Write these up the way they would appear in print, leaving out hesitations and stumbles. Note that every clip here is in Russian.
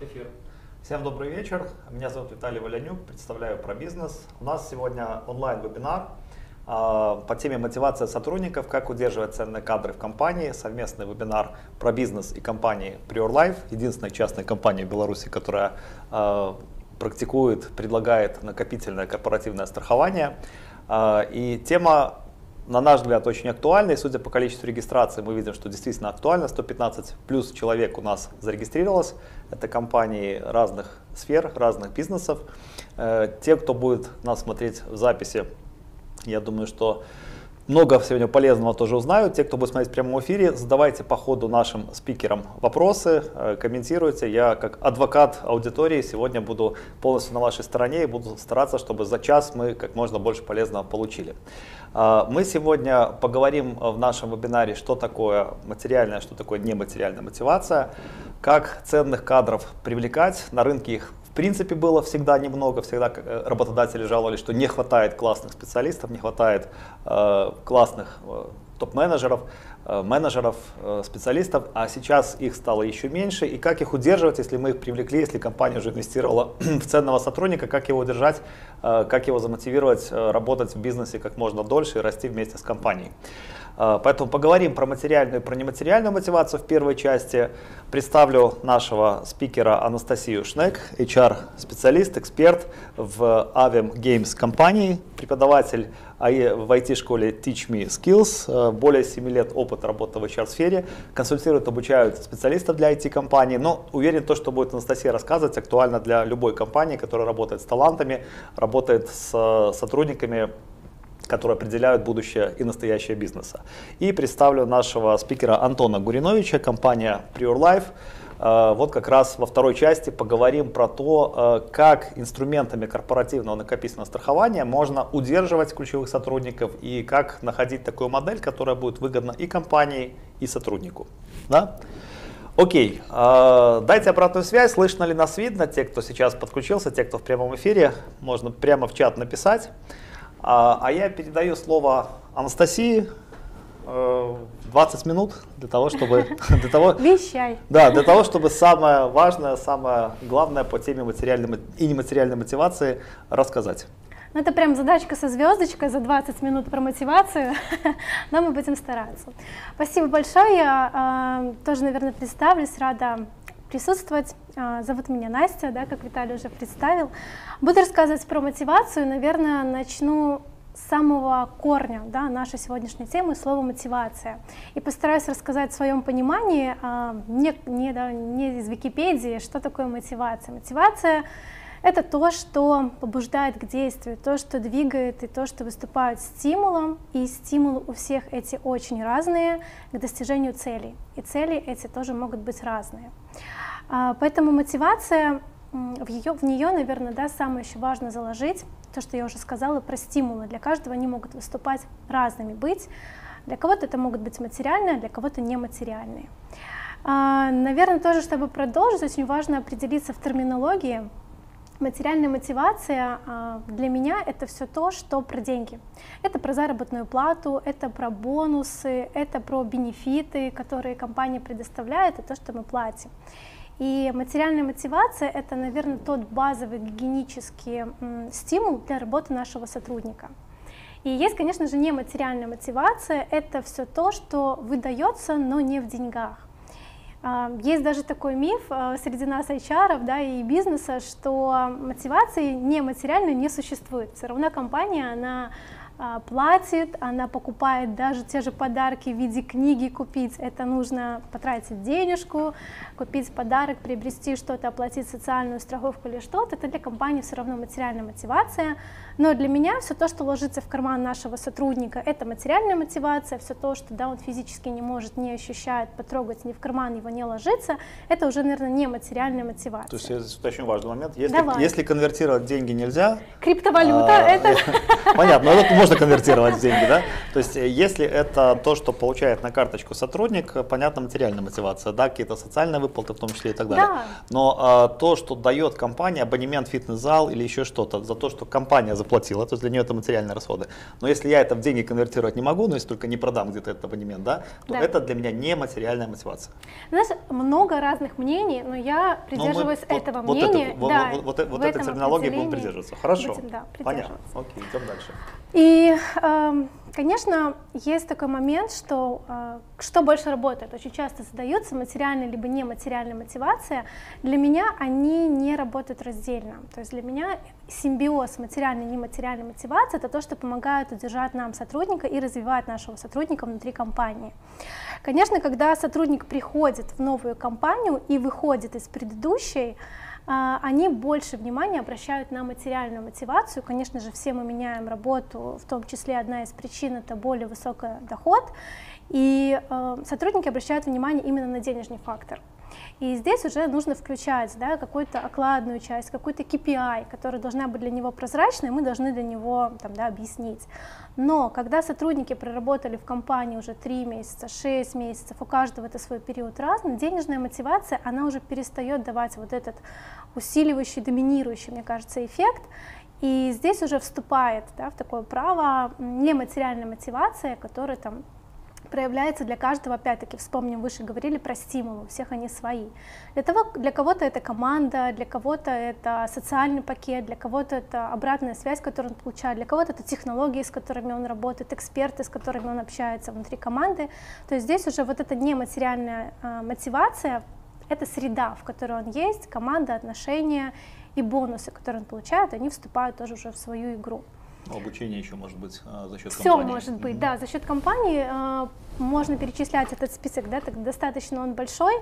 Эфир. Всем добрый вечер. Меня зовут Виталий Валянюк, представляю ProBusiness. У нас сегодня онлайн-вебинар по теме мотивация сотрудников, как удерживать ценные кадры в компании. Совместный вебинар ProBusiness и компании PriorLife, единственной частной компании в Беларуси, которая практикует, предлагает накопительное корпоративное страхование. И тема, на наш взгляд, очень актуальна, и судя по количеству регистраций, мы видим, что действительно актуально. 115 плюс человек у нас зарегистрировалось. Это компании разных сфер, разных бизнесов. Те, кто будет нас смотреть в записи, я думаю, что много сегодня полезного тоже узнают. Те, кто будет смотреть в прямом эфире, задавайте по ходу нашим спикерам вопросы, комментируйте. Я как адвокат аудитории сегодня буду полностью на вашей стороне и буду стараться, чтобы за час мы как можно больше полезного получили. Мы сегодня поговорим в нашем вебинаре, что такое материальная, что такое нематериальная мотивация, как ценных кадров привлекать. На рынке их в принципе было всегда немного, всегда работодатели жаловались, что не хватает классных специалистов, не хватает классных топ-менеджеров, менеджеров, специалистов, а сейчас их стало еще меньше. И как их удерживать, если мы их привлекли, если компания уже инвестировала в ценного сотрудника, как его удержать, как его замотивировать работать в бизнесе как можно дольше и расти вместе с компанией. Поэтому поговорим про материальную и про нематериальную мотивацию в первой части. Представлю нашего спикера Анастасию Шнек, HR-специалист, эксперт в Avim Games компании, преподаватель в IT-школе Teach Me Skills, более 7 лет опыта работы в HR-сфере, консультирует, обучают специалистов для IT-компаний, но уверен, то, что будет Анастасия рассказывать, актуально для любой компании, которая работает с талантами, работает с сотрудниками, которые определяют будущее и настоящее бизнеса. И представлю нашего спикера Антона Гуриновича, компания PriorLife. Вот как раз во второй части поговорим про то, как инструментами корпоративного накопительного страхования можно удерживать ключевых сотрудников и как находить такую модель, которая будет выгодна и компании, и сотруднику. Да? Окей, дайте обратную связь, слышно ли нас, видно, те, кто сейчас подключился, те, кто в прямом эфире, можно прямо в чат написать. А я передаю слово Анастасии, 20 минут для того, чтобы Вещай. Да, для того, чтобы самое важное, самое главное по теме материальной и нематериальной мотивации рассказать. Ну, это прям задачка со звездочкой за 20 минут про мотивацию, но мы будем стараться. Спасибо большое, я тоже, наверное, представлюсь, рада присутствовать. Зовут меня Настя, да, как Виталий уже представил. Буду рассказывать про мотивацию, наверное, начну с самого корня, да, нашей сегодняшней темы, слова мотивация. И постараюсь рассказать в своем понимании, не из Википедии, что такое мотивация. Мотивация — это то, что побуждает к действию, то, что двигает и то, что выступает стимулом. И стимулы у всех эти очень разные к достижению целей. И цели эти тоже могут быть разные. Поэтому мотивация, в нее, наверное, да, самое еще важно заложить то, что я уже сказала про стимулы. Для каждого они могут выступать разными быть. Для кого-то это могут быть материальные, а для кого-то нематериальные. Наверное, тоже, чтобы продолжить, очень важно определиться в терминологии. Материальная мотивация для меня — это все то, что про деньги. Это про заработную плату, это про бонусы, это про бенефиты, которые компания предоставляет, и то, что мы платим. И материальная мотивация — это, наверное, тот базовый гигиенический стимул для работы нашего сотрудника. И есть, конечно же, нематериальная мотивация — это все то, что выдается, но не в деньгах. Есть даже такой миф среди нас HR, да, и бизнеса, что мотивации нематериальной не существует. Все равно компания, она платит, она покупает даже те же подарки в виде книги купить. Это нужно потратить денежку, купить подарок, приобрести что-то, оплатить социальную страховку или что-то. Это для компании все равно материальная мотивация. Но для меня все то, что ложится в карман нашего сотрудника, это материальная мотивация. Все то, что да, он физически не может, не ощущает, потрогать, ни в карман его не ложится, это уже, наверное, не материальная мотивация. То есть это очень важный момент. Если конвертировать деньги нельзя... Криптовалюта, это... Понятно, это можно можно конвертировать в деньги, да? То есть, если это то, что получает на карточку сотрудник, понятно, материальная мотивация, да, какие-то социальные выплаты в том числе и так далее. Да. Но то, что дает компания, абонемент в фитнес-зал или еще что-то, за то, что компания заплатила, то есть для нее это материальные расходы. Но если я это в деньги конвертировать не могу, но если только не продам где-то этот абонемент, да, то это для меня не материальная мотивация. Знаешь, много разных мнений, но я придерживаюсь этого мнения. Вот этой терминологии будем придерживаться. Хорошо, понятно. Окей, идем дальше. И, конечно, есть такой момент, что больше работает. Очень часто задается материальная либо нематериальная мотивация. Для меня они не работают раздельно. То есть для меня симбиоз материальной и нематериальной мотивации — это то, что помогает удержать нам сотрудника и развивать нашего сотрудника внутри компании. Конечно, когда сотрудник приходит в новую компанию и выходит из предыдущей, они больше внимания обращают на материальную мотивацию. Конечно же, все мы меняем работу, в том числе одна из причин — это более высокий доход, и сотрудники обращают внимание именно на денежный фактор. И здесь уже нужно включать, да, какую-то окладную часть, какой-то KPI, которая должна быть для него прозрачной, мы должны для него там, да, объяснить. Но когда сотрудники проработали в компании уже 3 месяца, 6 месяцев, у каждого это свой период разный, денежная мотивация, она уже перестает давать вот этот усиливающий, доминирующий, мне кажется, эффект. И здесь уже вступает, да, в такое право нематериальная мотивация, которая там проявляется для каждого, опять-таки, вспомним, выше говорили про стимулы, у всех они свои. Для кого-то это команда, для кого-то это социальный пакет, для кого-то это обратная связь, которую он получает, для кого-то это технологии, с которыми он работает, эксперты, с которыми он общается внутри команды. То есть здесь уже вот эта нематериальная мотивация, это среда, в которой он есть, команда, отношения и бонусы, которые он получает, они вступают тоже уже в свою игру. Обучение еще может быть за счет Все компании. может быть, да, за счет компании можно перечислять этот список, да, так достаточно он большой.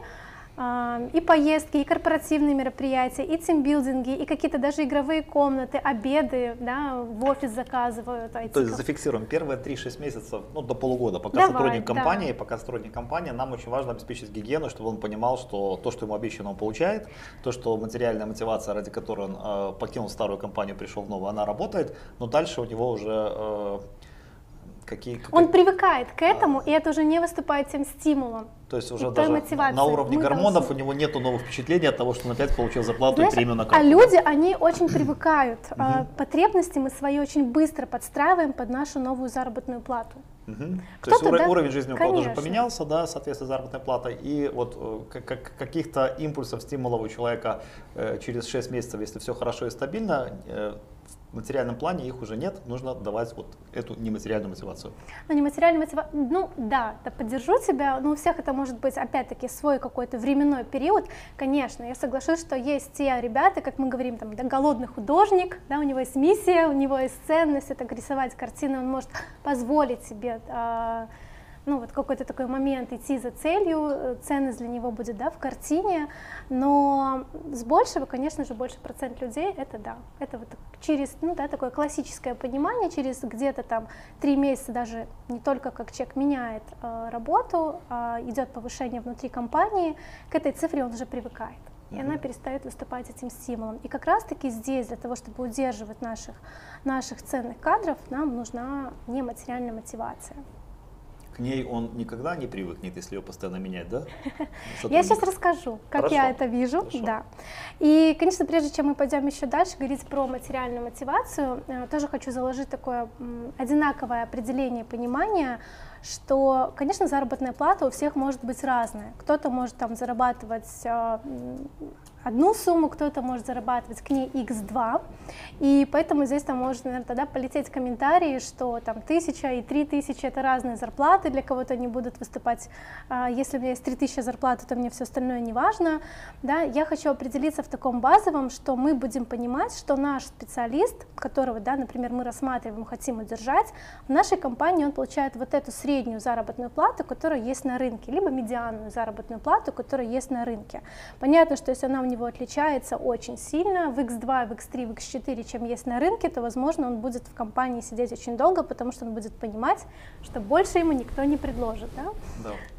И поездки, и корпоративные мероприятия, и тимбилдинги, и какие-то даже игровые комнаты, обеды, да, в офис заказывают. То есть зафиксируем первые 3-6 месяцев, ну, до полугода, пока сотрудник компании, нам очень важно обеспечить гигиену, чтобы он понимал, что то, что ему обещано, он получает, то, что материальная мотивация, ради которой он покинул старую компанию, пришел в новую, она работает, но дальше у него уже он привыкает к этому, и это уже не выступает тем стимулом. То есть уже даже на уровне гормонов у него нет новых впечатлений от того, что он опять получил зарплату. Знаешь, и премию на карту. А люди, они очень привыкают. Потребности мы свои очень быстро подстраиваем под нашу новую заработную плату. То есть уровень жизни у кого-то уже поменялся, да, соответственно, заработной платой, и вот каких-то импульсов, стимулов у человека через 6 месяцев, если все хорошо и стабильно, в материальном плане их уже нет, нужно давать вот эту нематериальную мотивацию. Ну, нематериальную мотивацию, ну да, поддержу тебя, но у всех это может быть, опять-таки, свой какой-то временной период. Конечно, я соглашусь, что есть те ребята, как мы говорим, там, да, голодный художник, да, у него есть миссия, у него есть ценность, это рисовать картины, он может позволить себе ну, вот какой-то такой момент идти за целью, ценность для него будет, да, в картине, но с большего, конечно же, больше процент людей, это да, это вот через, ну, да, такое классическое понимание, через где-то там 3 месяца даже не только как человек меняет работу, а идет повышение внутри компании, к этой цифре он уже привыкает. И она перестает выступать этим стимулом. И как раз-таки здесь, для того, чтобы удерживать наших ценных кадров, нам нужна нематериальная мотивация. К ней он никогда не привыкнет, если ее постоянно менять, да? Я сейчас расскажу, как я это вижу. Да. И, конечно, прежде чем мы пойдем еще дальше говорить про материальную мотивацию, тоже хочу заложить такое одинаковое определение понимания, что, конечно, заработная плата у всех может быть разная. Кто-то может там зарабатывать одну сумму, кто-то может зарабатывать к ней x2, и поэтому здесь там может, наверное, тогда полететь комментарии, что там 1000 и 3000 это разные зарплаты, для кого-то они будут выступать, если у меня есть 3000 зарплаты, то мне все остальное не важно, да, я хочу определиться в таком базовом, что мы будем понимать, что наш специалист, которого, да, например, мы рассматриваем, хотим удержать, в нашей компании он получает вот эту среднюю заработную плату, которая есть на рынке, либо медианную заработную плату, которая есть на рынке. Понятно, что если она у него отличается очень сильно в x2, в x3, в x4, чем есть на рынке, то, возможно, он будет в компании сидеть очень долго, потому что он будет понимать, что больше ему никто не предложит. Да? Да.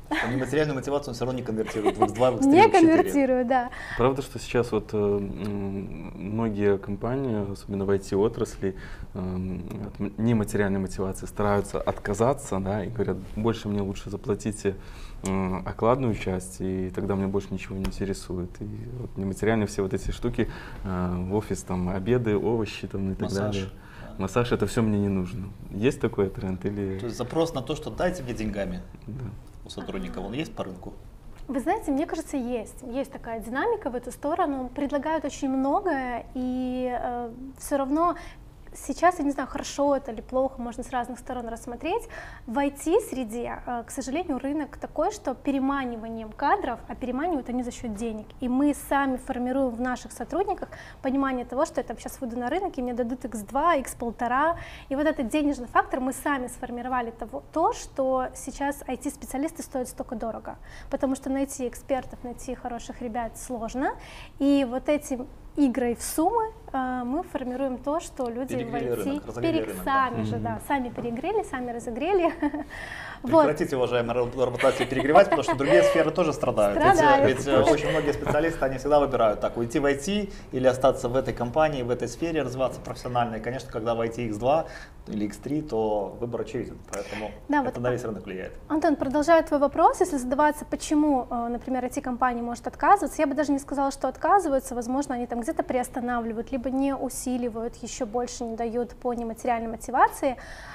что нематериальную мотивацию он все равно не конвертирует в X2, в X3, Не в X4. конвертирую, да. Правда, что сейчас вот многие компании, особенно в IT-отрасли, от нематериальной мотивации стараются отказаться, да, и говорят, больше мне лучше заплатите окладную часть, и тогда мне больше ничего не интересует. И вот нематериальные все вот эти штуки, в офис, там, обеды, овощи там, и так далее. Да. Массаж, это все мне не нужно. Есть такой тренд или... То есть запрос на то, что дайте мне деньгами Да. у сотрудников, он есть по рынку? Вы знаете, мне кажется, есть такая динамика в эту сторону. Предлагают очень многое, и все равно сейчас, я не знаю, хорошо это или плохо, можно с разных сторон рассмотреть. В IT-среде, к сожалению, рынок такой, что переманиванием кадров, а переманивают они за счет денег. И мы сами формируем в наших сотрудниках понимание того, что я там сейчас выйду на рынок, и мне дадут X2, X1,5. И вот этот денежный фактор мы сами сформировали то, что сейчас IT-специалисты стоят столько дорого. Потому что найти экспертов, найти хороших ребят сложно. И вот эти игрой в суммы мы формируем то, что люди Перегрели в рынок, IT разогрели рынок, сами да. же, да, сами перегрели, сами разогрели. Прекратите, уважаемые работодатели, перегревать, потому что другие сферы тоже страдают. Ведь очень многие специалисты, они всегда выбирают так, уйти в IT или остаться в этой компании, в этой сфере, развиваться профессионально. И, конечно, когда в IT X2 или X3, то выбор очевиден, поэтому Да, это на весь рынок влияет. Антон, продолжая твой вопрос, если задаваться, почему, например, IT-компания может отказываться, я бы даже не сказала, что отказываются, возможно, они там где-то приостанавливают, либо не усиливают, еще больше не дают по нематериальной мотивации.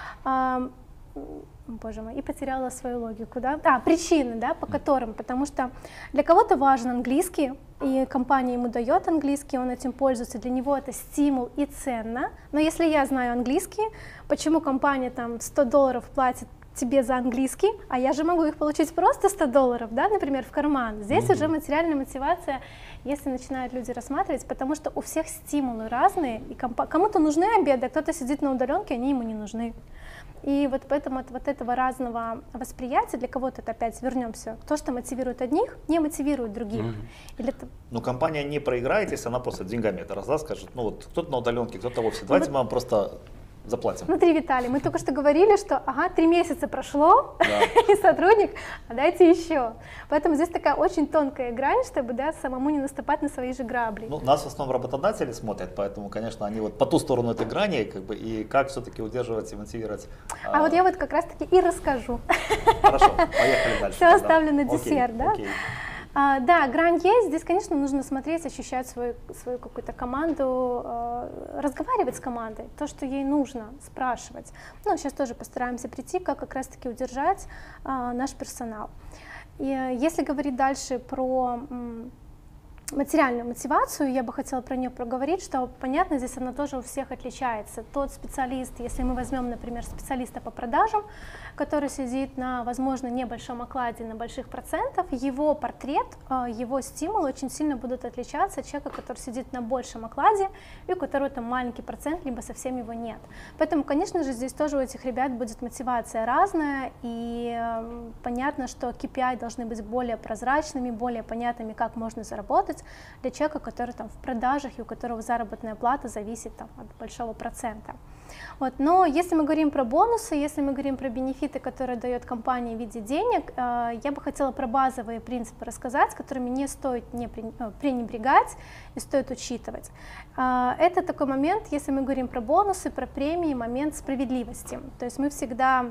Боже мой, и потеряла свою логику, да? Причины, да, по которым, потому что для кого-то важен английский, и компания ему дает английский, он этим пользуется, для него это стимул и ценно, но если я знаю английский, почему компания там $100 платит тебе за английский, а я же могу их получить просто $100, да, например, в карман. Здесь уже материальная мотивация, если начинают люди рассматривать, потому что у всех стимулы разные, и кому-то нужны обеды, а кто-то сидит на удаленке, они ему не нужны. И вот поэтому от вот этого разного восприятия, для кого-то это опять вернемся, то, что мотивирует одних, не мотивирует других. Но компания не проиграет, если она просто деньгами это раздаст, скажет, ну вот кто-то на удаленке, кто-то вовсе, давайте мы вам просто заплатим. Смотри, Виталий, мы только что говорили, что 3 месяца прошло, и сотрудник, а дайте еще. Поэтому здесь такая очень тонкая грань, чтобы самому не наступать на свои же грабли. Ну, нас в основном работодатели смотрят, поэтому, конечно, они вот по ту сторону этой грани, и как все-таки удерживать и мотивировать. А вот я вот как раз-таки и расскажу. Хорошо, поехали дальше. Все оставлю на десерт, да? Окей. Да, грань есть. Здесь, конечно, нужно смотреть, ощущать свою какую-то команду, разговаривать с командой, то, что ей нужно, спрашивать. Ну, сейчас тоже постараемся прийти, как раз-таки удержать наш персонал. И если говорить дальше про материальную мотивацию, я бы хотела про нее проговорить, что, понятно, здесь она тоже у всех отличается. Тот специалист, если мы возьмем, например, специалиста по продажам, который сидит на, возможно, небольшом окладе, на больших процентах, его портрет, его стимулы очень сильно будут отличаться от человека, который сидит на большем окладе, и у которого там маленький процент, либо совсем его нет. Поэтому, конечно же, здесь тоже у этих ребят будет мотивация разная, и понятно, что KPI должны быть более прозрачными, более понятными, как можно заработать для человека, который там в продажах и у которого заработная плата зависит там от большого процента. Вот. Но если мы говорим про бонусы, если мы говорим про бенефиты, которые дает компания в виде денег, я бы хотела про базовые принципы рассказать, которыми не стоит пренебрегать и стоит учитывать. Это такой момент, если мы говорим про бонусы, про премии, момент справедливости. То есть мы всегда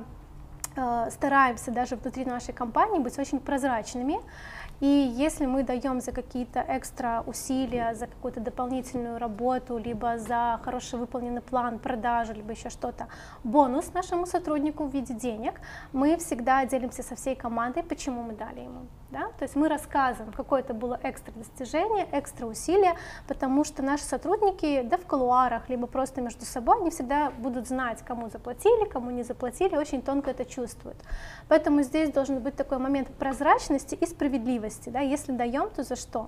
стараемся даже внутри нашей компании быть очень прозрачными. И если мы даем за какие-то экстра усилия, за какую-то дополнительную работу, либо за хорошо выполненный план продажи, либо еще что-то, бонус нашему сотруднику в виде денег, мы всегда делимся со всей командой, почему мы дали ему. Да? То есть мы рассказываем, какое это было экстра достижение, экстра усилие, потому что наши сотрудники, да, в кулуарах, либо просто между собой, они всегда будут знать, кому заплатили, кому не заплатили, очень тонко это чувствуют. Поэтому здесь должен быть такой момент прозрачности и справедливости. Да? Если даем, то за что?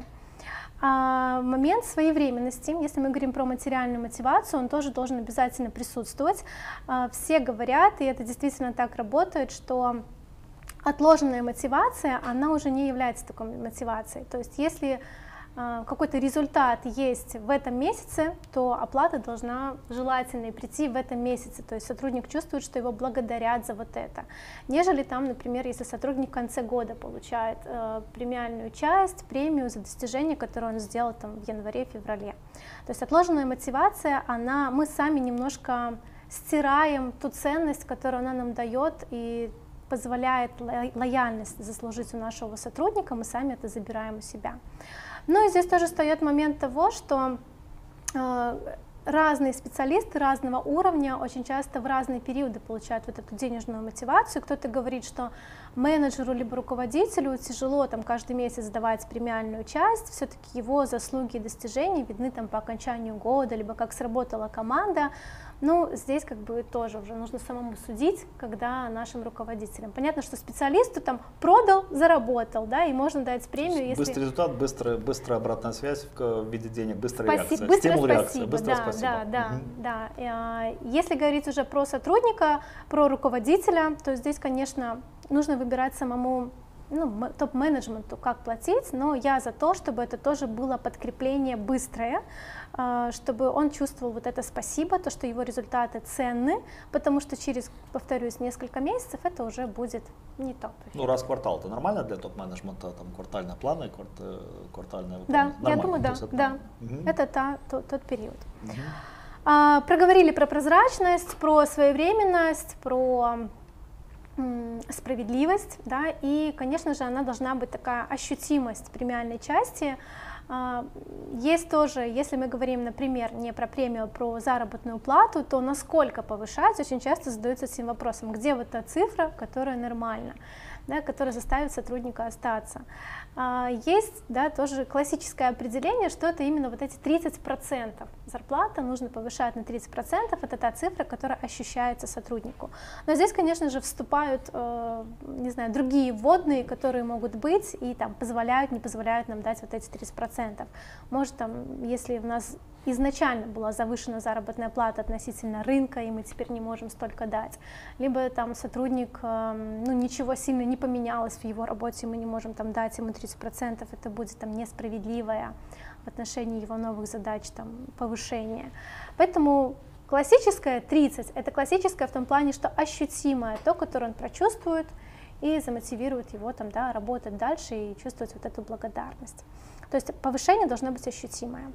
Момент своевременности, если мы говорим про материальную мотивацию, он тоже должен обязательно присутствовать. Все говорят, и это действительно так работает, что отложенная мотивация, она уже не является такой мотивацией. То есть если какой-то результат есть в этом месяце, то оплата должна желательно прийти в этом месяце. То есть сотрудник чувствует, что его благодарят за вот это. Нежели там, например, если сотрудник в конце года получает премиальную часть, премию за достижения, которые он сделал там в январе-феврале. То есть отложенная мотивация, мы сами немножко стираем ту ценность, которую она нам дает, и позволяет лояльность заслужить у нашего сотрудника, мы сами это забираем у себя. Ну и здесь тоже встает момент того, что разные специалисты разного уровня очень часто в разные периоды получают вот эту денежную мотивацию. Кто-то говорит, что менеджеру либо руководителю тяжело там каждый месяц давать премиальную часть, все-таки его заслуги и достижения видны там по окончанию года, либо как сработала команда. Ну, здесь как бы тоже уже нужно самому судить, когда нашим руководителям. Понятно, что специалисту там продал, заработал, да, и можно дать премию, если... Быстрый результат, быстрая обратная связь в виде денег, быстрая реакция, быстрое стимул реакции, спасибо, быстрое да, спасибо. Да. Если говорить уже про сотрудника, про руководителя, то здесь, конечно, нужно выбирать самому, топ-менеджменту, как платить, но я за то, чтобы это тоже было подкрепление быстрое, чтобы он чувствовал вот это спасибо, то, что его результаты ценны, потому что через, повторюсь, несколько месяцев это уже будет не топ. Ну, раз в квартал, это нормально для топ-менеджмента, там квартальные планы, квартальные Да, выполнения? я думаю, да. Угу. Это тот период. Угу. Проговорили про прозрачность, про своевременность, про справедливость, да, и, конечно же, она должна быть такая ощутимость премиальной части. Есть тоже, если мы говорим, например, не про премию, а про заработную плату, то насколько повышать, очень часто задаются этим вопросом, где вот та цифра, которая нормальна, да, которая заставит сотрудника остаться. Есть, да, тоже классическое определение, что это именно вот эти 30%. Зарплата нужно повышать на 30%, это та цифра, которая ощущается сотруднику. Но здесь, конечно же, вступают, не знаю, другие вводные, которые могут быть и там позволяют, не позволяют нам дать вот эти 30%. Может, там, если у нас изначально была завышена заработная плата относительно рынка, и мы теперь не можем столько дать, либо там сотрудник, ничего сильно не поменялось в его работе, мы не можем там дать ему 30%, это будет там несправедливое в отношении его новых задач, там, повышения. Поэтому классическое 30, это классическое в том плане, что ощутимое, то, которое он прочувствует и замотивирует его там, да, работать дальше и чувствовать вот эту благодарность. То есть повышение должно быть ощутимое.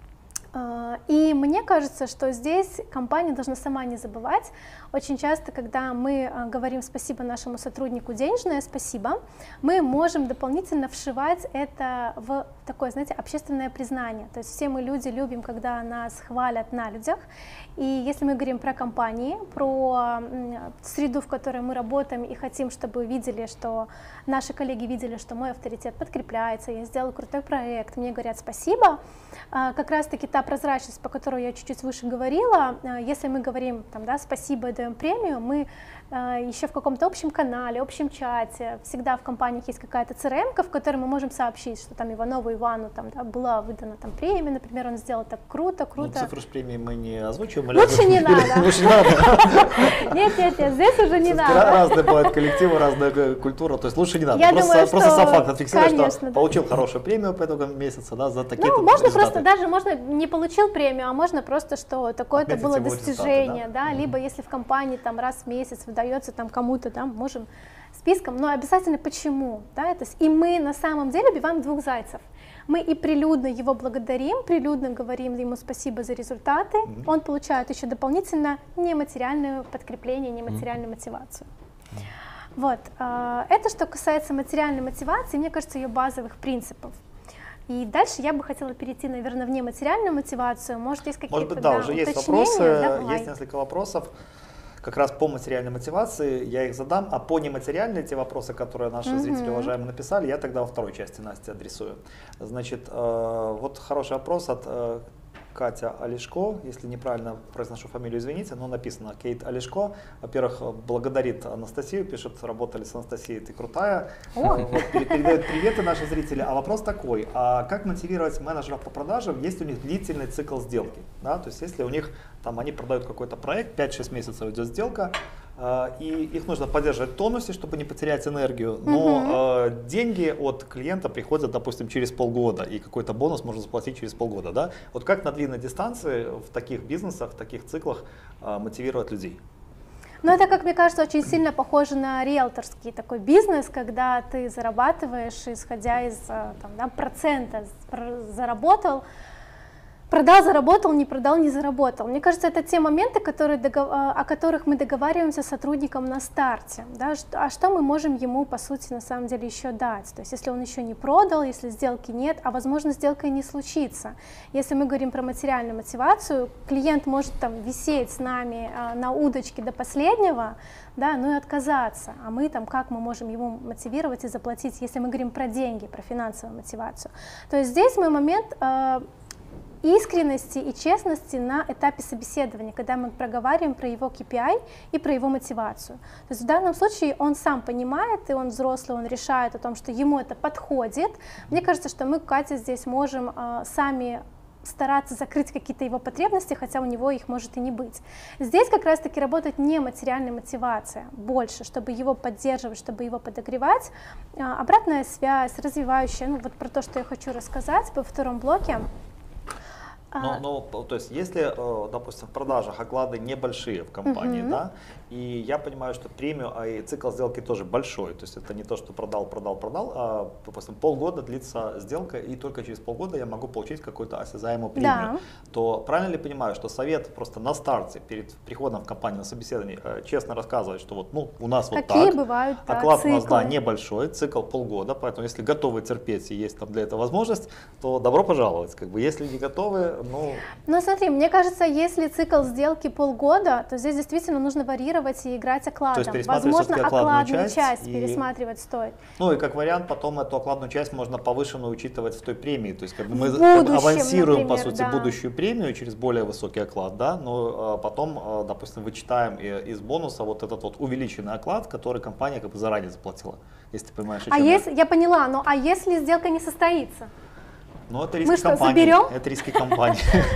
И мне кажется, что здесь компания должна сама не забывать. Очень часто, когда мы говорим спасибо нашему сотруднику, денежное спасибо, мы можем дополнительно вшивать это в такое, знаете, общественное признание. То есть все мы люди любим, когда нас хвалят на людях. И если мы говорим про компании, про среду, в которой мы работаем, и хотим, чтобы видели, что наши коллеги видели, что мой авторитет подкрепляется, я сделала крутой проект, мне говорят спасибо, как раз-таки та прозрачность, по которой я чуть-чуть выше говорила, если мы говорим там, да, спасибо и даем премию, мы еще в каком-то общем канале, общем чате, всегда в компаниях есть какая-то CRM-ка, в которой мы можем сообщить, что там Иванову Ивану там, да, была выдана там премия, например, он сделал так круто. Ну, цифры с премией мы не озвучиваем. Лучше не надо. Лучше не надо. Нет, здесь уже не надо. Разные бывают коллективы, разная культура, то есть лучше не надо. Я думаю, просто сам факт отфиксировать, конечно, что да. получил хорошую премию по итогам месяца, да, за такие-то Ну, можно результаты. просто даже, можно не получил премию, а можно просто, что такое-то Отметить было его достижение, результаты, да, либо если в компании там раз в месяц выдается там кому-то, да, можем списком, но обязательно почему, да, то есть и мы на самом деле убиваем двух зайцев. Мы и прилюдно его благодарим, прилюдно говорим ему спасибо за результаты, он получает еще дополнительно нематериальное подкрепление, нематериальную мотивацию. Вот, это что касается материальной мотивации, мне кажется, ее базовых принципов. И дальше я бы хотела перейти, наверное, в нематериальную мотивацию. Может, есть какие-то Может быть, да, уже есть вопросы, Давай. есть несколько вопросов. Как раз по материальной мотивации я их задам, а по нематериальной, те вопросы, которые наши зрители уважаемые написали, я тогда во второй части Насте адресую. Значит, вот хороший вопрос от Катя Олешко, если неправильно произношу фамилию, извините, но написано Кейт Олешко. Во-первых, благодарит Анастасию, пишет, работали с Анастасией, ты крутая. Вот, передает приветы наши зрители. А вопрос такой, а как мотивировать менеджеров по продажам, если у них длительный цикл сделки? Да? То есть если у них, там, они продают какой-то проект, 5-6 месяцев идет сделка, и их нужно поддерживать в тонусе, чтобы не потерять энергию, но деньги от клиента приходят, допустим, через полгода, и какой-то бонус можно заплатить через полгода. Да? Вот как на длинной дистанции в таких бизнесах, в таких циклах мотивировать людей? Ну, это, как мне кажется, очень сильно похоже на риэлторский такой бизнес, когда ты зарабатываешь, исходя из процента, заработал, продал, заработал, не продал, не заработал. Мне кажется, это те моменты, о которых мы договариваемся с сотрудником на старте. Да? А что мы можем ему, по сути, на самом деле еще дать? То есть, если он еще не продал, если сделки нет, а, возможно, сделка и не случится. Если мы говорим про материальную мотивацию, клиент может там висеть с нами на удочке до последнего, да, ну и отказаться. А мы там, как мы можем его мотивировать и заплатить, если мы говорим про деньги, про финансовую мотивацию. То есть здесь мой момент искренности и честности на этапе собеседования, когда мы проговариваем про его KPI и про его мотивацию. То есть в данном случае он сам понимает, и он взрослый, он решает о том, что ему это подходит. Мне кажется, что мы, Катя, здесь можем сами стараться закрыть какие-то его потребности, хотя у него их может и не быть. Здесь как раз-таки работает не материальная мотивация больше, чтобы его поддерживать, чтобы его подогревать. Обратная связь, развивающая, ну вот про то, что я хочу рассказать во втором блоке. То есть, если, допустим, в продажах оклады небольшие в компании, да, и я понимаю, что премию, и цикл сделки тоже большой, то есть это не то, что продал, а, допустим, полгода длится сделка, и только через полгода я могу получить какую-то осязаемую премию, то правильно ли понимаю, что совет просто на старте, перед приходом в компанию на собеседование, честно рассказывать, что вот, ну, у нас вот какие так, бывают, оклад циклы. У нас, да, небольшой, цикл полгода, поэтому если готовы терпеть и есть там для этого возможность, то добро пожаловать, как бы, если не готовы, Ну смотри, мне кажется, если цикл сделки полгода, то здесь действительно нужно варьировать и играть окладом. То есть возможно, окладную часть и пересматривать стоит. Ну и как вариант, потом эту окладную часть можно повышенно учитывать в той премии. То есть как бы мы будущем, авансируем, например, по сути, да, будущую премию через более высокий оклад, да, но потом, допустим, вычитаем из бонуса вот этот вот увеличенный оклад, который компания как бы заранее заплатила. Если ты понимаешь, о чем я поняла, но а если сделка не состоится? Ну, это риски Мы что, компании. заберем? Это риски компании.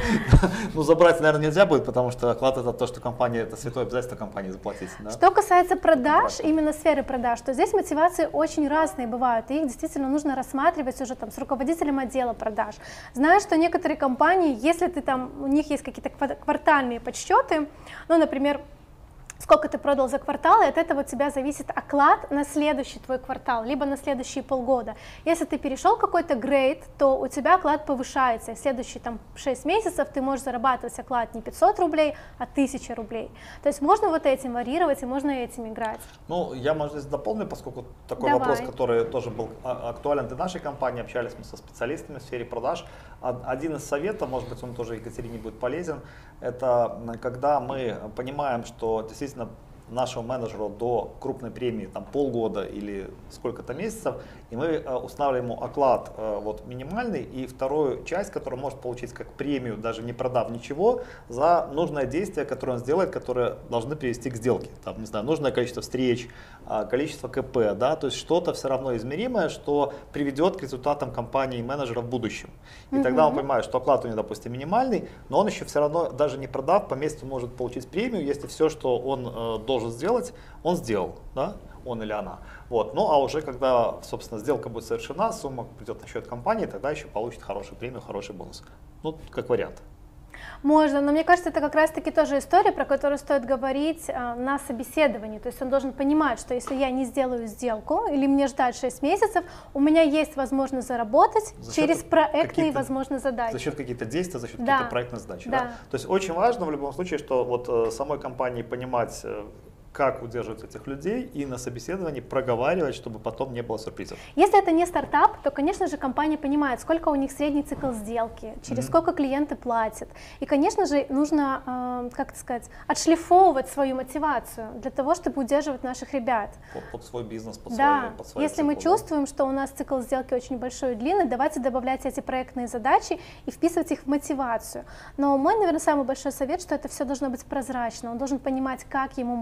Ну, забрать, наверное, нельзя будет, потому что оклад это то, что компания, это святое обязательство компании заплатить. Что касается продаж, именно сферы продаж, то здесь мотивации очень разные бывают, и их действительно нужно рассматривать уже там с руководителем отдела продаж. Знаю, что некоторые компании, если ты там, у них есть какие-то квартальные подсчеты, ну, например, сколько ты продал за квартал, и от этого у тебя зависит оклад на следующий твой квартал, либо на следующие полгода. Если ты перешел какой-то грейд, то у тебя оклад повышается, и в следующие там 6 месяцев ты можешь зарабатывать оклад не 500 рублей, а 1000 рублей. То есть можно вот этим варьировать, и можно этим играть. Ну, я, может, здесь дополню, поскольку такой вопрос, который тоже был актуален для нашей компании, общались мы со специалистами в сфере продаж. Один из советов, может быть, он тоже Екатерине будет полезен, это когда мы понимаем, что действительно нашему менеджеру до крупной премии там полгода или сколько-то месяцев, и мы устанавливаем ему оклад вот минимальный и вторую часть, которую может получить как премию, даже не продав ничего, за нужное действие, которое он сделает, которое должны привести к сделке. Там, не знаю, нужное количество встреч, количество КП, да, то есть что-то все равно измеримое, что приведет к результатам компании и менеджера в будущем. И тогда он понимает, что оклад у него, допустим, минимальный, но он еще все равно, даже не продав, по месяцу может получить премию, если все, что он должен сделать, он сделал, да, он или она. Вот. Ну а уже когда, собственно, сделка будет совершена, сумма придет на счет компании, тогда еще получит хорошую премию, хороший бонус. Ну, как вариант. Можно, но мне кажется, это как раз-таки тоже история, про которую стоит говорить на собеседовании. То есть он должен понимать, что если я не сделаю сделку или мне ждать 6 месяцев, у меня есть возможность заработать через проектные, возможно, задачи. За счет каких-то действий, за счет каких-то проектных задач. Да. То есть очень важно в любом случае, что вот самой компании понимать, как удерживать этих людей и на собеседовании проговаривать, чтобы потом не было сюрпризов. Если это не стартап, то, конечно же, компания понимает, сколько у них средний цикл сделки, через сколько клиенты платят. И, конечно же, нужно, как это сказать, отшлифовывать свою мотивацию для того, чтобы удерживать наших ребят. Под свой бизнес, под свой если мы чувствуем, что у нас цикл сделки очень большой и длинный, давайте добавлять эти проектные задачи и вписывать их в мотивацию. Но мой, наверное, самый большой совет, что это все должно быть прозрачно. Он должен понимать, как ему можно заработать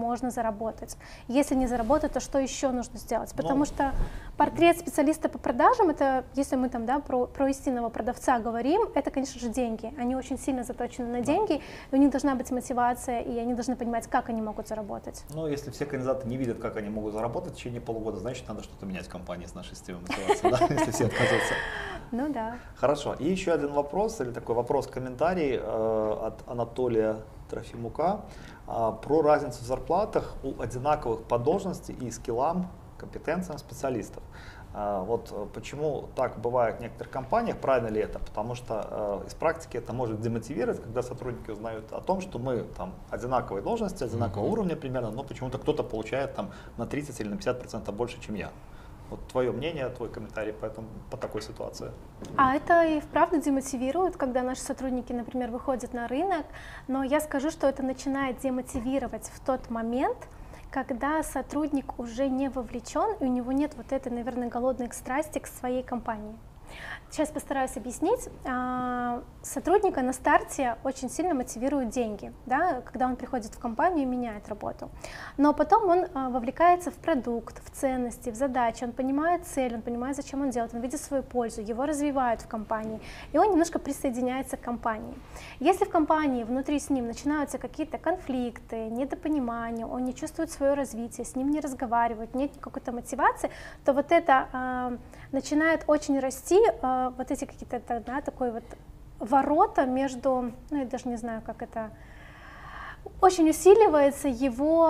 заработать. Если не заработать, то что еще нужно сделать? Потому что портрет специалиста по продажам, это, если мы там, да, про истинного продавца говорим, это, конечно же, деньги. Они очень сильно заточены на деньги, и у них должна быть мотивация, и они должны понимать, как они могут заработать. Ну, если все кандидаты не видят, как они могут заработать в течение полугода, значит, надо что-то менять в компании с нашей системой мотивации, да, если все отказываются. Ну да. Хорошо. И еще один вопрос, или такой вопрос-комментарий от Анатолия Трофимука про разницу в зарплатах у одинаковых по должности и скиллам, компетенциям специалистов. Вот почему так бывает в некоторых компаниях, правильно ли это? Потому что из практики это может демотивировать, когда сотрудники узнают о том, что мы там одинаковой должности, одинакового уровня примерно, но почему-то кто-то получает там на 30 или на 50% больше, чем я. Вот твое мнение, твой комментарий по такой ситуации. А это и вправду демотивирует, когда наши сотрудники, например, выходят на рынок, но я скажу, что это начинает демотивировать в тот момент, когда сотрудник уже не вовлечен, и у него нет вот этой, наверное, голодной страсти к своей компании. Сейчас постараюсь объяснить. Сотрудника на старте очень сильно мотивируют деньги, да, когда он приходит в компанию и меняет работу. Но потом он вовлекается в продукт, в ценности, в задачи, он понимает цель, он понимает, зачем он делает, он видит свою пользу, его развивают в компании, и он немножко присоединяется к компании. Если в компании внутри с ним начинаются какие-то конфликты, недопонимания, он не чувствует свое развитие, с ним не разговаривают, нет какой-то мотивации, то вот это начинает очень расти, вот эти какие-то, да, такой вот ворота между, ну я даже не знаю, как это, очень усиливается его,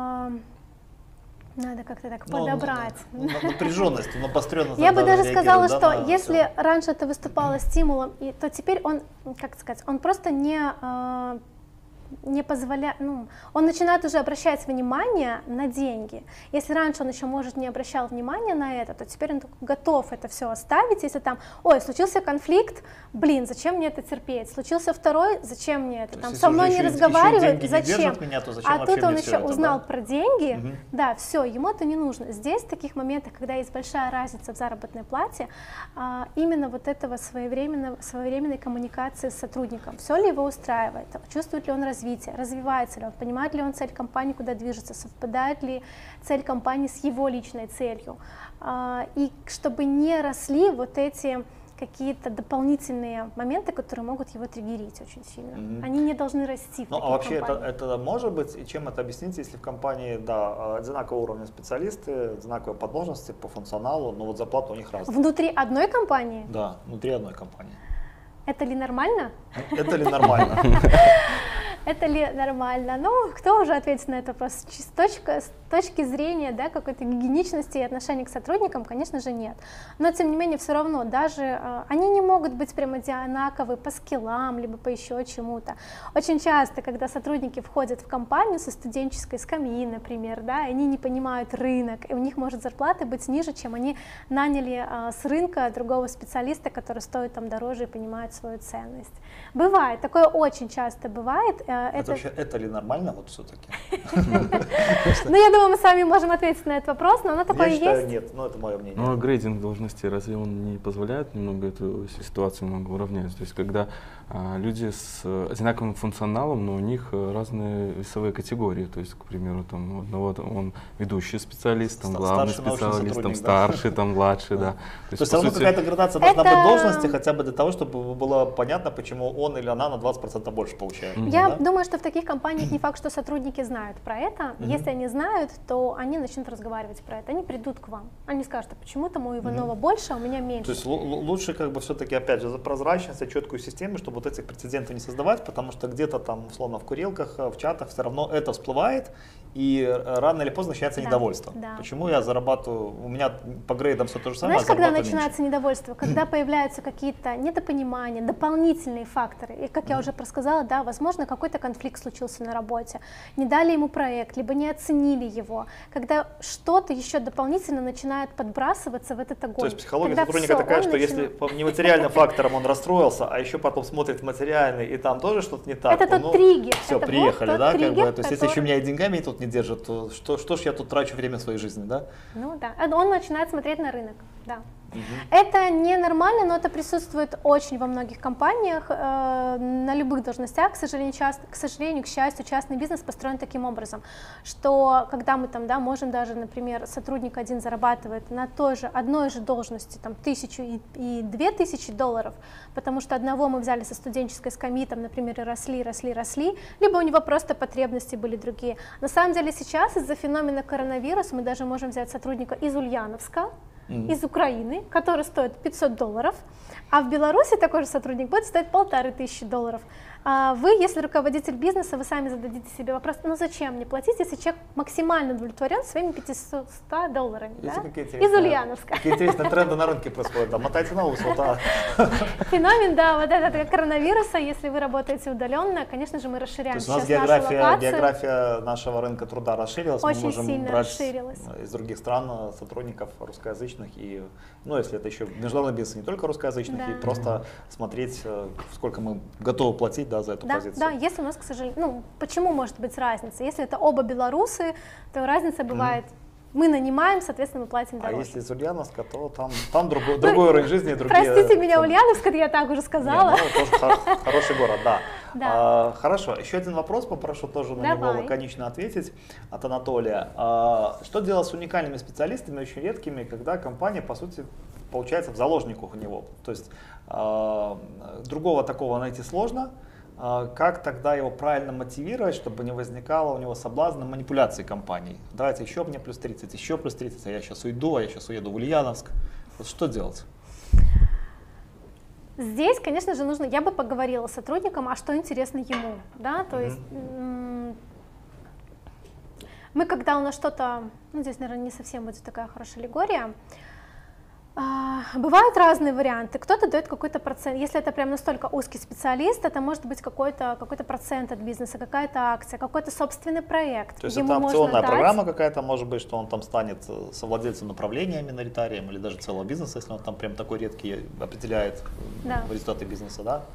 надо как-то так подобрать. Напряженность, обостренность. Я бы даже сказала, что если раньше это выступало стимулом, то теперь он, как сказать, он просто не позволяет, ну, он начинает уже обращать внимание на деньги. Если раньше он еще, может, не обращал внимания на это, то теперь он готов это все оставить. Если там, ой, случился конфликт, блин, зачем мне это терпеть? Случился второй, зачем мне это? Там со мной не разговаривают, зачем? А тут он еще узнал про деньги, да, все, ему это не нужно. Здесь, в таких моментах, когда есть большая разница в заработной плате, именно вот этого своевременной коммуникации с сотрудником. Все ли его устраивает? Чувствует ли он развивается ли он, понимает ли он цель компании, куда движется, совпадает ли цель компании с его личной целью. И чтобы не росли вот эти какие-то дополнительные моменты, которые могут его триггерить очень сильно. Они не должны расти в таких а вообще компаниях. это может быть, и чем это объяснить, если в компании, да, одинакового уровня специалисты, одинаковые по должности, по функционалу, но вот зарплата у них разная. Внутри одной компании? Да, внутри одной компании. Это ли нормально? Это ли нормально? Это ли нормально? Ну, кто уже ответит на этот вопрос? С точки зрения, да, какой-то гигиеничности и отношения к сотрудникам, конечно же, нет. Но, тем не менее, все равно, даже они не могут быть прямо одинаковы по скиллам, либо по еще чему-то. Очень часто, когда сотрудники входят в компанию со студенческой скамьи, например, да, они не понимают рынок, и у них может зарплата быть ниже, чем они наняли с рынка другого специалиста, который стоит там дороже и понимает свою ценность. Бывает, такое очень часто бывает. Это ли нормально вот все-таки? Ну, я думаю, мы с вами можем ответить на этот вопрос, но оно такое есть. Я считаю, нет, но это мое мнение. Ну, а грейдинг должностей, разве он не позволяет немного эту ситуацию немного уравнять? То есть, когда люди с одинаковым функционалом, но у них разные весовые категории. То есть, к примеру, там, у одного он ведущий специалист, там, главный специалист, там, старший, там, младший, да. То есть, все равно какая-то градация должна быть должности, хотя бы для того, чтобы было понятно, почему он или она на 20% больше получает. Я думаю, что в таких компаниях не факт, что сотрудники знают про это. Если они знают, то они начнут разговаривать про это. Они придут к вам. Они скажут, а почему там у Иванова больше, а у меня меньше. То есть лучше как бы все-таки, опять же, за прозрачность и четкую систему, чтобы вот этих прецедентов не создавать, потому что где-то там, условно, в курилках, в чатах все равно это всплывает, и рано или поздно начинается недовольство. Да. Почему я зарабатываю, у меня по грейдам все то же самое, знаешь, когда начинается недовольство? Когда появляются какие-то недопонимания, дополнительные факторы. И, как я уже просказала, да, возможно, какой-то конфликт случился на работе, не дали ему проект, либо не оценили его. Когда что-то еще дополнительно начинает подбрасываться в этот огонь. То есть психология сотрудника такая, что если по нематериальным факторам он расстроился, а еще потом смотрит материальный, и там тоже что-то не так. Это тот триггер. Все, приехали, да, как бы. То есть если еще меня и деньгами тут не держат, то что ж я тут трачу время своей жизни, да? Ну да, он начинает смотреть на рынок, да. Это ненормально, но это присутствует очень во многих компаниях, на любых должностях, к сожалению, к счастью, частный бизнес построен таким образом, что когда мы там, да, можем даже, например, сотрудник один зарабатывает на той же, одной же должности там 1000 и 2000 долларов, потому что одного мы взяли со студенческой скамьи, там, например, и росли, либо у него просто потребности были другие. На самом деле сейчас из-за феномена коронавируса мы даже можем взять сотрудника из Ульяновска, из Украины, который стоит 500 долларов, а в Беларуси такой же сотрудник будет стоить 1500 долларов. Вы, если руководитель бизнеса, вы сами зададите себе вопрос, ну зачем мне платить, если человек максимально удовлетворен своими 500 долларами, да? Из Ульяновска. Какие интересные тренды на рынке происходят, да, мотайте на ус, вот, Феномен, да, вот этот коронавируса, если вы работаете удаленно, конечно же, мы расширяем. То есть у нас география нашего рынка труда расширилась, очень мы можем сильно брать расширилась. Из других стран сотрудников русскоязычных, и, ну, если это еще международный бизнес, не только русскоязычных, Да. и просто смотреть, сколько мы готовы платить, да, за эту позицию. Да, если у нас, к сожалению, ну, почему может быть разница? Если это оба белорусы, то разница бывает, мы нанимаем, соответственно, мы платим дороже. А если из Ульяновска, то там другой уровень жизни, другие... Простите меня, Ульяновск, это я так уже сказала. Не, ну, тоже хороший город, да. Да. Хорошо, еще один вопрос, попрошу тоже на него лаконично ответить от Анатолия. Что делать с уникальными специалистами, очень редкими, когда компания, по сути, получается в заложниках у него? То есть другого такого найти сложно. Как тогда его правильно мотивировать, чтобы не возникало у него соблазна манипуляции компанией? Давайте еще мне плюс 30, еще плюс 30, а я сейчас уйду, а я сейчас уеду в Ульяновск. Вот что делать? Здесь, конечно же, нужно, я бы поговорила с сотрудником, а что интересно ему, да, то есть мы, когда у нас что-то, ну здесь, наверное, не совсем будет такая хорошая аллегория, бывают разные варианты. Кто-то дает какой-то процент. Если это прям настолько узкий специалист, это может быть какой-то процент от бизнеса, какая-то акция, какой-то собственный проект. То есть это опционная программа какая-то, может быть, что он там станет совладельцем направления миноритарием или даже целого бизнеса, если он там прям такой редкий определяет результаты бизнеса, да?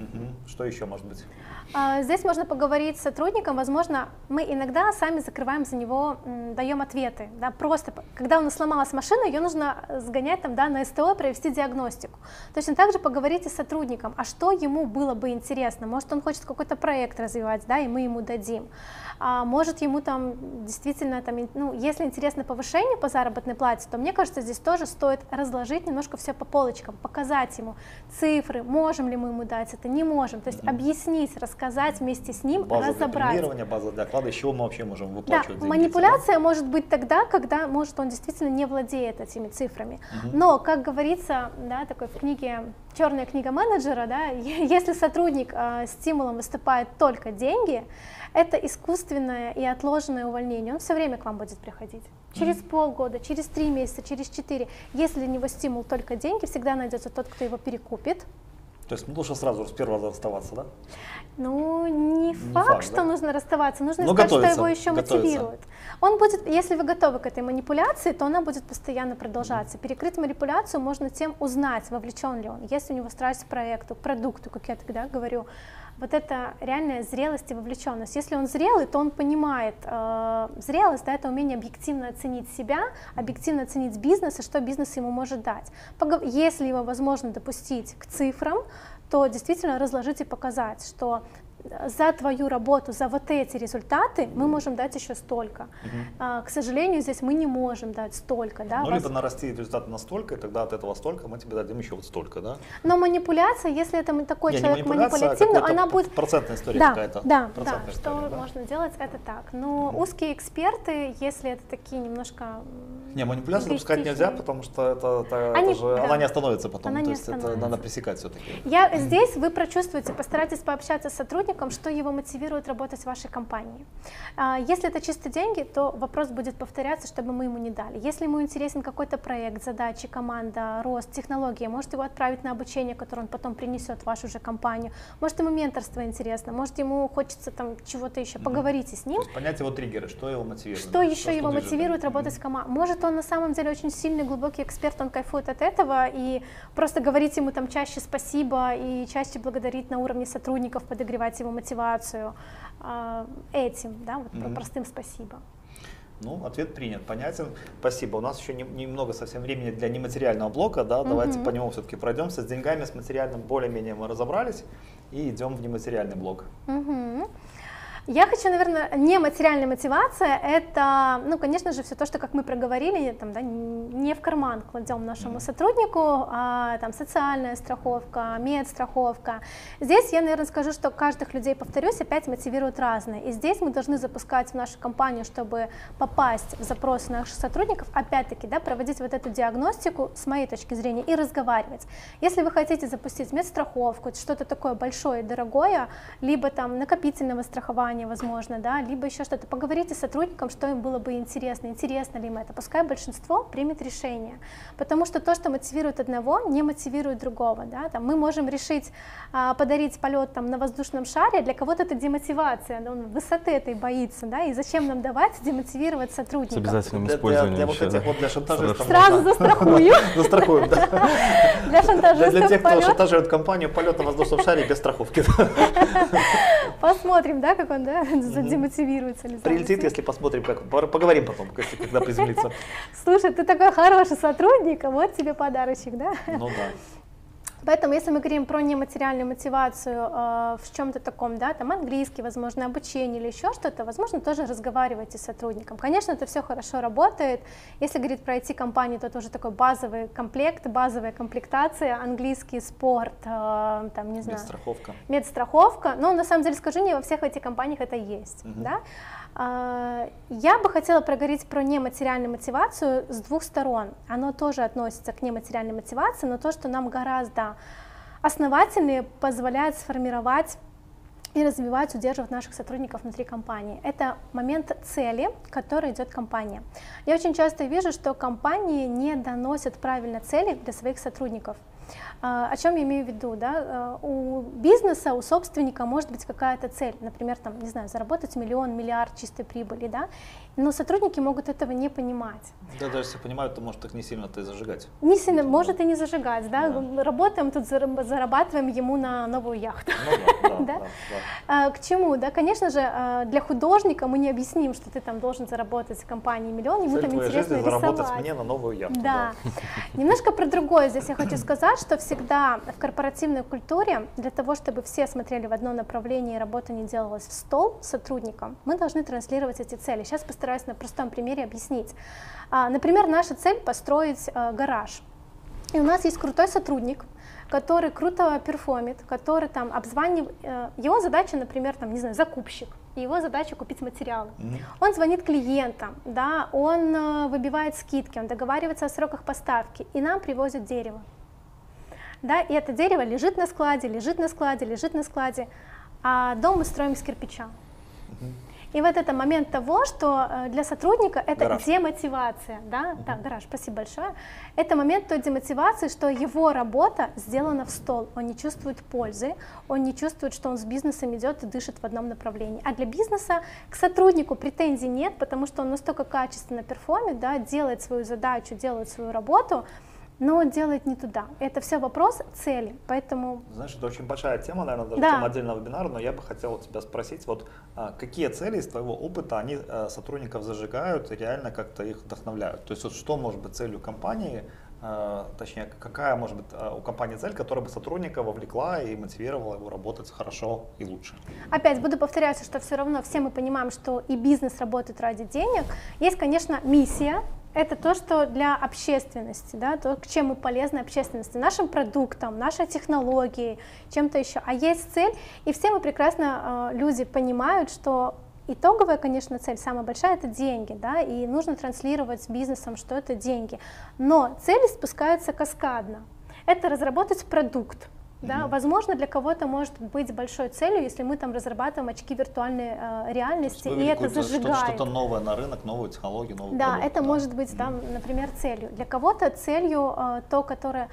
Что еще может быть? Здесь можно поговорить с сотрудником, возможно, мы иногда сами закрываем за него, даем ответы, да, просто, когда у нас сломалась машина, ее нужно сгонять там, да, на СТО, провести диагностику. Точно так же поговорите с сотрудником, а что ему было бы интересно, может он хочет какой-то проект развивать, да, и мы ему дадим. Может ему там действительно, там, ну, если интересно повышение по заработной плате, то мне кажется, здесь тоже стоит разложить немножко все по полочкам, показать ему цифры, можем ли мы ему дать это, не можем, то есть объяснить, рассказать вместе с ним, разобрать. База премирования, база доклада, из чего мы вообще можем выплачивать деньги? Манипуляция может быть тогда, когда, может, он действительно не владеет этими цифрами. Но, как говорится, да, такой в книге «Черная книга менеджера», да, если сотрудник стимулом выступает только деньги, это искусственное и отложенное увольнение, он все время к вам будет приходить. Через полгода, через 3 месяца, через 4. Если для него стимул только деньги, всегда найдется тот, кто его перекупит. То есть лучше сразу с первого раза расставаться, да? Ну, не факт, что нужно расставаться, нужно но искать, что его еще мотивирует. Он будет, если вы готовы к этой манипуляции, то она будет постоянно продолжаться. Перекрыть манипуляцию можно тем узнать, вовлечен ли он, есть у него страсть к проекту, к продукту, как я тогда говорю. Вот это реальная зрелость и вовлеченность. Если он зрелый, то он понимает, зрелость, да, это умение объективно оценить себя, объективно оценить бизнес и что бизнес ему может дать. Если его возможно допустить к цифрам, то действительно разложить и показать, что за твою работу, за вот эти результаты мы можем дать еще столько. К сожалению, здесь мы не можем дать столько. Да, ну, либо нарасти результаты настолько, и тогда от этого столько мы тебе дадим еще вот столько, да? Но манипуляция, если это такой человек манипулятивный, она будет... Процентная история какая-то. Да, что можно делать, это так. Но узкие эксперты, если это такие немножко... Не, манипуляцию допускать нельзя, потому что она не остановится потом, то есть это надо пресекать все-таки. Здесь вы прочувствуете, постарайтесь пообщаться с сотрудником, что его мотивирует работать в вашей компании. Если это чисто деньги, то вопрос будет повторяться, чтобы мы ему не дали. Если ему интересен какой-то проект, задачи, команда, рост, технология, может его отправить на обучение, которое он потом принесет в вашу же компанию. Может ему менторство интересно, может ему хочется там чего-то еще. Поговорите с ним. То есть понять его триггеры, что его мотивирует. Что еще его мотивирует работать в команде. Может он на самом деле очень сильный, глубокий эксперт, он кайфует от этого, и просто говорить ему там чаще спасибо и чаще благодарить на уровне сотрудников, подогревать его мотивацию этим, да, вот простым спасибо. Ну, ответ принят, понятен. Спасибо. У нас еще немного совсем времени для нематериального блока, да, давайте по нему все-таки пройдемся. С деньгами, с материальным более-менее мы разобрались и идем в нематериальный блок. Я хочу, наверное, нематериальная мотивация, это, ну, конечно же, все то, что, как мы проговорили, там, да, не в карман кладем нашему сотруднику, а там социальная страховка, медстраховка. Здесь я, наверное, скажу, что каждых людей, повторюсь, опять мотивируют разные. И здесь мы должны запускать в нашу компанию, чтобы попасть в запросы наших сотрудников, опять-таки, да, проводить вот эту диагностику с моей точки зрения и разговаривать. Если вы хотите запустить медстраховку, что-то такое большое и дорогое, либо там накопительного страхования, возможно, да, либо еще что-то. Поговорите с сотрудником, что им было бы интересно, интересно ли им это. Пускай большинство примет решение, потому что то, что мотивирует одного, не мотивирует другого, да. Там, мы можем решить подарить полет там, на воздушном шаре, для кого-то это демотивация, он высоты этой боится, да, и зачем нам давать демотивировать сотрудников? С обязательным использованием. Для вот этих вот, для шантажистов. Сразу застрахую. Застрахуем, да. Для шантажистов Для тех, кто полет. шантажирует компанию, полет на воздушном шаре без страховки. Посмотрим, да, как он, да, задемотивируется. Прилетит, если посмотрим, как. Поговорим потом, когда приземлится. Слушай, ты такой хороший сотрудник, а вот тебе подарочек, да? Ну да. Поэтому, если мы говорим про нематериальную мотивацию в чем-то таком, да, там английский, возможно, обучение или еще что-то, возможно, тоже разговаривайте с сотрудником. Конечно, это все хорошо работает. Если говорить про IT-компанию, то это уже такой базовый комплект, базовая комплектация, английский, спорт, там, не знаю. Медстраховка. Медстраховка. Но на самом деле, скажу, не во всех IT-компаниях это есть, да. Я бы хотела проговорить про нематериальную мотивацию с двух сторон. Оно тоже относится к нематериальной мотивации, но то, что нам гораздо основательнее позволяет сформировать и развивать, удерживать наших сотрудников внутри компании. Это момент цели, к которой идет компания. Я очень часто вижу, что компании не доносят правильно цели для своих сотрудников. О чем я имею в виду? Да? У бизнеса, у собственника может быть какая-то цель, например, там, не знаю, заработать миллион, миллиард чистой прибыли, да? Но сотрудники могут этого не понимать. Да, даже если понимают, то может их не сильно-то и зажигать. Не сильно, может и не зажигать, да? Работаем тут, зарабатываем ему на новую яхту. Ну, да. К чему? Да? Конечно же, для художника мы не объясним, что ты там должен заработать в компании миллион, ему там интересно рисовать. Заработать мне на новую яхту. Да. Немножко про другое здесь я хочу сказать, что всегда в корпоративной культуре для того, чтобы все смотрели в одно направление и работа не делалась в стол сотрудникам, мы должны транслировать эти цели. Сейчас постараюсь на простом примере объяснить. Например, наша цель построить гараж. И у нас есть крутой сотрудник, который круто перформит, который там обзванивает, его задача, например, там, не знаю, закупщик, его задача купить материалы. Он звонит клиентам, да, он выбивает скидки, он договаривается о сроках поставки, и нам привозят дерево. Да, и это дерево лежит на складе, лежит на складе, лежит на складе, а дом мы строим из кирпича. И вот это момент того, что для сотрудника это гараж. Демотивация, да? Да, гараж, спасибо большое. Это момент той демотивации, что его работа сделана в стол, он не чувствует пользы, он не чувствует, что он с бизнесом идет и дышит в одном направлении. А для бизнеса к сотруднику претензий нет, потому что он настолько качественно перформит, да, делает свою задачу, делает свою работу, но делает не туда. Это все вопрос цели, поэтому... Знаешь, это очень большая тема, наверное, даже тема отдельного вебинара, но я бы хотел у тебя спросить, вот какие цели из твоего опыта, они сотрудников зажигают и реально как-то их вдохновляют? То есть вот что может быть целью компании, точнее, какая может быть у компании цель, которая бы сотрудника вовлекла и мотивировала его работать хорошо и лучше? Опять буду повторяться, что все равно все мы понимаем, что и бизнес работает ради денег. Есть, конечно, миссия. Это то, что для общественности, да, то, чем мы полезны общественности, нашим продуктам, нашей технологией, чем-то еще. А есть цель, и все мы прекрасно, люди понимают, что итоговая, конечно, цель, самая большая, это деньги, да, и нужно транслировать с бизнесом, что это деньги. Но цели спускаются каскадно. Это разработать продукт. Да, возможно, для кого-то может быть большой целью, если мы там разрабатываем очки виртуальной реальности, и это зажигает. Что-то новое на рынок, новую технологию, новый да, продукт. Это может быть, там, например, целью. Для кого-то целью то, которое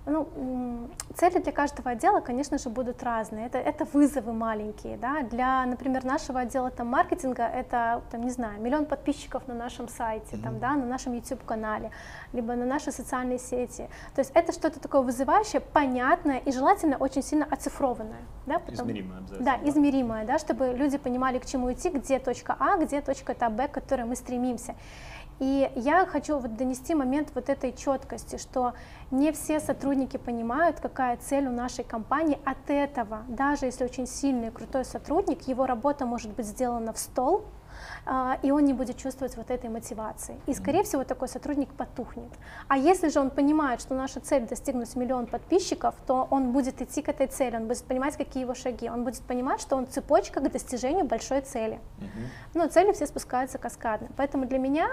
Цели для каждого отдела, конечно же, будут разные. Это вызовы маленькие. Да? Для, например, нашего отдела там, маркетинга это, там, не знаю, 1 миллион подписчиков на нашем сайте, там, да, на нашем YouTube-канале, либо на нашей социальной сети. То есть это что-то такое вызывающее, понятное и желательно очень сильно оцифрованное. Да? Измеримое обязательно. Да, измеримое, да, чтобы люди понимали, к чему идти, где точка А, где точка Б, к которой мы стремимся. И я хочу вот донести момент вот этой четкости, что не все сотрудники понимают, какая цель у нашей компании. От этого, даже если очень сильный и крутой сотрудник, его работа может быть сделана в стол, и он не будет чувствовать вот этой мотивации. И, скорее всего, такой сотрудник потухнет. А если же он понимает, что наша цель достигнуть 1 миллион подписчиков, то он будет идти к этой цели, он будет понимать, какие его шаги, он будет понимать, что он цепочка к достижению большой цели. Но цели все спускаются каскадно. Поэтому для меня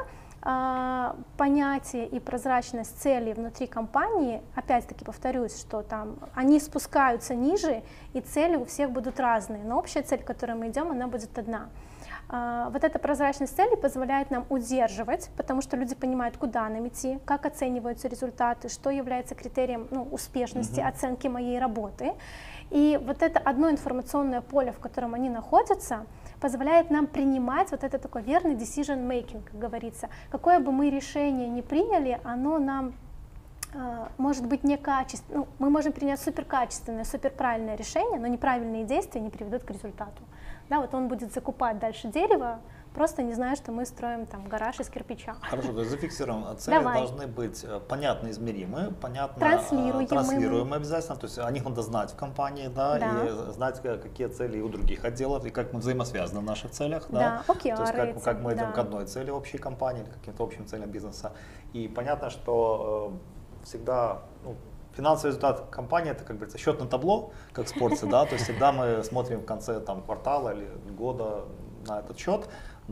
понятие и прозрачность целей внутри компании, опять-таки повторюсь, что там они спускаются ниже, и цели у всех будут разные, но общая цель, к которой мы идем, она будет одна. Вот эта прозрачность целей позволяет нам удерживать, потому что люди понимают, куда нам идти, как оцениваются результаты, что является критерием успешности, оценки моей работы. И вот это одно информационное поле, в котором они находятся, позволяет нам принимать вот это такой верный decision making, как говорится. Какое бы мы решение ни приняли, оно нам может быть некачественным. Мы можем принять суперкачественное, суперправильное решение, но неправильные действия не приведут к результату. Да, вот он будет закупать дальше дерево, просто не зная, что мы строим там гараж из кирпича. Хорошо, то есть зафиксируем. Цели должны быть понятно измеримы, понятно транслируемые обязательно, то есть о них надо знать в компании, да, и знать, какие цели и у других отделов, и как мы взаимосвязаны в наших целях, да, то есть как мы идем к одной цели общей компании, или каким-то общим целям бизнеса. И понятно, что всегда финансовый результат компании — это, как говорится, счет на табло, как в спорте, да, то есть всегда мы смотрим в конце там, квартала или года на этот счет,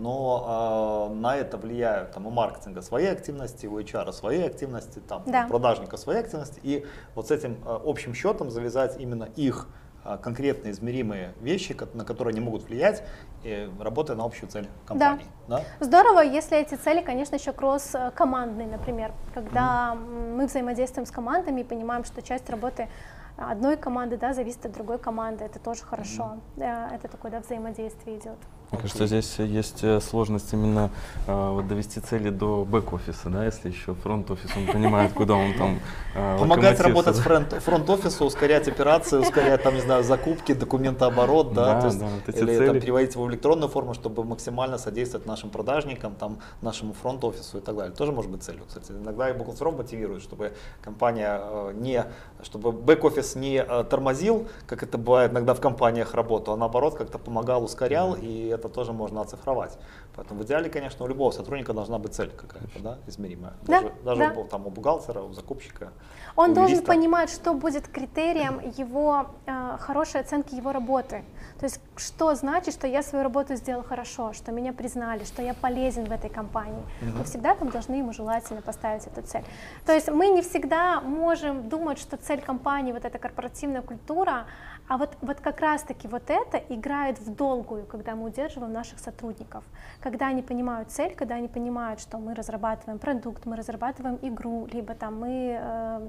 но на это влияют там, у маркетинга свои активности, у HR свои активности, там, у продажника свои активности, и вот с этим общим счетом завязать именно их конкретные измеримые вещи, на которые они могут влиять, работая на общую цель компании. Да. Здорово, если эти цели, конечно, еще кросс-командные, например, когда мы взаимодействуем с командами и понимаем, что часть работы одной команды, да, зависит от другой команды, это тоже хорошо, это такое, да, взаимодействие идет. Мне кажется, здесь есть сложность именно довести цели до бэк-офиса, да, если еще фронт-офис, он понимает, куда он там помогать работать фронт-офису, ускорять операции, ускорять там, не знаю, закупки, документооборот, да, то есть, вот или там, переводить его в электронную форму, чтобы максимально содействовать нашим продажникам, там, нашему фронт-офису и так далее. Тоже может быть целью, кстати. Иногда и бухгалтеров мотивирует, чтобы компания чтобы бэк-офис не тормозил, как это бывает иногда в компаниях работу, а наоборот как-то помогал, ускорял, и это тоже можно оцифровать. Поэтому в идеале, конечно, у любого сотрудника должна быть цель какая-то, да, измеримая. Даже там, у бухгалтера, у закупщика. Он должен понимать, что будет критерием его хорошей оценки его работы. То есть, что значит, что я свою работу сделал хорошо, что меня признали, что я полезен в этой компании. Мы всегда там должны ему желательно поставить эту цель. То есть мы не всегда можем думать, что цель компании, вот эта корпоративная культура, а вот как раз-таки вот это играет в долгую, когда мы удерживаем наших сотрудников. Когда они понимают цель, когда они понимают, что мы разрабатываем продукт, мы разрабатываем игру, либо там мы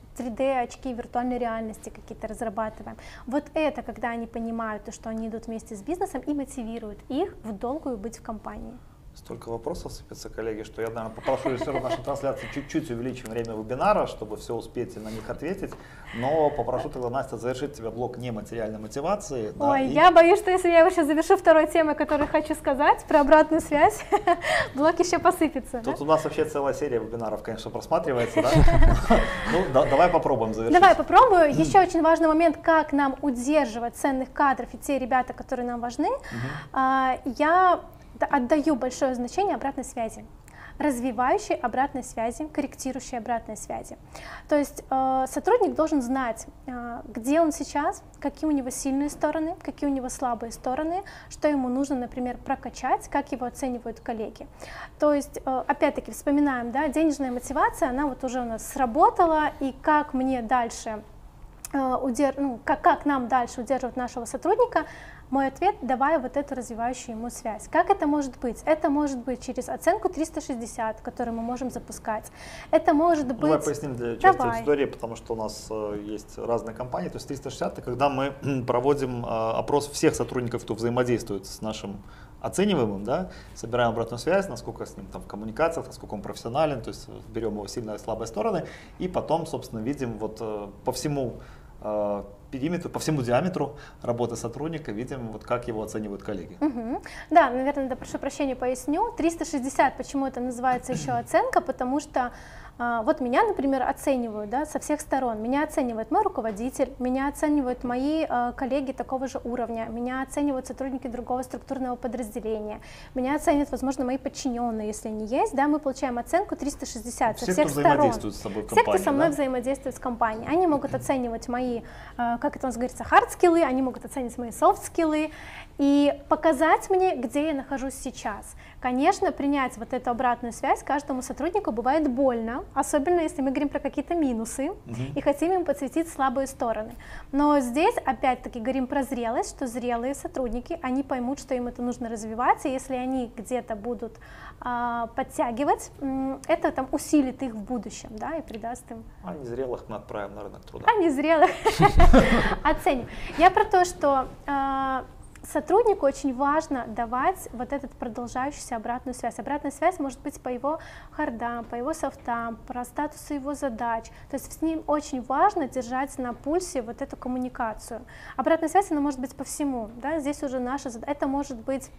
3D-очки виртуальной реальности какие-то разрабатываем. Вот это, когда они понимают, что они идут вместе с бизнесом и мотивируют их в долгую быть в компании. Столько вопросов сыпется, коллеги, что я, наверное, попрошу режиссера нашей трансляции чуть-чуть увеличить время вебинара, чтобы все успеть и на них ответить. Но попрошу тогда, Настя, завершить тебя блок нематериальной мотивации. Ой, я боюсь, что если я его сейчас завершу второй темой, которую хочу сказать, про обратную связь, блок еще посыпется. Тут у нас вообще целая серия вебинаров, конечно, просматривается, да? Ну, давай попробуем завершить. Давай попробую. Еще очень важный момент, как нам удерживать ценных кадров и те ребята, которые нам важны. Я отдаю большое значение обратной связи, развивающей обратной связи, корректирующей обратной связи. То есть сотрудник должен знать, где он сейчас, какие у него сильные стороны, какие у него слабые стороны, что ему нужно, например, прокачать, как его оценивают коллеги. То есть, опять-таки, вспоминаем, да, денежная мотивация, она вот уже у нас сработала, и как мне дальше как нам дальше удерживать нашего сотрудника, мой ответ: давай вот эту развивающую ему связь. Как это может быть? Это может быть через оценку 360, которую мы можем запускать. Это может быть... Давай поясним для части аудитории, потому что у нас есть разные компании. То есть 360 — это когда мы проводим опрос всех сотрудников, кто взаимодействует с нашим оцениваемым, да, собираем обратную связь, насколько с ним там в коммуникациях, насколько он профессионален, то есть берем его сильные и слабые стороны, и потом, собственно, видим вот по всему периметру, по всему диаметру работы сотрудника, видим, вот как его оценивают коллеги. Да, наверное, да, прошу прощения, поясню. 360, почему это называется еще оценка, потому что вот меня, например, оценивают, да, со всех сторон. Меня оценивает мой руководитель, меня оценивают мои коллеги такого же уровня, меня оценивают сотрудники другого структурного подразделения, меня оценивают, возможно, мои подчиненные, если они есть. Да, мы получаем оценку 360 со всех сторон. Взаимодействуют с собой в компании, все, кто со мной да? взаимодействует с компанией. Они могут оценивать мои, как это у нас говорится, hard-скиллы, они могут оценивать мои soft-скиллы и показать мне, где я нахожусь сейчас. Конечно, принять вот эту обратную связь каждому сотруднику бывает больно, особенно если мы говорим про какие-то минусы и хотим им подсветить слабые стороны. Но здесь опять-таки говорим про зрелость, что зрелые сотрудники, они поймут, что им это нужно развивать, и если они где-то будут подтягивать, это там усилит их в будущем, да, и придаст им. А незрелых мы отправим на рынок труда. А незрелых оценим. Я про то, что сотруднику очень важно давать вот эту продолжающуюся обратную связь. Обратная связь может быть по его хардам, по его софтам, про статусы его задач. То есть с ним очень важно держать на пульсе вот эту коммуникацию. Обратная связь, она может быть по всему. Да? Здесь уже наша задача, это может быть...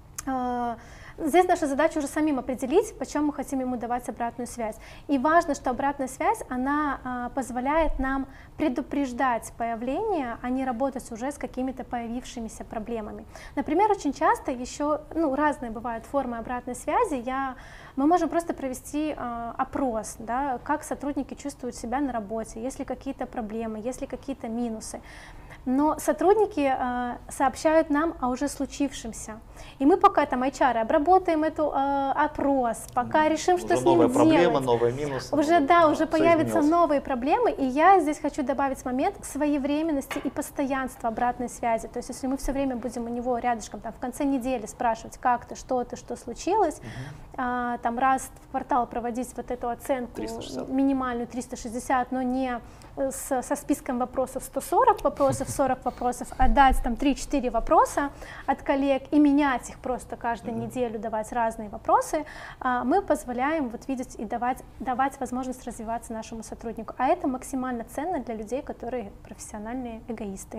Здесь наша задача уже самим определить, почему мы хотим ему давать обратную связь. И важно, что обратная связь, она позволяет нам предупреждать появление, а не работать уже с какими-то появившимися проблемами. Например, очень часто еще, разные бывают формы обратной связи. Мы можем просто провести опрос, да, как сотрудники чувствуют себя на работе, есть ли какие-то проблемы, есть ли какие-то минусы. Но сотрудники сообщают нам о уже случившемся. И мы пока там HR обработаем эту опрос, пока решим, что с ним делать. Новая проблема, новые минусы. Уже появятся новые проблемы. И я здесь хочу добавить момент своевременности и постоянства обратной связи. То есть если мы все время будем у него рядышком, там, в конце недели спрашивать, как ты, что случилось, там раз в квартал проводить вот эту оценку 360. Минимальную 360, но не со списком вопросов 140 вопросов, 40 вопросов, а дать там 3-4 вопроса от коллег и менять их просто каждую неделю, давать разные вопросы, мы позволяем вот видеть и давать возможность развиваться нашему сотруднику. А это максимально ценно для людей, которые профессиональные эгоисты.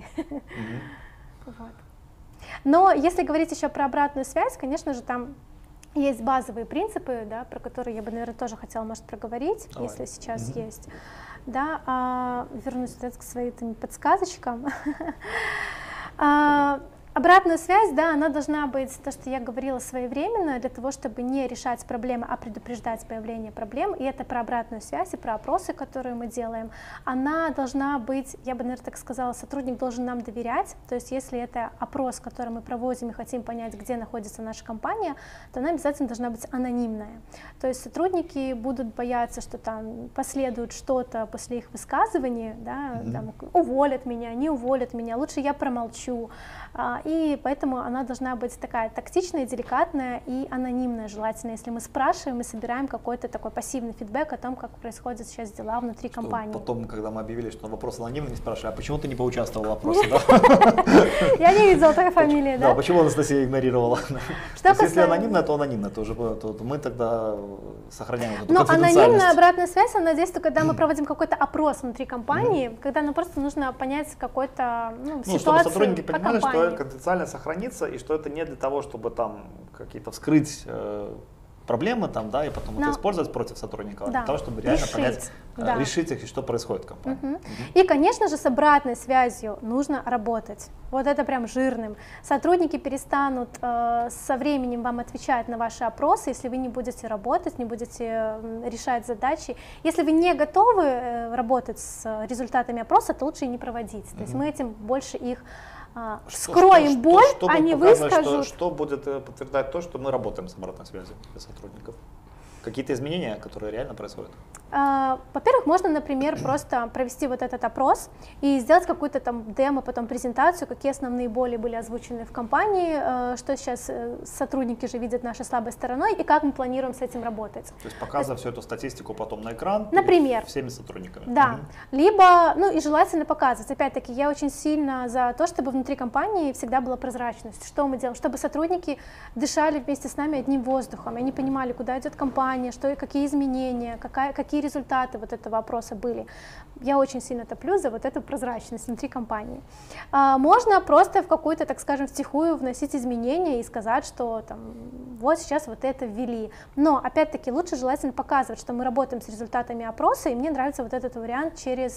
Вот. Но если говорить еще про обратную связь, конечно же, там есть базовые принципы, да, про которые я бы, наверное, тоже хотела, может, проговорить, если сейчас есть. Да, вернусь к своим подсказочкам. Обратная связь, да, она должна быть, то, что я говорила, своевременно, для того, чтобы не решать проблемы, а предупреждать появление проблем. И это про обратную связь и про опросы, которые мы делаем. Она должна быть, я бы, наверное, так сказала, сотрудник должен нам доверять. То есть если это опрос, который мы проводим и хотим понять, где находится наша компания, то она обязательно должна быть анонимная. То есть сотрудники будут бояться, что там последует что-то после их высказываний, да, там, уволят меня, не уволят меня, лучше я промолчу. И поэтому она должна быть такая тактичная, деликатная и анонимная, желательно, если мы спрашиваем и собираем какой-то такой пассивный фидбэк о том, как происходят сейчас дела внутри компании. Потом, когда мы объявили, что вопрос анонимный, не спрашивали, а почему ты не поучаствовала в опросе? Я не видела такой фамилии, да? Да, почему Анастасия игнорировала? Если анонимно, то анонимно, то мы тогда сохраняем эту конфиденциальность. Но анонимная обратная связь, она здесь только когда мы проводим какой-то опрос внутри компании, когда нам просто нужно понять какую-то ситуацию чтобы сотрудники понимали, по компании. что конфиденциальность сохранится, и что это не для того, чтобы там какие-то вскрыть проблемы там, да, и потом это использовать против сотрудника, а для того, чтобы реально понять, решить их, и что происходит в компании. И, конечно же, с обратной связью нужно работать. Вот это прям жирным. Сотрудники перестанут со временем вам отвечать на ваши опросы, если вы не будете работать, не будете решать задачи. Если вы не готовы работать с результатами опроса, то лучше и не проводить. То есть мы этим больше их скроем боль, а не выскажут. Что будет подтверждать то, что мы работаем с обратной связью для сотрудников? какие-то изменения, которые реально происходят? Во-первых, можно, например, просто провести вот этот опрос и сделать какую-то там демо, потом презентацию, какие основные боли были озвучены в компании, что сейчас сотрудники же видят нашей слабой стороной и как мы планируем с этим работать. То есть показывать всю эту статистику потом на экран например, всеми сотрудниками. Да, либо, ну и желательно показывать. Опять-таки, я очень сильно за то, чтобы внутри компании всегда была прозрачность. Что мы делаем? Чтобы сотрудники дышали вместе с нами одним воздухом, они понимали, куда идет компания, что и какие изменения, какие результаты вот этого опроса были. Я очень сильно топлю за вот эту прозрачность внутри компании. Можно просто в какую-то, так скажем, втихую вносить изменения и сказать, что там, вот сейчас вот это ввели. Но, опять-таки, лучше желательно показывать, что мы работаем с результатами опроса, и мне нравится вот этот вариант через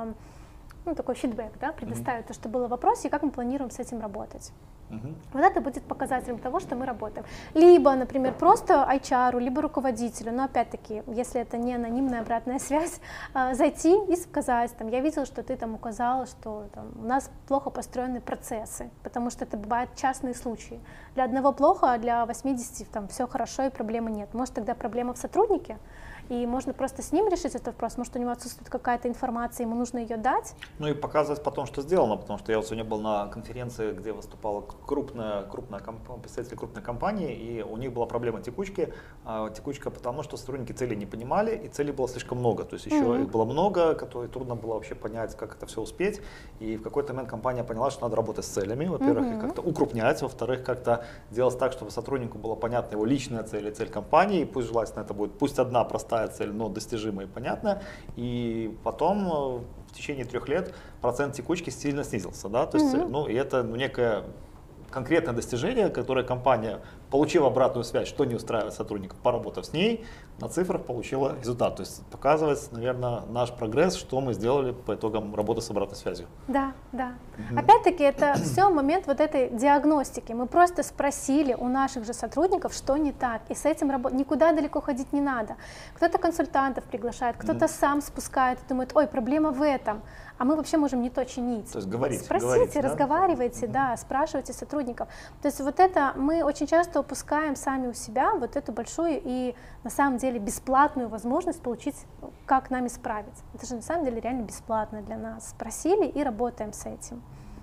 ну, такой фидбэк, да, предоставить то, что было в вопросе, и как мы планируем с этим работать. Вот это будет показателем того, что мы работаем. Либо, например, просто HR, либо руководителю, но опять-таки, если это не анонимная обратная связь, зайти и сказать, там, я видела, что ты там указала, что там, у нас плохо построены процессы, потому что это бывают частные случаи. Для одного плохо, а для 80 там все хорошо и проблемы нет. Может, тогда проблема в сотруднике? И можно просто с ним решить этот вопрос, может, у него отсутствует какая-то информация, ему нужно ее дать. Ну и показывать потом, что сделано, потому что я вот сегодня был на конференции, где выступала представитель крупной компании, и у них была проблема текучки. Текучка потому, что сотрудники цели не понимали, и целей было слишком много. То есть еще их было много, которые трудно было вообще понять, как это все успеть. И в какой-то момент компания поняла, что надо работать с целями, во-первых, их как-то укрупнять, во-вторых, как-то делать так, чтобы сотруднику было понятна его личная цель и цель компании, и пусть желательно это будет, пусть одна простая цель, но достижимая и понятная, и потом в течение 3 лет процент текучки сильно снизился, да, то есть, ну, и это некое конкретное достижение, которое компания, получив обратную связь, что не устраивает сотрудников, поработав с ней, на цифрах получила результат. То есть показывает, наверное, наш прогресс, что мы сделали по итогам работы с обратной связью. Да, да. Опять-таки, это все момент вот этой диагностики. Мы просто спросили у наших же сотрудников, что не так, и с этим никуда далеко ходить не надо. Кто-то консультантов приглашает, кто-то сам спускает и думает, ой, проблема в этом. А мы вообще можем не то чинить. То есть говорите, спросите, разговаривайте, да, спрашивайте сотрудников. То есть вот это мы очень часто упускаем сами у себя, вот эту большую и на самом деле бесплатную возможность получить, как нами справиться. Это же на самом деле реально бесплатно для нас. Спросили и работаем с этим.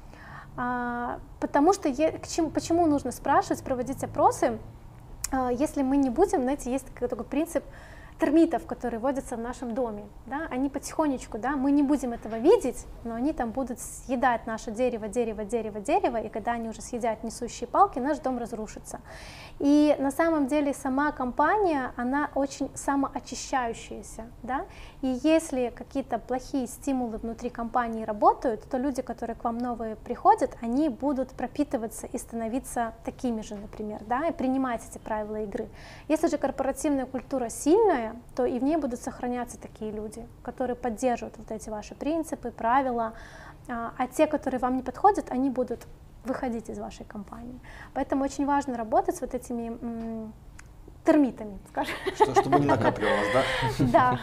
Потому что почему нужно спрашивать, проводить опросы, если мы не будем, знаете, есть такой принцип термитов, которые водятся в нашем доме, да, они потихонечку, да, мы не будем этого видеть, но они там будут съедать наше дерево, и когда они уже съедят несущие палки, наш дом разрушится. И на самом деле сама компания, она очень самоочищающаяся, да, и если какие-то плохие стимулы внутри компании работают, то люди, которые к вам новые приходят, они будут пропитываться и становиться такими же, например, да, и принимать эти правила игры. Если же корпоративная культура сильная, то и в ней будут сохраняться такие люди, которые поддерживают вот эти ваши принципы, правила, а те, которые вам не подходят, они будут выходить из вашей компании. Поэтому очень важно работать с вот этими термитами, скажем. Чтобы не накапливалось, да? Да.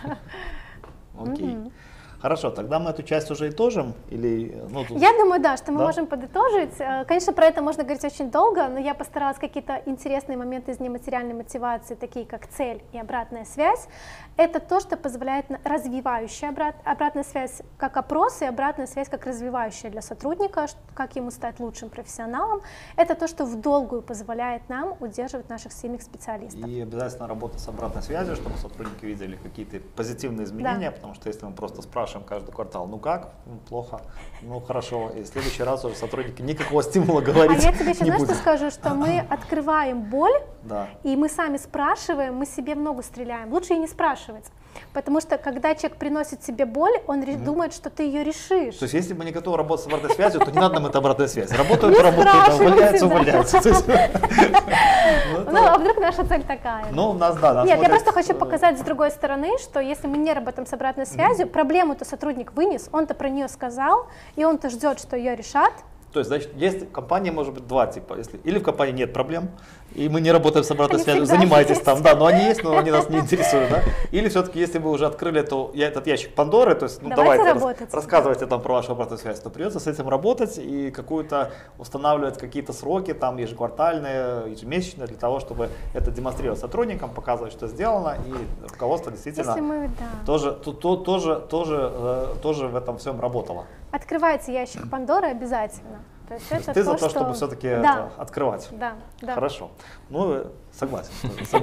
Окей. Хорошо, тогда мы эту часть уже итожим? Или, ну, тут... Я думаю, да, что мы можем подытожить. Конечно, про это можно говорить очень долго, но я постаралась какие-то интересные моменты из нематериальной мотивации, такие как цель и обратная связь. Это то, что позволяет развивающая обратная связь, как опрос, и обратная связь как развивающая для сотрудника, как ему стать лучшим профессионалом. Это то, что в долгую позволяет нам удерживать наших сильных специалистов. И обязательно работа с обратной связью, чтобы сотрудники видели какие-то позитивные изменения, потому что если мы просто спрашиваем каждый квартал, ну как, ну, плохо, ну хорошо, и в следующий раз уже сотрудники никакого стимула говорить не будут. А я тебе еще, знаешь, что скажу, что мы открываем боль, да. И мы сами спрашиваем, мы себе в ногу стреляем. Лучше и не спрашивать. Потому что, когда человек приносит себе боль, он думает, что ты ее решишь. То есть, если мы не готовы работать с обратной связью, то не надо нам эта обратная связь. Работают, увольняются. Ну, а вдруг наша цель такая? Ну, у нас, да. Нет, я просто хочу показать с другой стороны, что если мы не работаем с обратной связью, проблему-то сотрудник вынес, он-то про нее сказал, и он-то ждет, что ее решат, То есть, значит, есть в компании может быть два типа. Или в компании нет проблем, и мы не работаем с обратной связью, занимайтесь там, да, но они есть, но они нас не интересуют, да. Или все-таки, если вы уже открыли этот ящик Пандоры, то есть, ну, давайте рассказывайте там про вашу обратную связь, то придется с этим работать и какую-то устанавливать какие-то сроки, там, ежеквартальные, ежемесячные, для того, чтобы это демонстрировать сотрудникам, показывать, что сделано, и руководство действительно тоже в этом всем работало. Открывайте ящик Пандоры обязательно. То есть это ты за то, чтобы все-таки открывать? Да, да. Хорошо. Ну, согласен.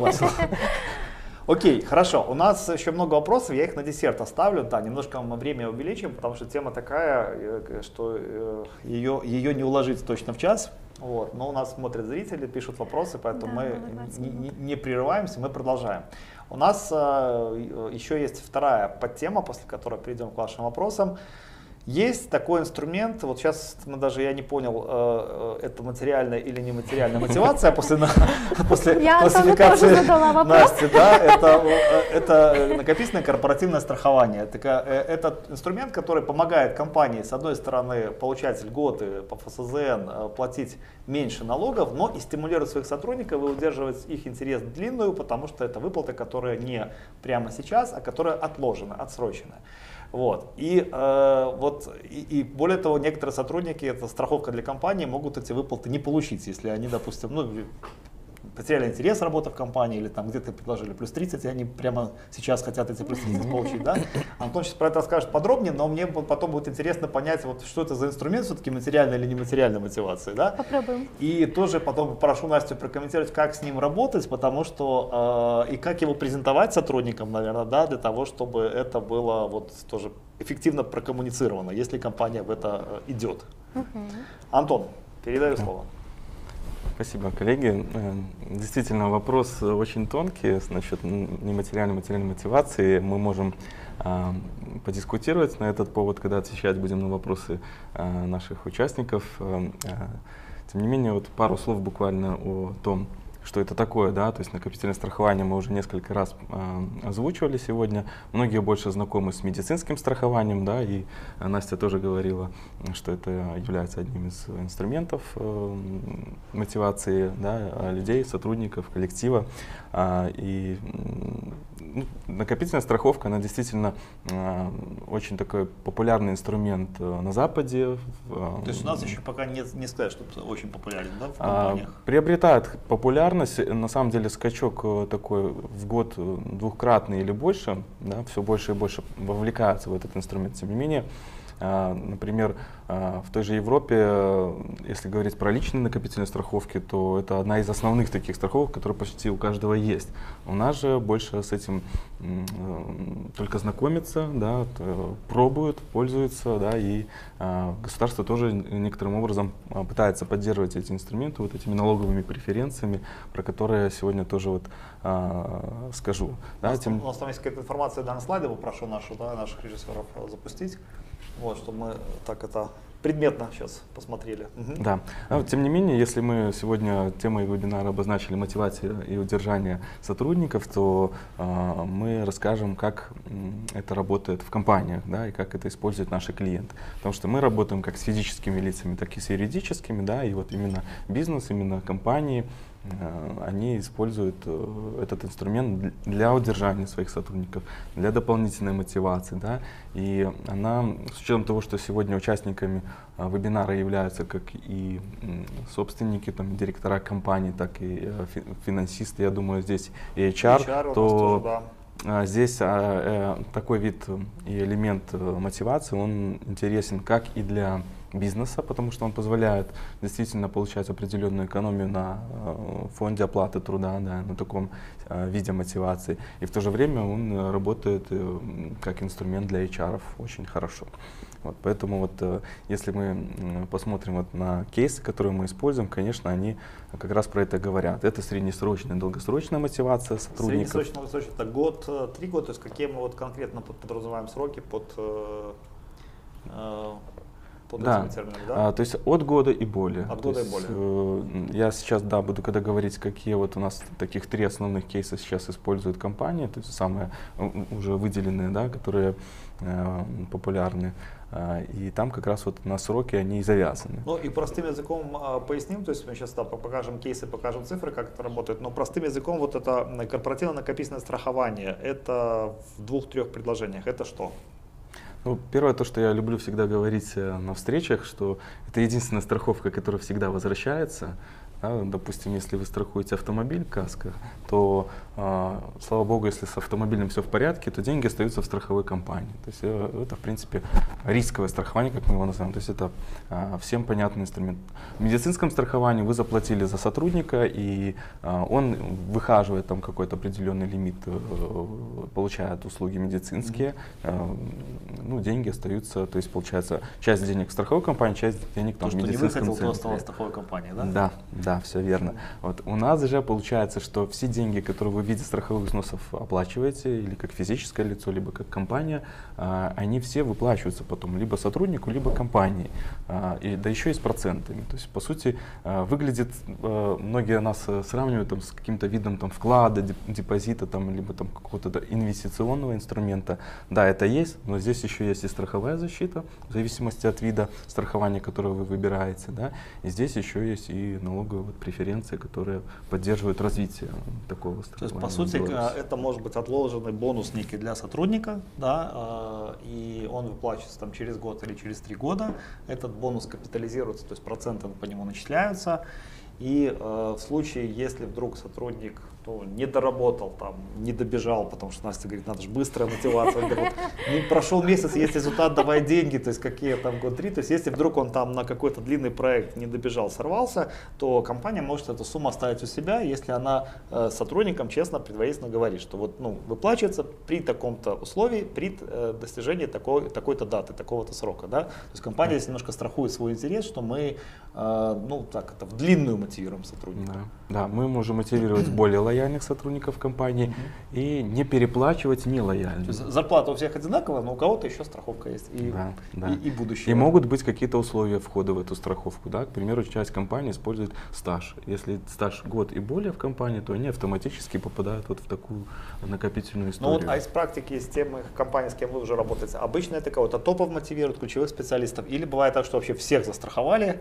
Окей, хорошо. У нас еще много вопросов, я их на десерт оставлю. Да, немножко мы время увеличим, потому что тема такая, что ее не уложить точно в час. Вот. Но у нас смотрят зрители, пишут вопросы, поэтому мы не прерываемся, мы продолжаем. У нас еще есть вторая подтема, после которой перейдем к вашим вопросам. Есть такой инструмент, вот сейчас я не понял, это материальная или нематериальная мотивация после классификации Насти, да, это накопительное корпоративное страхование. Это инструмент, который помогает компании, с одной стороны, получать льготы по ФСЗН, платить меньше налогов, но и стимулировать своих сотрудников и удерживать их интерес длинную, потому что это выплата, которая не прямо сейчас, а которая отложена, отсрочена. Вот. И более того, некоторые сотрудники, это страховка для компании, могут эти выплаты не получить, если они, допустим, потеряли интерес работы в компании или там где-то предложили плюс 30, и они прямо сейчас хотят эти плюс 30 получить. Да? Антон сейчас про это расскажет подробнее, но мне потом будет интересно понять, вот, что это за инструмент, все-таки материальная или нематериальная мотивация. Да? Попробуем. И тоже потом прошу Настю прокомментировать, как с ним работать, потому что и как его презентовать сотрудникам, наверное, да, для того, чтобы это было вот тоже эффективно прокоммуницировано, если компания в это идет. Антон, передаю слово. Спасибо, коллеги. Действительно, вопрос очень тонкий насчет нематериальной материальной мотивации. Мы можем подискутировать на этот повод, когда отвечать будем на вопросы наших участников. Тем не менее, вот пару слов буквально о том, что это такое, да, то есть накопительное страхование мы уже несколько раз озвучивали сегодня. Многие больше знакомы с медицинским страхованием, да, и Настя тоже говорила, что это является одним из инструментов мотивации, да, людей, сотрудников, коллектива. Накопительная страховка, она действительно очень такой популярный инструмент на Западе. То есть у нас еще пока не сказать, что это очень популярен, да, в компаниях? Приобретает популярность, на самом деле скачок такой в год двухкратный или больше, да, все больше и больше вовлекаются в этот инструмент. Тем не менее, например, в той же Европе, если говорить про личные накопительные страховки, то это одна из основных таких страховок, которые почти у каждого есть. У нас же больше с этим только знакомятся, да, пробуют, пользуются, да, и государство тоже некоторым образом пытается поддерживать эти инструменты вот этими налоговыми преференциями, про которые я сегодня тоже вот скажу. Да, у нас там есть какая-то информация на слайде, попрошу наших режиссеров запустить. Вот, чтобы мы так это предметно сейчас посмотрели. Да. Тем не менее, если мы сегодня темой вебинара обозначили мотивация и удержание сотрудников, то мы расскажем, как это работает в компаниях, да, и как это используют наши клиенты. Потому что мы работаем как с физическими лицами, так и с юридическими, да, и вот именно бизнес, именно компании, они используют этот инструмент для удержания своих сотрудников, для дополнительной мотивации. Да? И она, с учетом того, что сегодня участниками вебинара являются как и собственники, там, директора компаний, так и финансисты, я думаю, здесь и HR, то тоже, да. Здесь такой вид и элемент мотивации, он интересен как и для бизнеса, потому что он позволяет действительно получать определенную экономию на фонде оплаты труда, да, на таком виде мотивации. И в то же время он работает как инструмент для HR очень хорошо. Вот, поэтому вот, если мы посмотрим вот на кейсы, которые мы используем, конечно, они как раз про это говорят. Это среднесрочная, долгосрочная мотивация сотрудников. Среднесрочная, долгосрочная — это год, 3 года, то есть какие мы вот конкретно подразумеваем сроки под да. этими терминами, да? То есть от года и более. От года и более. Я сейчас, да, буду когда говорить, какие вот у нас таких 3 основных кейса сейчас используют компании, то есть самые уже выделенные, да, которые популярны. и там как раз вот на сроки они и завязаны. Ну и простым языком поясним, то есть мы сейчас покажем кейсы, покажем цифры, как это работает, но простым языком вот это корпоративно-накопительное страхование, это в 2-3 предложениях, это что? Ну, первое, то, что я люблю всегда говорить на встречах, что это единственная страховка, которая всегда возвращается. Да, допустим, если вы страхуете автомобиль, каско, то, слава богу, если с автомобилем все в порядке, то деньги остаются в страховой компании. То есть это, в принципе, рисковое страхование, как мы его называем. То есть это всем понятный инструмент. В медицинском страховании вы заплатили за сотрудника, и он выхаживает там какой-то определенный лимит, получает услуги медицинские, ну, деньги остаются, то есть получается часть денег в страховой компании, часть денег там в медицинском центре. То, что не выхотел, то осталось в страховой компании, да? Да, все верно. Вот у нас же получается, что все деньги, которые вы в виде страховых взносов оплачиваете, или как физическое лицо, либо как компания, они все выплачиваются потом либо сотруднику, либо компании, да еще и с процентами. То есть, по сути, выглядит, многие нас сравнивают там, с каким-то видом там, вклада, депозита, там, либо там, какого-то инвестиционного инструмента. Да, это есть, но здесь еще есть и страховая защита, в зависимости от вида страхования, которое вы выбираете. Да? И здесь еще есть и налоговые преференции, которые поддерживают развитие такого страхования. То есть, по сути, это может быть отложенный бонус некий для сотрудника, да, и он выплачивается там, через год или через 3 года. Этот бонус капитализируется, то есть проценты по нему начисляются. И в случае, если вдруг сотрудник не доработал, там, не добежал, потому что Настя говорит, надо же быстрая мотивация, вот, прошел месяц, есть результат, давай деньги, то есть какие там год 3, то есть если вдруг он там на какой-то длинный проект не добежал, сорвался, то компания может эту сумму оставить у себя, если она сотрудникам честно, предварительно говорит, что вот, ну, выплачивается при таком-то условии, при достижении такой-то даты, такого-то срока, да, то есть компания здесь немножко страхует свой интерес, что мы, ну, так, это в длинную мотивируем сотрудников. Да, мы можем мотивировать более лояльных сотрудников компании и не переплачивать нелояльных. Зарплата у всех одинаковая, но у кого-то еще страховка есть и будущее. И могут быть какие-то условия входа в эту страховку. Да? К примеру, часть компаний использует стаж. Если стаж год и более в компании, то они автоматически попадают вот в такую накопительную историю. Ну вот, а из практики, из тех компаний, с кем вы уже работаете, обычно это кого-то топов мотивирует, ключевых специалистов, или бывает так, что вообще всех застраховали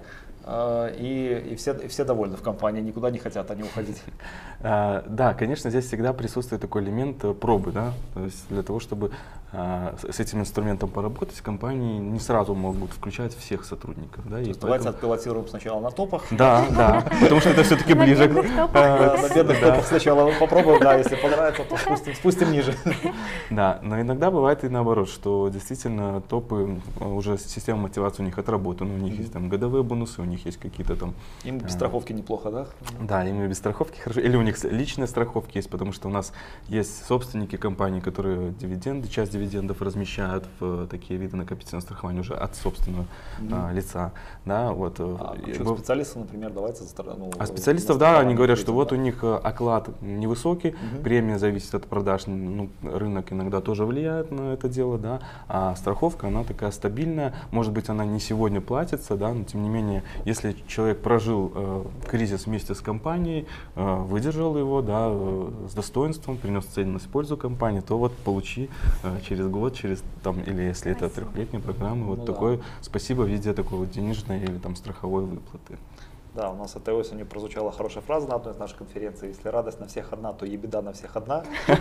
и все довольны в компании, никуда не хотят они уходить? Да, конечно, здесь всегда присутствует такой элемент пробы, да, то есть для того, чтобы с этим инструментом поработать, компании не сразу могут включать всех сотрудников. Да, и давайте отпилотируем сначала на топах. Да, потому что это все-таки ближе. На бедных топах сначала попробуем, да, если понравится, то спустим ниже. Да, но иногда бывает и наоборот, что действительно топы, уже система мотивации у них отработана, у них есть там годовые бонусы, у них есть какие-то там… Им без страховки неплохо, да? Да, им и без страховки хорошо, или у них личные страховки есть, потому что у нас есть собственники компаний, которые часть дивидендов размещают в такие виды накопительного страхования уже от собственного лица. Да, вот. Специалисты, например, давайте специалистов, да, они говорят, что вот у них оклад невысокий, премия зависит от продаж, ну, рынок иногда тоже влияет на это дело, да, а страховка, она такая стабильная, может быть, она не сегодня платится, да, но тем не менее, если человек прожил кризис вместе с компанией, выдержал его, да, с достоинством, принес ценность в пользу компании, то вот получи через год, или если это трехлетняя программа, вот такое спасибо в виде такой вот денежной или там страховой выплаты. Да, у нас этой осенью прозвучала хорошая фраза на одной из наших конференций. Если радость на всех одна, то ебеда на всех одна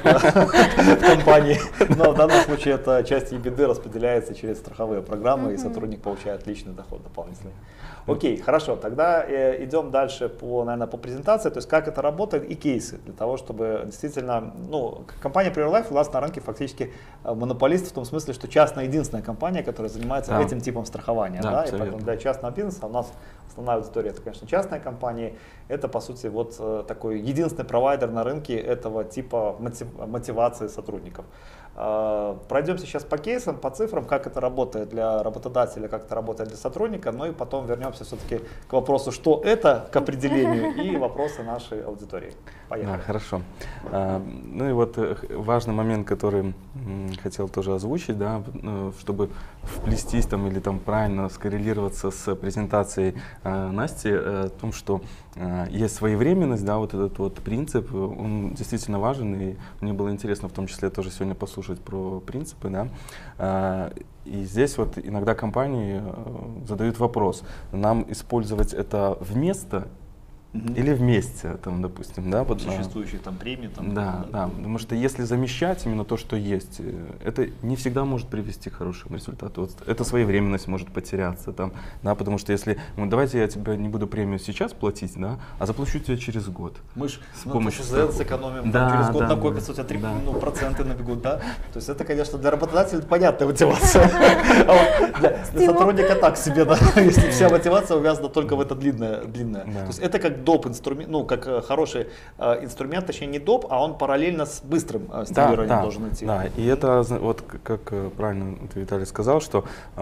в компании. Но в данном случае эта часть ебеды распределяется через страховые программы, и сотрудник получает личный доход дополнительный. Окей, хорошо, тогда идем дальше наверное, по презентации, то есть как это работает и кейсы, для того, чтобы действительно, ну, компания PriorLife у нас на рынке фактически монополист в том смысле, что частная единственная компания, которая занимается этим типом страхования, да, и поэтому для частного бизнеса у нас основная аудитория это, конечно, частные компании, это по сути вот такой единственный провайдер на рынке этого типа мотивации сотрудников. Пройдемся сейчас по кейсам, по цифрам, как это работает для работодателя, как это работает для сотрудника, ну и потом вернемся все-таки к вопросу, что это, к определению, и вопросы нашей аудитории. Поехали. Да, хорошо. Ну и вот важный момент, который хотел тоже озвучить, да, чтобы вплестись там, или там правильно скоррелироваться с презентацией Насти, о том, что есть своевременность, да, вот этот вот принцип, он действительно важен, и мне было интересно в том числе тоже сегодня послушать послушать про принципы, да. И здесь вот иногда компании задают вопрос, нам использовать это вместо или вместе, там, допустим, да, вот, существующих там премий. Там, да, потому что если замещать именно то, что есть, это не всегда может привести к хорошему результату. Вот эта своевременность может потеряться, там, да, потому что если, ну, давайте я тебе не буду премию сейчас платить, да, а заплачу тебе через год. Мы же с помощью сэкономим, через год накопится, у тебя 3 проценты набегут, да? То есть это, конечно, для работодателя понятная мотивация, а вот для сотрудника так себе, да, если вся мотивация увязана только в это длинное. То есть это как доп. Инструмент, ну, как хороший инструмент, точнее не доп, а он параллельно с быстрым стимулированием должен идти. Да, и это, вот как правильно ты, Виталий, сказал, что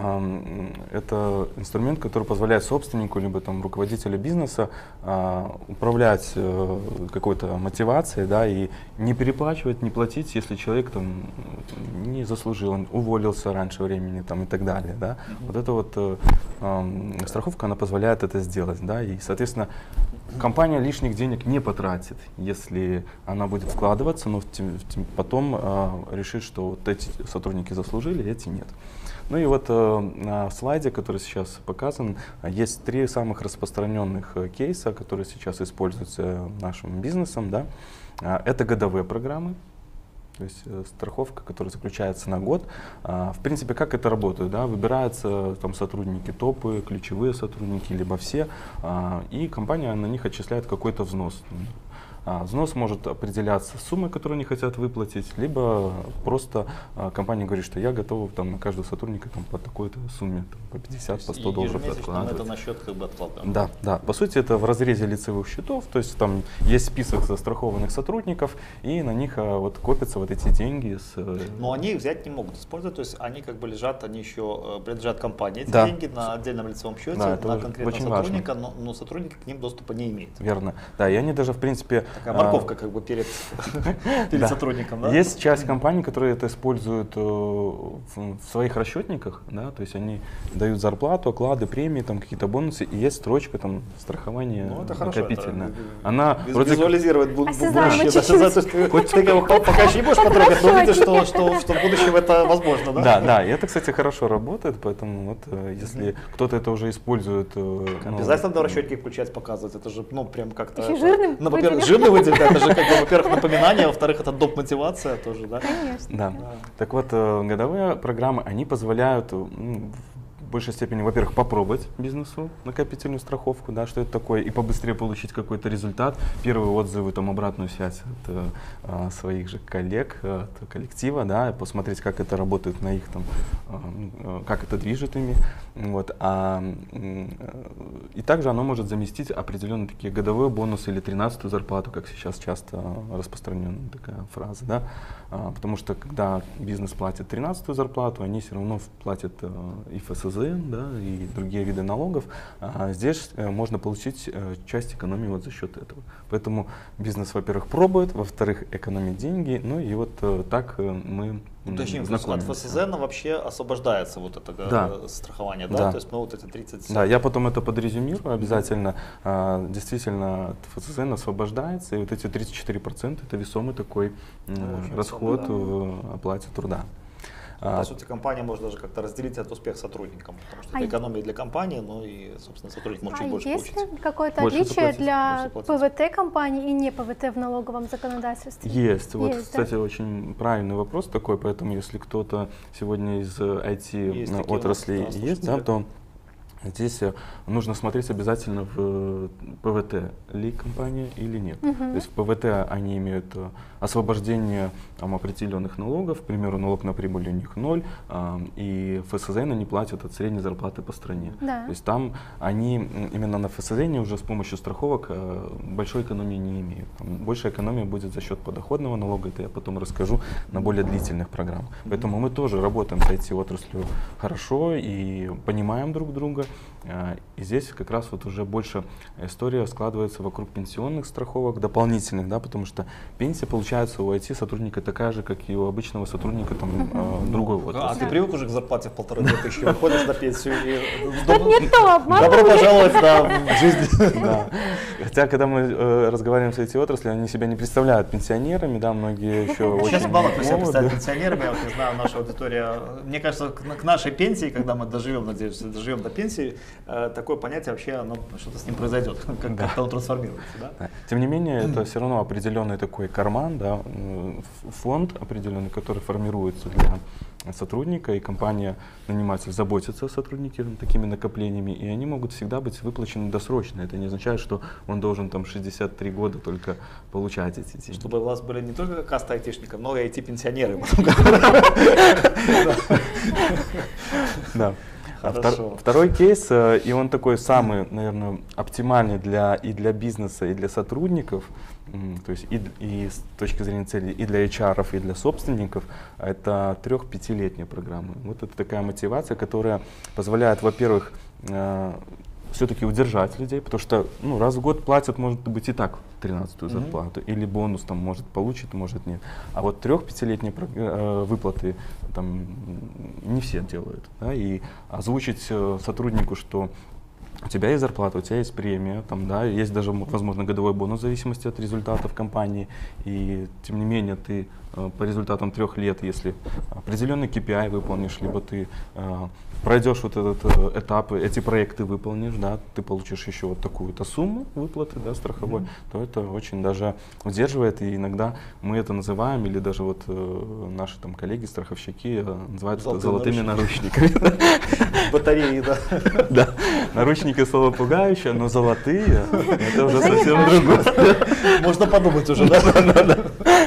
это инструмент, который позволяет собственнику, либо там руководителю бизнеса управлять какой-то мотивацией, да, и не переплачивать, не платить, если человек там не заслужил, он уволился раньше времени там, и так далее. Да. Вот эта вот страховка, она позволяет это сделать, да, и, соответственно, компания лишних денег не потратит, если она будет вкладываться, но потом решит, что вот эти сотрудники заслужили, эти нет. Ну и вот на слайде, который сейчас показан, есть 3 самых распространенных кейса, которые сейчас используются нашим бизнесом. Да. Это годовые программы. То есть страховка, которая заключается на год. В принципе, как это работает? Да? Выбираются там сотрудники топы, ключевые сотрудники, либо все, и компания на них отчисляет какой-то взнос. Взнос может определяться суммой, которую они хотят выплатить, либо просто компания говорит, что я готова там, на каждого сотрудника там, по такой-то сумме, там, по 50, по 100 долларов откладывать. Это на счет как бы откладываем. Да, да. По сути, это в разрезе лицевых счетов, то есть там есть список застрахованных сотрудников, и на них вот копятся вот эти деньги. Но они их взять не могут использовать, то есть они как бы лежат, они еще принадлежат компании, эти деньги на отдельном лицевом счете, на конкретного сотрудника, но сотрудники к ним доступа не имеют. Верно. Да, и они даже в принципе... Такая морковка как бы перед сотрудником, да? Есть часть компаний, которые это используют в своих расчетниках, да, то есть они дают зарплату, оклады, премии, там какие-то бонусы, и есть строчка там страхования накопительное. Она визуализирует будущее. Пока еще не можешь потрогать, но видишь, что в будущем это возможно, да? Да, да, и это, кстати, хорошо работает, поэтому вот если кто-то это уже использует... Обязательно надо расчетки включать, показывать, это же, ну, прям как-то... Жирный выделить, это же, как бы, во-первых, напоминание, во-вторых, это доп. Мотивация тоже, да? Конечно. Да. Так вот, годовые программы, они позволяют в большей степени, во-первых, попробовать бизнесу накопительную страховку, да, что это такое, и побыстрее получить какой-то результат. Первые отзывы, там, обратную связь от своих же коллег, от коллектива, да, посмотреть, как это работает на их, там, как это движет ими. Вот. И также оно может заместить определенные такие годовые бонусы или 13-ю зарплату, как сейчас часто распространенная такая фраза, да, потому что когда бизнес платит 13-ю зарплату, они все равно платят и ФСЗ, да, и другие виды налогов. Здесь можно получить часть экономии вот за счет этого. Поэтому бизнес, во-первых, пробует, во-вторых, экономит деньги, ну и вот так мы знакомимся. От ФСЗ вообще освобождается вот это страхование, да? То есть мы вот эти 30... Да, я потом это подрезюмирую обязательно. Действительно, от ФСЗ освобождается, и вот эти 34% это весомый такой расход в оплате труда. По сути, компания может даже как-то разделить этот успех сотрудникам, потому что это экономия для компании, но и, собственно, сотрудник может чуть больше получить. Есть ли какое-то отличие для ПВТ-компаний и не ПВТ в налоговом законодательстве? Есть. Вот, кстати, очень правильный вопрос такой, поэтому если кто-то сегодня из IT-отрасли есть, да, то здесь нужно смотреть обязательно в ПВТ ли компания или нет. То есть в ПВТ они имеют освобождение определенных налогов, к примеру, налог на прибыль у них 0, и ФСЗ они платят от средней зарплаты по стране. Да. То есть там они именно на ФСЗ уже с помощью страховок большой экономии не имеют. Там большая экономия будет за счет подоходного налога, это я потом расскажу на более длительных программах. Поэтому мы тоже работаем с IT-отраслью хорошо и понимаем друг друга. И здесь как раз вот уже больше история складывается вокруг пенсионных страховок дополнительных, да, потому что пенсия получается у IT-сотрудника такая же, как и у обычного сотрудника другой отрасли. А ты привык уже к зарплате в 1500, выходишь на пенсию и Не то, добро пожаловать в жизнь. Да. Хотя, когда мы разговариваем с IT-отраслью, они себя не представляют пенсионерами, да, многие еще очень Сейчас мало кто себя молоды. представляет пенсионерами, я вот не знаю, наша аудитория. Мне кажется, к нашей пенсии, когда мы доживем, надеюсь, доживем до пенсии, такое понятие вообще, оно что-то с ним произойдет, как-то он трансформируется. Да? Да. Тем не менее, это все равно определенный такой карман, да, фонд определенный, который формируется для сотрудника, и компания, наниматель, заботится о сотруднике такими накоплениями, и они могут всегда быть выплачены досрочно. Это не означает, что он должен там 63 года только получать эти деньги. Чтобы у вас были не только каста айтишников, но и IT-пенсионеры. Да. Хорошо. Второй кейс, и он такой самый, наверное, оптимальный и для бизнеса, и для сотрудников, то есть и с точки зрения целей, и для HR, и для собственников, это 3-5-летняя программа. Вот это такая мотивация, которая позволяет, во-первых, все-таки удержать людей, потому что раз в год платят, может быть, и так 13-ю зарплату, или бонус там может получит, может нет. А вот 3-5-летние выплаты там не все делают. Да, и озвучить сотруднику, что у тебя есть зарплата, у тебя есть премия, там, да, есть даже, возможно, годовой бонус в зависимости от результатов компании, и тем не менее ты по результатам 3 лет, если определенный KPI выполнишь, либо ты пройдешь вот этот этап, эти проекты выполнишь, да, ты получишь еще вот такую-то сумму выплаты, да, страховой, то это очень даже удерживает, и иногда мы это называем, или даже вот наши там коллеги, страховщики называют это золотыми наручниками. Батареи, да. Да, наручники слово пугающее, но золотые, это уже совсем другое. Можно подумать уже, да?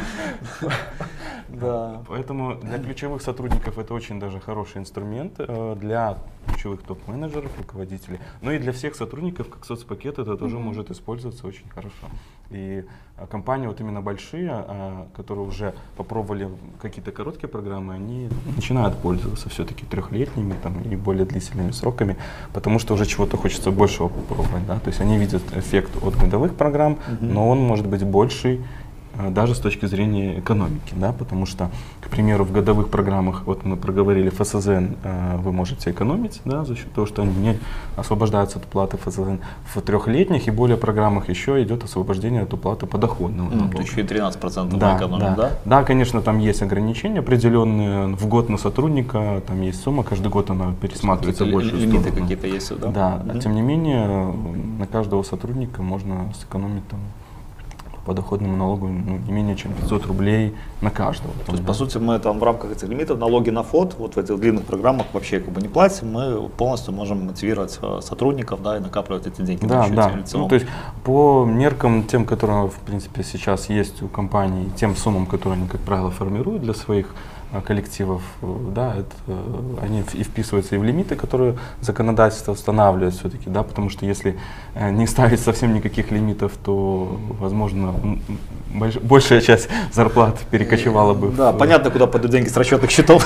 Да. Поэтому для ключевых сотрудников это очень даже хороший инструмент, для ключевых топ-менеджеров, руководителей, но и для всех сотрудников как соцпакет это тоже может использоваться очень хорошо. И компании вот именно большие, которые уже попробовали какие-то короткие программы, они начинают пользоваться все-таки 3-летними там, и более длительными сроками, потому что уже чего-то хочется большего попробовать. Да? То есть они видят эффект от годовых программ, но он может быть больший, даже с точки зрения экономики, да, потому что, к примеру, в годовых программах, вот мы проговорили, ФСЗН вы можете экономить, да, за счет того, что они не освобождаются от уплаты ФСЗН. В 3-летних и более программах еще идет освобождение от уплаты подоходного налога. Еще и 13% да, экономим, да? Да, конечно, там есть ограничения определенные, в год на сотрудника, там есть сумма, каждый год она пересматривается больше. Лимиты какие-то есть, да? Да, тем не менее, на каждого сотрудника можно сэкономить там подоходному налогу не менее чем 500 рублей на каждого. То есть, по сути, мы там в рамках этих лимитов налоги на ФОД, вот в этих длинных программах вообще как бы не платим, мы полностью можем мотивировать сотрудников, да, и накапливать эти деньги. Да, да. То есть по меркам тем, которые в принципе сейчас есть у компаний, тем суммам, которые они, как правило, формируют для своих коллективов, да, они и вписываются и в лимиты, которые законодательство устанавливает все-таки, да, потому что если не ставить совсем никаких лимитов, то, возможно, большая часть зарплат перекочевала бы. Да, понятно, куда пойдут деньги с расчетных счетов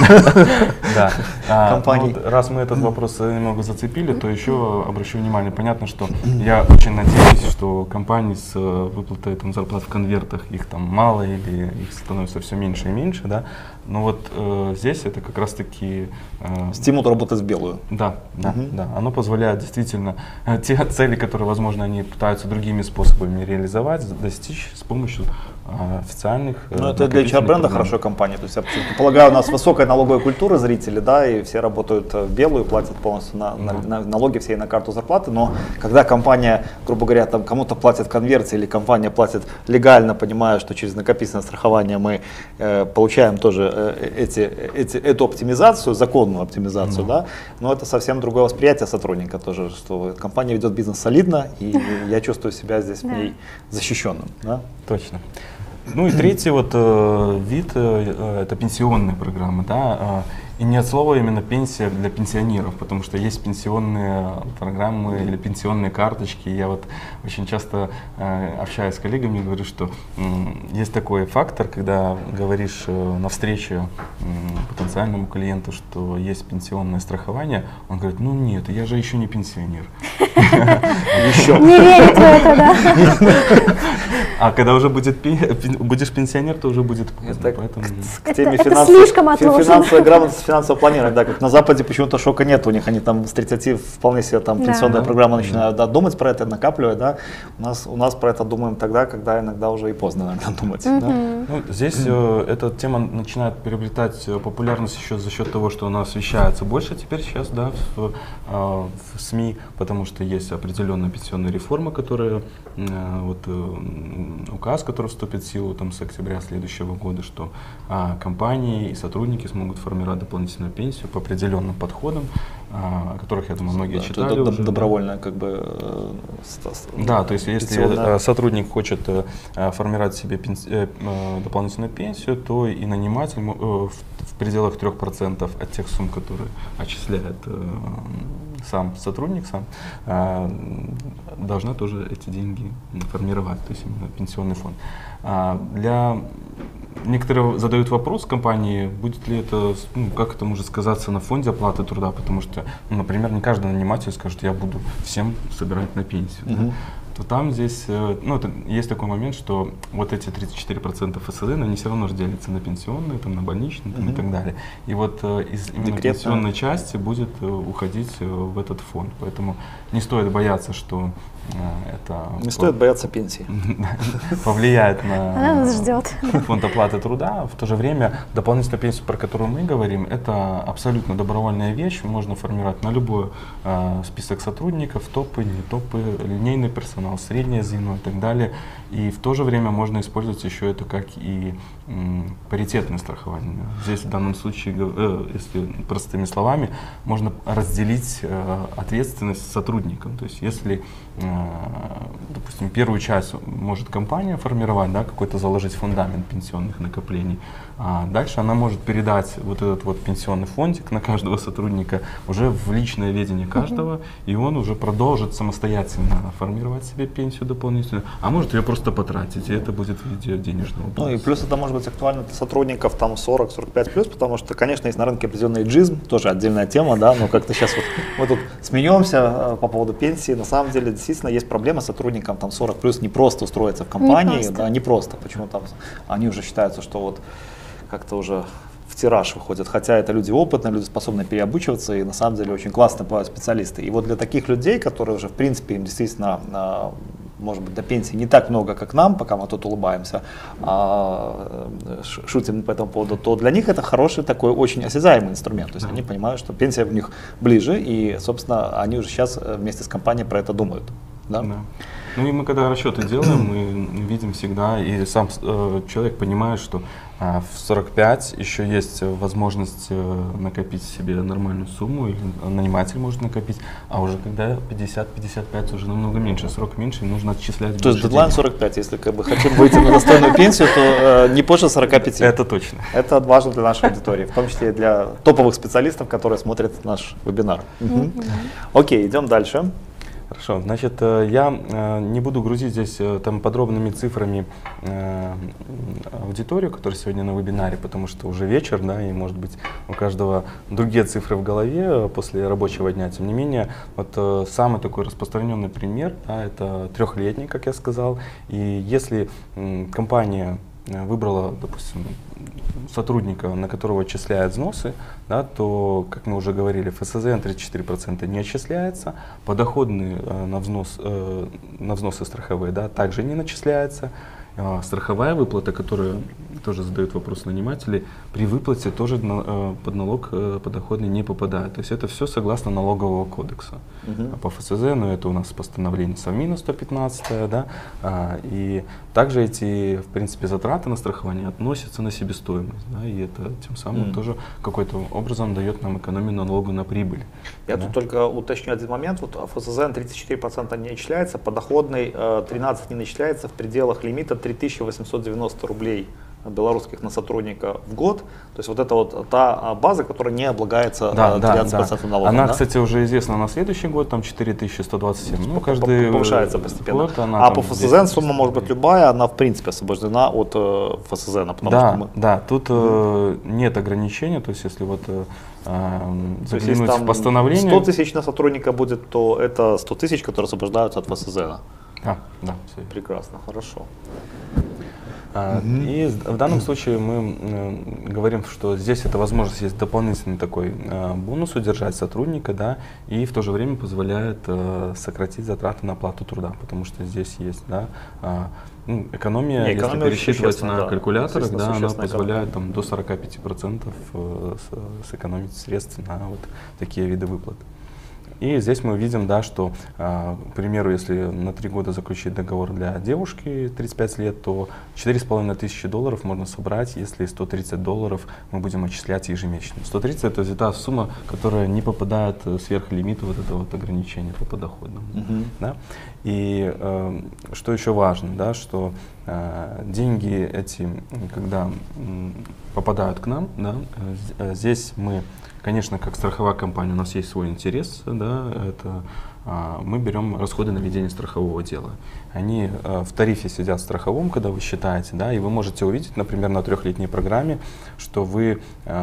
компаний. Раз мы этот вопрос немного зацепили, то еще обращу внимание, понятно, что я очень надеюсь, что компании с выплатой там, зарплат в конвертах, их там мало или их становится все меньше и меньше, да, но вот здесь это как раз таки стимул работать в белую. Да, да, да. Оно позволяет действительно те цели, которые, возможно, они пытаются другими способами реализовать, достичь с помощью официальных. Ну, это для HR-бренда хорошо компания. То есть, я полагаю, у нас высокая налоговая культура зрители, да, и все работают в белую, платят полностью на налоги все и на карту зарплаты. Но когда компания, грубо говоря, там кому-то платит конверсии или компания платит легально, понимая, что через накопительное страхование мы получаем тоже эту оптимизацию, законную оптимизацию, да, но это совсем другое восприятие сотрудника тоже, что компания ведет бизнес солидно, и я чувствую себя здесь в ней защищенным. Да? Точно. Ну и третий вот вид это пенсионные программы, да, И не от слова именно пенсия для пенсионеров, потому что есть пенсионные программы или пенсионные карточки. Я вот очень часто общаюсь с коллегами и говорю, что есть такой фактор, когда говоришь на встрече потенциальному клиенту, что есть пенсионное страхование, он говорит, ну нет, я же еще не пенсионер. Не верит в это, да. А когда уже будешь пенсионер, то уже будет поздно. К теме слишком отложено. финансовой грамотности, финансового планирования, да, как на Западе почему-то шока нет, у них они там с 30 вполне себе там пенсионная программа начинают думать про это, накапливать, да. У нас про это думаем тогда, когда иногда уже и поздно, наверное, думать. Да? Ну, здесь эта тема начинает приобретать популярность еще за счет того, что она освещается больше теперь сейчас, да, в СМИ, потому что есть определенная пенсионная реформа, которая указ, который вступит в силу там, с октября следующего года, что компании и сотрудники смогут формировать дополнительную пенсию по определенным подходам, о которых, я думаю, многие читали уже. Добровольно, как бы. Да, то есть если сотрудник хочет формировать себе дополнительную пенсию, то и наниматель в пределах 3% от тех сумм, которые отчисляет сам сотрудник, должна тоже эти деньги формировать, то есть именно пенсионный фонд. Некоторые задают вопрос компании, будет ли это, как это может сказаться на фонде оплаты труда, потому что, например, не каждый наниматель скажет, я буду всем собирать на пенсию. То там здесь, есть такой момент, что вот эти 34% ФСЗ, они все равно же делятся на пенсионные, там, на больничные и так далее. И вот из именно пенсионной части будет уходить в этот фонд. Поэтому не стоит бояться, что это... Не стоит бояться пенсии. Повлияет Она нас ждет. Фонд оплаты труда. В то же время дополнительную пенсию, про которую мы говорим, это абсолютно добровольная вещь. Можно формировать на любой список сотрудников, топы, не топы, линейный персонал, среднее звено и так далее. И в то же время можно использовать еще это как и паритетное страхование. Здесь в данном случае, если простыми словами, можно разделить ответственность с сотрудником. То есть если, допустим, первую часть может компания формировать, да, какой-то заложить фундамент пенсионных накоплений, а дальше она может передать вот этот вот пенсионный фондик на каждого сотрудника уже в личное ведение каждого, и он уже продолжит самостоятельно формировать себе пенсию дополнительную, а может ее просто потратить, и это будет в виде денежного бонуса. Ну и плюс это может быть актуально для сотрудников там 40-45+, потому что, конечно, есть на рынке определенный эйджизм, тоже отдельная тема, да, но как-то сейчас вот мы тут смеемся по поводу пенсии, на самом деле действительно есть проблема сотрудникам там 40+, не просто устроиться в компании, не просто. Почему там они уже считаются, что вот как-то уже в тираж выходят, хотя это люди опытные, люди способные переобучиваться и на самом деле очень классные бывают специалисты. И вот для таких людей, которые уже в принципе им действительно может быть, до пенсии не так много, как нам, пока мы тут улыбаемся, шутим по этому поводу, то для них это хороший такой очень осязаемый инструмент. То есть они понимают, что пенсия у них ближе, и, собственно, они уже сейчас вместе с компанией про это думают. Да? Да. Ну и мы когда расчеты делаем, мы видим всегда, и сам человек понимает, что в 45 еще есть возможность накопить себе нормальную сумму, или наниматель может накопить, а уже когда 50-55 уже намного меньше, срок меньше, нужно отчислять. То есть дедлайн 45, если как бы хотим выйти на достойную пенсию, то не позже 45. Это точно. Это важно для нашей аудитории, в том числе и для топовых специалистов, которые смотрят наш вебинар. Окей, идем дальше. Хорошо, значит, я не буду грузить здесь там подробными цифрами аудиторию, которая сегодня на вебинаре, потому что уже вечер, да, и может быть у каждого другие цифры в голове после рабочего дня. Тем не менее, вот самый такой распространенный пример, да, это трехлетний, как я сказал, и если компания выбрала, допустим, сотрудника, на которого отчисляют взносы, да, то, как мы уже говорили, ФСЗ на 34% не отчисляется, подоходные на взносы страховые, да, также не начисляется. Страховая выплата, которая тоже задают вопрос наниматели, при выплате тоже под налог подоходный не попадает. То есть это все согласно налогового кодекса. А по ФСЗ, но это у нас постановление Совмина 115, да, и также эти, в принципе, затраты на страхование относятся на себестоимость, да, и это тем самым тоже какой-то образом дает нам экономию налога на прибыль. Я тут только уточню один момент. Вот ФСЗ на 34% не начисляется, подоходный 13% не начисляется в пределах лимита 3890 рублей белорусских на сотрудника в год. То есть вот это вот та база, которая не облагается 13% налогом. Она, да? кстати, уже известна на следующий год, там 4127. Ну, каждый повышается постепенно. год она а там по ФСЗН сумма может быть любая, она в принципе освобождена от ФСЗН. Потому что мы... Да, тут нет ограничения, то есть если вот заглянуть в постановление. 100 тысяч на сотрудника будет, то это 100 тысяч, которые освобождаются от ФСЗН. Да, все. Прекрасно, хорошо. И в данном случае мы говорим, что здесь эта возможность есть дополнительный такой бонус удержать сотрудника, да, и в то же время позволяет сократить затраты на оплату труда, потому что здесь есть, да, экономия, если пересчитывать на калькуляторах, да, она позволяет там, до 45% сэкономить средств на вот такие виды выплат. И здесь мы видим, да, что, к примеру, если на 3 года заключить договор для девушки 35 лет, то $4500 можно собрать, если $130 мы будем отчислять ежемесячно. 130 — это та сумма, которая не попадает сверх лимита вот этого вот ограничения по подоходному. Да? И что еще важно, да, что деньги эти, когда попадают к нам, да, здесь мы, конечно, как страховая компания, у нас есть свой интерес, да, это мы берем расходы на ведение страхового дела. Они в тарифе сидят в страховом, когда вы считаете, да, и вы можете увидеть, например, на 3-летней программе, что вы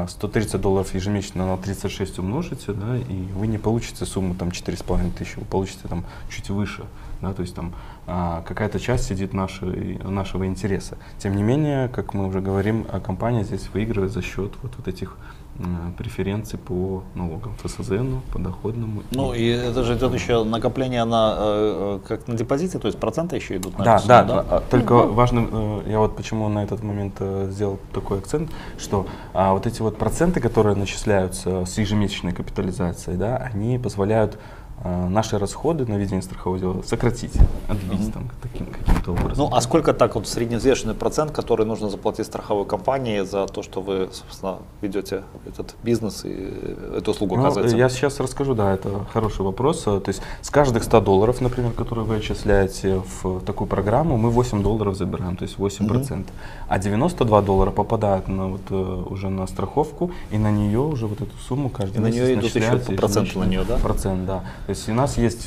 $130 ежемесячно на 36 умножите, да, и вы не получите сумму там 4500, вы получите там чуть выше. Да, то есть там какая-то часть сидит нашего интереса. Тем не менее, как мы уже говорим, компания здесь выигрывает за счет вот этих преференций по налогам, ФСЗН, подоходному. Ну и это же идет еще накопление как на депозите, то есть проценты еще идут на эту сумму, да? Только важно, я вот почему на этот момент сделал такой акцент, что вот эти вот проценты, которые начисляются с ежемесячной капитализацией, да, они позволяют наши расходы на ведение страхового дела сократить, отбить там каким-то образом. Ну а сколько так вот средневзвешенный процент, который нужно заплатить страховой компании за то, что вы, собственно, ведете этот бизнес и эту услугу оказываете? Я сейчас расскажу, да, это хороший вопрос. То есть с каждых $100, например, которые вы отчисляете в такую программу, мы $8 забираем, то есть 8%. А $92 попадают уже на страховку, и на нее уже вот эту сумму каждый месяц начисляется. И на нее идут еще проценты на нее, да? Процент, да. То есть у нас есть,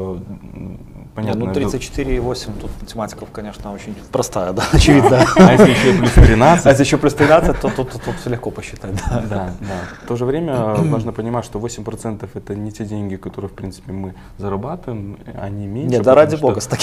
понятно... 34,8, тут математика, конечно, очень простая, да, очевидно. А если еще плюс 13? А если еще плюс 13, то тут все легко посчитать. Да. В то же время важно понимать, что 8% это не те деньги, которые, в принципе, мы зарабатываем, они меньше. Нет, да ради бога, с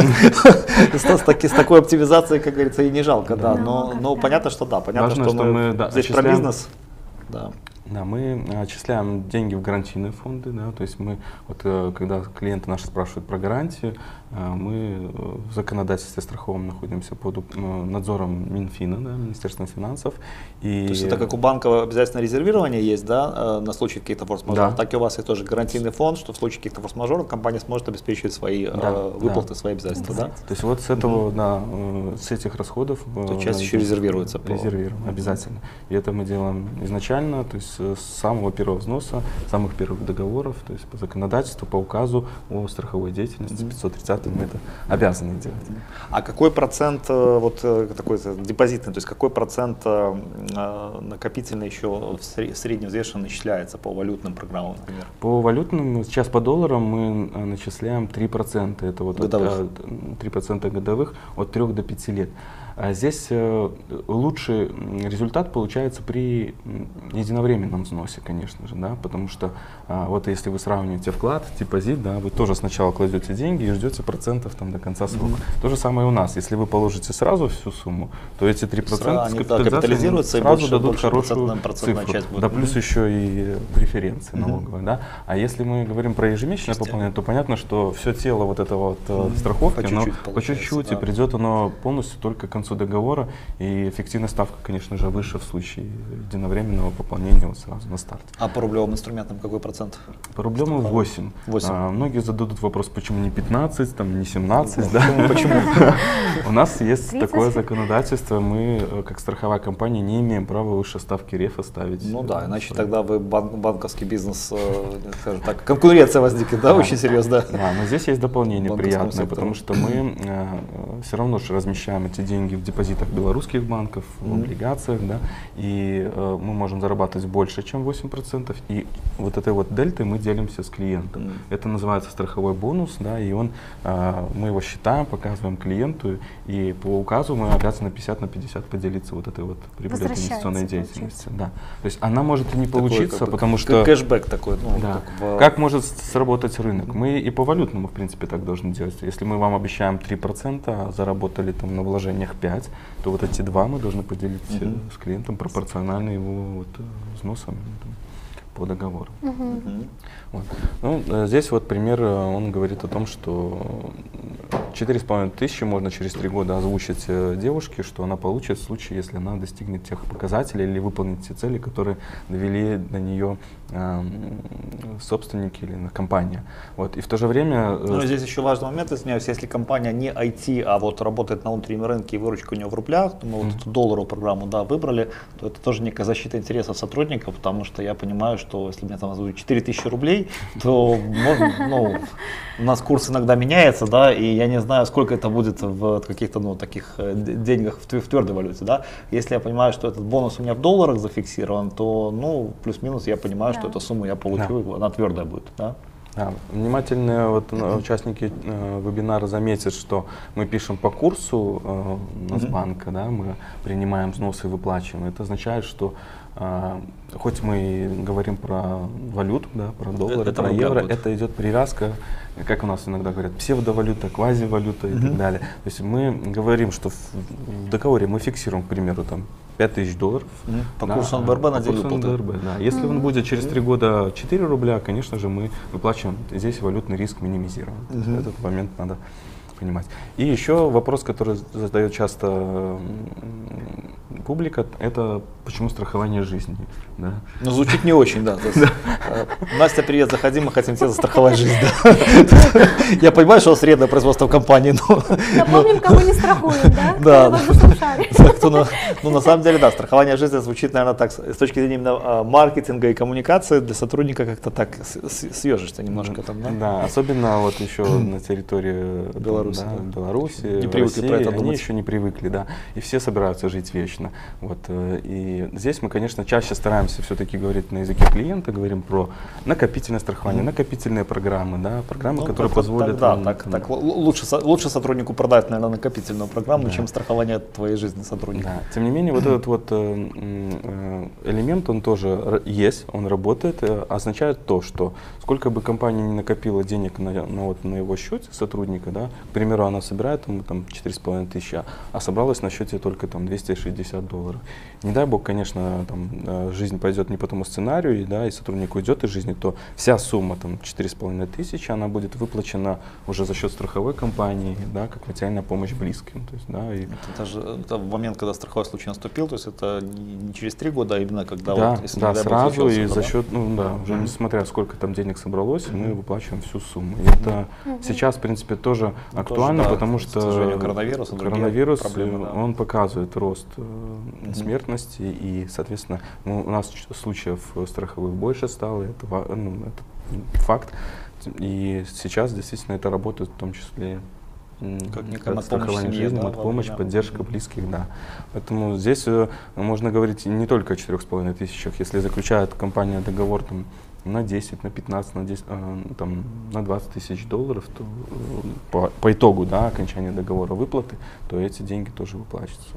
такой оптимизацией, как говорится, и не жалко, да. Но понятно, что да, понятно, что мы здесь про бизнес. Да, мы отчисляем деньги в гарантийные фонды, да, то есть мы, вот, когда клиенты наши спрашивают про гарантию, мы в законодательстве страховом находимся под надзором Минфина, да, Министерства финансов. И то есть это как у банка обязательно резервирование есть, да, на случай каких-то форс-мажоров, так и у вас есть тоже гарантийный фонд, что в случае каких-то форс-мажоров компания сможет обеспечивать свои выплаты, свои обязательства, да? То есть вот с этого, с этих расходов часть еще резервируется. Резервируем, обязательно. И это мы делаем изначально, то есть с самого первого взноса, самых первых договоров, то есть по законодательству, по указу о страховой деятельности 530 мы это обязаны делать. А какой процент вот такой депозитный, то есть какой процент накопительный еще в среднем взвешенно начисляется по валютным программам, например? По валютным, сейчас по долларам мы начисляем 3%, это вот 3% годовых от 3 до 5 лет. Здесь лучший результат получается при единовременном взносе, конечно же, да, потому что вот если вы сравниваете вклад, депозит, да, вы тоже сначала кладете деньги и ждете процентов там до конца срока. То же самое и у нас. Если вы положите сразу всю сумму, то эти 3% капитализируются сразу и дадут хорошую цифру. Часть будет. Да, плюс еще и преференции налоговые, да. А если мы говорим про ежемесячное пополнение, то понятно, что все тело вот этого вот страховки, оно по чуть-чуть, и придет оно полностью только к концу договора, и эффективная ставка, конечно же, выше в случае единовременного пополнения вот сразу на старте. А по рублевым инструментам какой процент? По рублевым 8. Многие зададут вопрос, почему не 15, там не 17, да? Почему? У нас есть 30. такое законодательство, мы, как страховая компания, не имеем права выше ставки рефа ставить. Ну да, иначе тогда вы банковский бизнес, скажем так, конкуренция возникнет, да, очень серьезно. Да, но здесь есть дополнение Банковскому приятное, сектору. потому что мы все равно же размещаем эти деньги в депозитах белорусских банков, в облигациях, да, и мы можем зарабатывать больше, чем 8%, и вот этой вот дельтой мы делимся с клиентом. Это называется страховой бонус, да, и мы его считаем, показываем клиенту, и по указу мы обязаны 50 на 50 поделиться вот этой вот прибылью от инвестиционной деятельности. Да. То есть она может и не получиться, потому что... Кэшбэк такой. Ну, Да. как Как может сработать рынок? Мы и по валютному, в принципе, так должны делать. Если мы вам обещаем 3%, а заработали там на вложениях 5%, то вот эти 2 мы должны поделить с клиентом пропорционально его вот, взносам там, по договору. Вот. Ну, здесь вот пример, он говорит о том, что 4500 можно через 3 года озвучить девушке, что она получит в случае, если она достигнет тех показателей или выполнит те цели, которые довели до нее собственники или компания. Вот. И в то же время... Ну, здесь еще важный момент, извиняюсь, если компания не IT, а вот работает на внутреннем рынке и выручка у нее в рублях, то мы вот эту долларовую программу, да, выбрали, то это тоже некая защита интересов сотрудников, потому что я понимаю, что если мне там озвучат 4000 рублей, то ну, у нас курс иногда меняется, да, и я не знаю, сколько это будет в каких-то, ну, таких деньгах в твердой валюте, да. Если я понимаю, что этот бонус у меня в долларах зафиксирован, то, ну, плюс-минус я понимаю, что эту сумму я получу, она твердая будет, да. Да, внимательные вот, участники вебинара заметят, что мы пишем по курсу Нацбанка, да, мы принимаем взносы и выплачиваем. Это означает, что хоть мы и говорим про валюту, да, про доллары, про евро, это идет привязка, как у нас иногда говорят, псевдовалюта, квазивалюта и так далее. То есть мы говорим, что в договоре мы фиксируем, к примеру, там, $5000. По курсу НБРБ на день выплаты. Да. Если он будет через 3 года 4 рубля, конечно же, мы выплачиваем. Здесь валютный риск минимизирован. Этот момент надо понимать. И еще вопрос, который задает часто публика, это почему страхование жизни. Да? Ну, звучит не очень, да. Настя, привет, заходи, мы хотим тебя застраховать жизнь. Я понимаю, что у вас среднее производство в компании, но... Напомним, кого не страхуем, да? Да. Ну, на самом деле, да, страхование жизни звучит, наверное, так, с точки зрения именно маркетинга и коммуникации, для сотрудника как-то так съежишься немножко там, да? Да, особенно вот еще на территории Беларуси, Беларуси, не привыкли про это они думать. еще не привыкли, да, и все собираются жить вечно. Вот, и здесь мы, конечно, чаще стараемся все-таки говорить на языке клиента, говорим про накопительное страхование, накопительные программы, да, программы, которые позволят... Да, так лучше сотруднику продать, наверное, накопительную программу, чем страхование твоей жизни сотрудника. Да. Тем не менее, вот этот вот элемент, он тоже есть, он работает, означает то, что сколько бы компания не накопила денег на его счете сотрудника, да, к примеру, она собирает ему там 4500, а собралась на счете только там $260. Не дай бог, конечно, там, жизнь пойдет не по тому сценарию, да, и сотрудник уйдет из жизни, то вся сумма там 4500, она будет выплачена уже за счет страховой компании, да, как материальная помощь близким. То есть, да, и... это в момент, когда страховой случай наступил, то есть это не через 3 года, а именно когда да, вот, если да, сразу и за да? счет, ну да, уже несмотря сколько там денег собралось, мы выплачиваем всю сумму. И это сейчас, в принципе, тоже актуально, тоже, да, потому к что сожалению, коронавирус проблемы, да. Он показывает рост смертности, и, соответственно, у нас случаев страховых больше стало, это факт. И сейчас действительно это работает в том числе как страхование жизни, помощь, поддержка близких, да. Поэтому здесь можно говорить не только о 4500. Если заключает компания договор там, на 10, на 15, на, 10, там, на $20 000, то по итогу, да, окончания договора выплаты, то эти деньги тоже выплачиваются.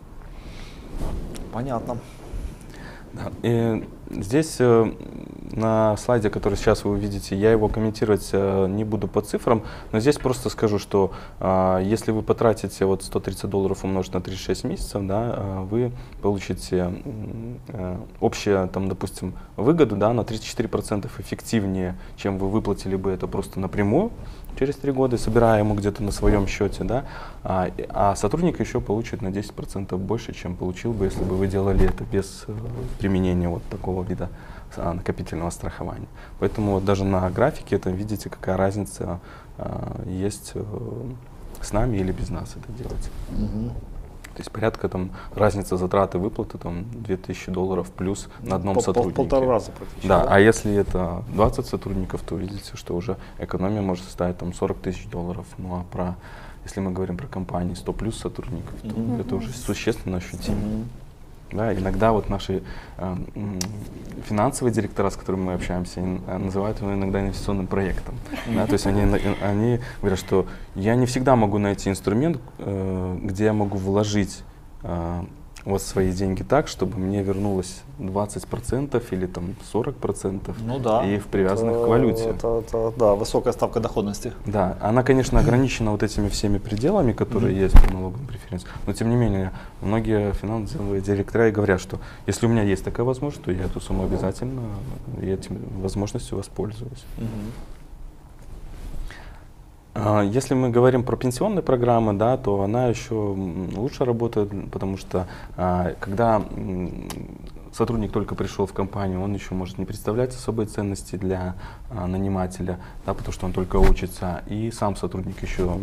Понятно. Да. И здесь на слайде, который сейчас вы увидите, я его комментировать не буду по цифрам, но здесь просто скажу, что если вы потратите вот $130 умножить на 36 месяцев, да, вы получите общую, там, допустим, выгоду, да, на 34% эффективнее, чем вы выплатили бы это просто напрямую через 3 года, собирая ему где-то на своем счете, да, а сотрудник еще получит на 10% больше, чем получил бы, если бы вы делали это без применения вот такого любого вида накопительного страхования. Поэтому вот даже на графике это видите, какая разница есть с нами или без нас это делать. То есть порядка там разница затраты выплаты там $2000 плюс на одном сотруднике. Полтора раза практически. Да, а если это 20 сотрудников, то видите, что уже экономия может составить там $40 000. Ну а если мы говорим про компании 100 плюс сотрудников, то это уже существенно ощутимо. Да, иногда вот наши финансовые директора, с которыми мы общаемся, называют его иногда инвестиционным проектом. Да, то есть они говорят, что я не всегда могу найти инструмент, где я могу вложить вот свои деньги так, чтобы мне вернулось 20% или там 40%, ну, да, и в привязанных к валюте. Это, да, высокая ставка доходности. Да, она, конечно, ограничена вот этими всеми пределами, которые есть по налоговым преференциям, но тем не менее, многие финансовые директора и говорят, что если у меня есть такая возможность, то я эту сумму обязательно и этим возможностью воспользуюсь. Если мы говорим про пенсионные программы, да, то она еще лучше работает, потому что когда сотрудник только пришел в компанию, он еще может не представлять особые ценности для нанимателя, да, потому что он только учится, и сам сотрудник еще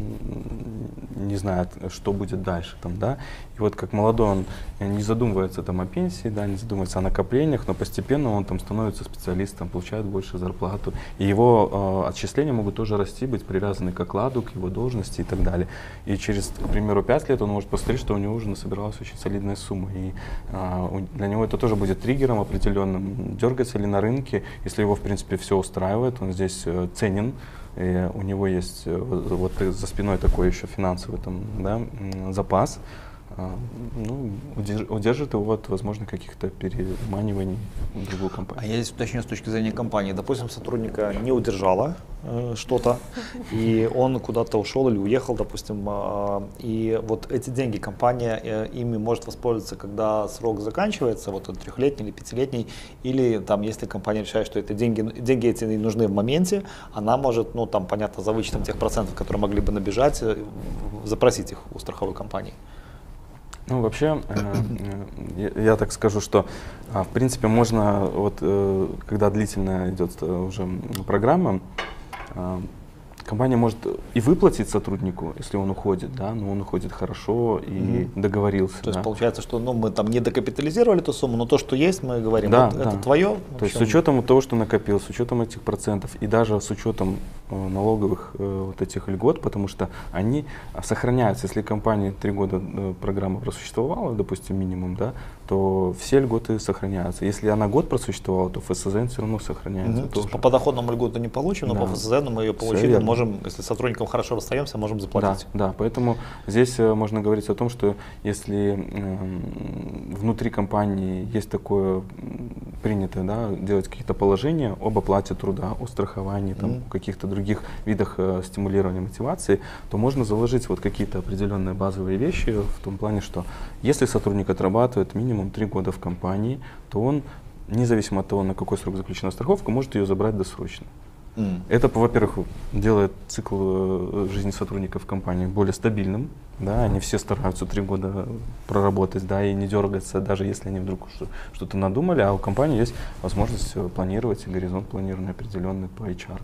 не знает, что будет дальше. Там, да. И вот как молодой он не задумывается там, о пенсии, да, не задумывается о накоплениях, но постепенно он там становится специалистом, получает больше зарплату, и его отчисления могут тоже расти, быть привязаны к окладу, к его должности и так далее. И через, к примеру, 5 лет он может посмотреть, что у него уже насобиралась очень солидная сумма, и для него это тоже будет триггером определенным, дергаться ли на рынке, если его, в принципе, все устраивает, он здесь ценен, и у него есть вот за спиной такой еще финансовый там, да, запас, ну, удержит его от, возможно, каких-то переманиваний в другую компанию. А я здесь уточню с точки зрения компании. Допустим, сотрудника не удержало что-то, и он куда-то ушел или уехал, допустим, и вот эти деньги компания ими может воспользоваться, когда срок заканчивается, вот он 3-летний или 5-летний, или там, если компания решает, что это деньги эти нужны в моменте, она может, ну там, понятно, за вычетом тех процентов, которые могли бы набежать, запросить их у страховой компании. Ну, вообще, я так скажу, что, в принципе, можно, вот, когда длительная идет уже программа, компания может и выплатить сотруднику, если он уходит, да, но он уходит хорошо и договорился. То есть получается, что мы там не докапитализировали эту сумму, но то, что есть, мы говорим, да, вот, да. это твое. То есть с учетом того, что накопил, с учетом этих процентов и даже с учетом налоговых вот этих льгот, потому что они сохраняются. Если компания 3 года программа просуществовала, допустим, минимум, да, то все льготы сохраняются. Если она год просуществовала, то ФСЗН все равно сохраняется. То есть по подоходному льготу не получим, но по ФСЗН мы ее получили, можем, если с сотрудником хорошо расстаемся, можем заплатить. Да, да, поэтому здесь можно говорить о том, что если внутри компании есть такое принято, да, делать какие-то положения об оплате труда, о страховании, там, о каких-то других видах стимулирования мотивации, то можно заложить вот какие-то определенные базовые вещи в том плане, что если сотрудник отрабатывает минимум 3 года в компании, то он, независимо от того, на какой срок заключена страховка, может ее забрать досрочно. Это, во-первых, делает цикл жизни сотрудников в компании более стабильным. Да, они все стараются 3 года проработать, да, и не дергаться, даже если они вдруг что-то надумали, а у компании есть возможность планировать, и горизонт планирования определенный по HR.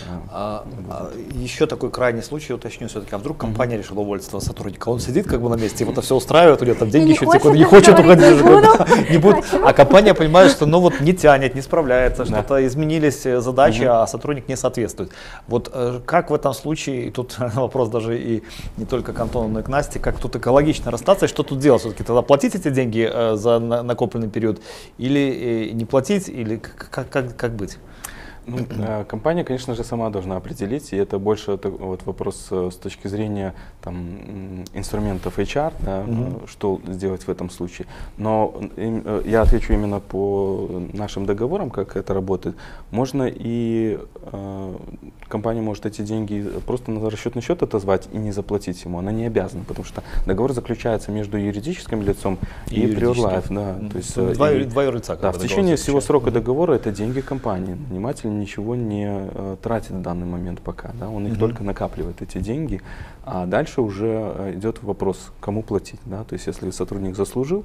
Еще такой крайний случай, уточню все-таки, а вдруг компания решила уволить этого сотрудника, он сидит как бы на месте, его это все устраивает, у него там деньги еще текут, не хочет уходить, не будет, а компания понимает, что ну вот не тянет, не справляется, что-то изменились задачи, а сотрудник не соответствует. Вот как в этом случае, и тут вопрос даже и не только к Антону, но и к Насте, как тут экологично расстаться, и что тут делать? Все-таки тогда платить эти деньги за накопленный период или не платить, или как быть? Ну, компания, конечно же, сама должна определить, и это больше вот вопрос с точки зрения там, инструментов HR, да, что сделать в этом случае. Но я отвечу именно по нашим договорам, как это работает. Можно и компания может эти деньги просто на расчетный счет отозвать и не заплатить ему, она не обязана, потому что договор заключается между юридическим лицом и PriorLife. Да, то есть, два юрлица. Да, в течение всего срока договора это деньги компании. Наниматель ничего не тратит в данный момент пока, да, он их только накапливает, эти деньги, а дальше уже идет вопрос, кому платить, да, то есть если сотрудник заслужил,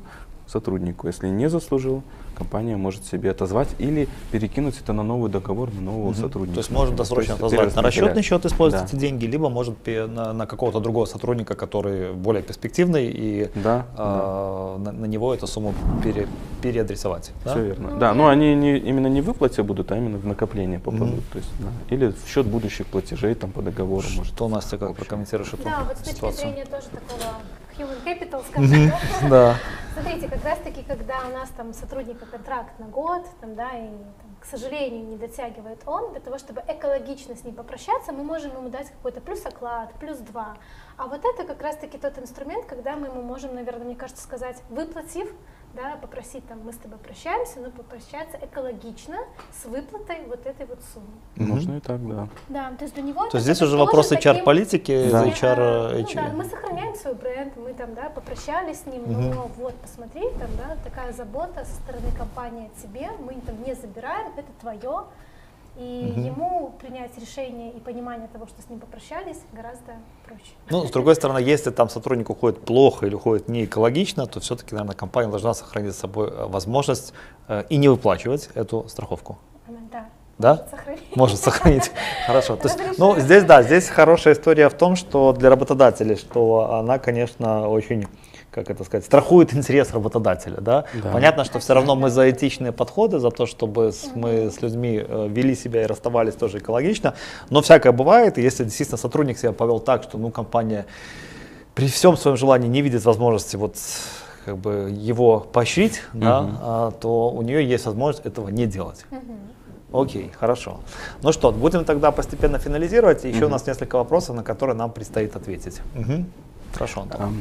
сотруднику. Если не заслужил, компания может себе отозвать или перекинуть это на новый договор, на нового сотрудника. То есть может досрочно отозвать на расчетный счет, использовать эти деньги, либо может на какого-то другого сотрудника, который более перспективный, и на него эту сумму переадресовать. Да? Все верно. Да, но они именно не в выплате будут, а именно в накопление попадут. То есть, или в счет будущих платежей там, по договору. Что, Настя, как прокомментируешь эту ситуацию? Да, вот с точки зрения тоже такого human capital, скажем, да. Смотрите, как раз таки, когда у нас там сотрудника контракт на год, там, да, и, там, к сожалению, не дотягивает он, для того, чтобы экологично с ним попрощаться, мы можем ему дать какой-то плюс оклад, плюс 2. А вот это как раз таки тот инструмент, когда мы ему можем, наверное, мне кажется, сказать, выплатив, да, попросить там, мы с тобой прощаемся, но попрощаться экологично с выплатой вот этой вот суммы. Можно и так, да. Да, то есть для него то здесь уже вопрос HR-политики, да. HR. Ну, да, мы сохраняем свой бренд, мы там, да, попрощались с ним, но вот, посмотри, там, да, такая забота со стороны компании о тебе, мы там не забираем, это твое. И ему принять решение и понимание того, что с ним попрощались, гораздо проще. Ну, с другой стороны, если там сотрудник уходит плохо или уходит не экологично, то все-таки, наверное, компания должна сохранить с собой возможность и не выплачивать эту страховку. Да. Да? Может сохранить. Хорошо. То есть, ну, здесь, да, здесь хорошая история в том, что для работодателей, что она, конечно, очень, как это сказать, страхует интерес работодателя, да? Да. Понятно, что все равно мы за этичные подходы, за то, чтобы мы с людьми вели себя и расставались тоже экологично, но всякое бывает, и если действительно сотрудник себя повел так, что, ну, компания при всем своем желании не видит возможности вот как бы его поощрить, да, то у нее есть возможность этого не делать. Окей, хорошо. Ну что, будем тогда постепенно финализировать. Еще у нас несколько вопросов, на которые нам предстоит ответить. Хорошо, Антон.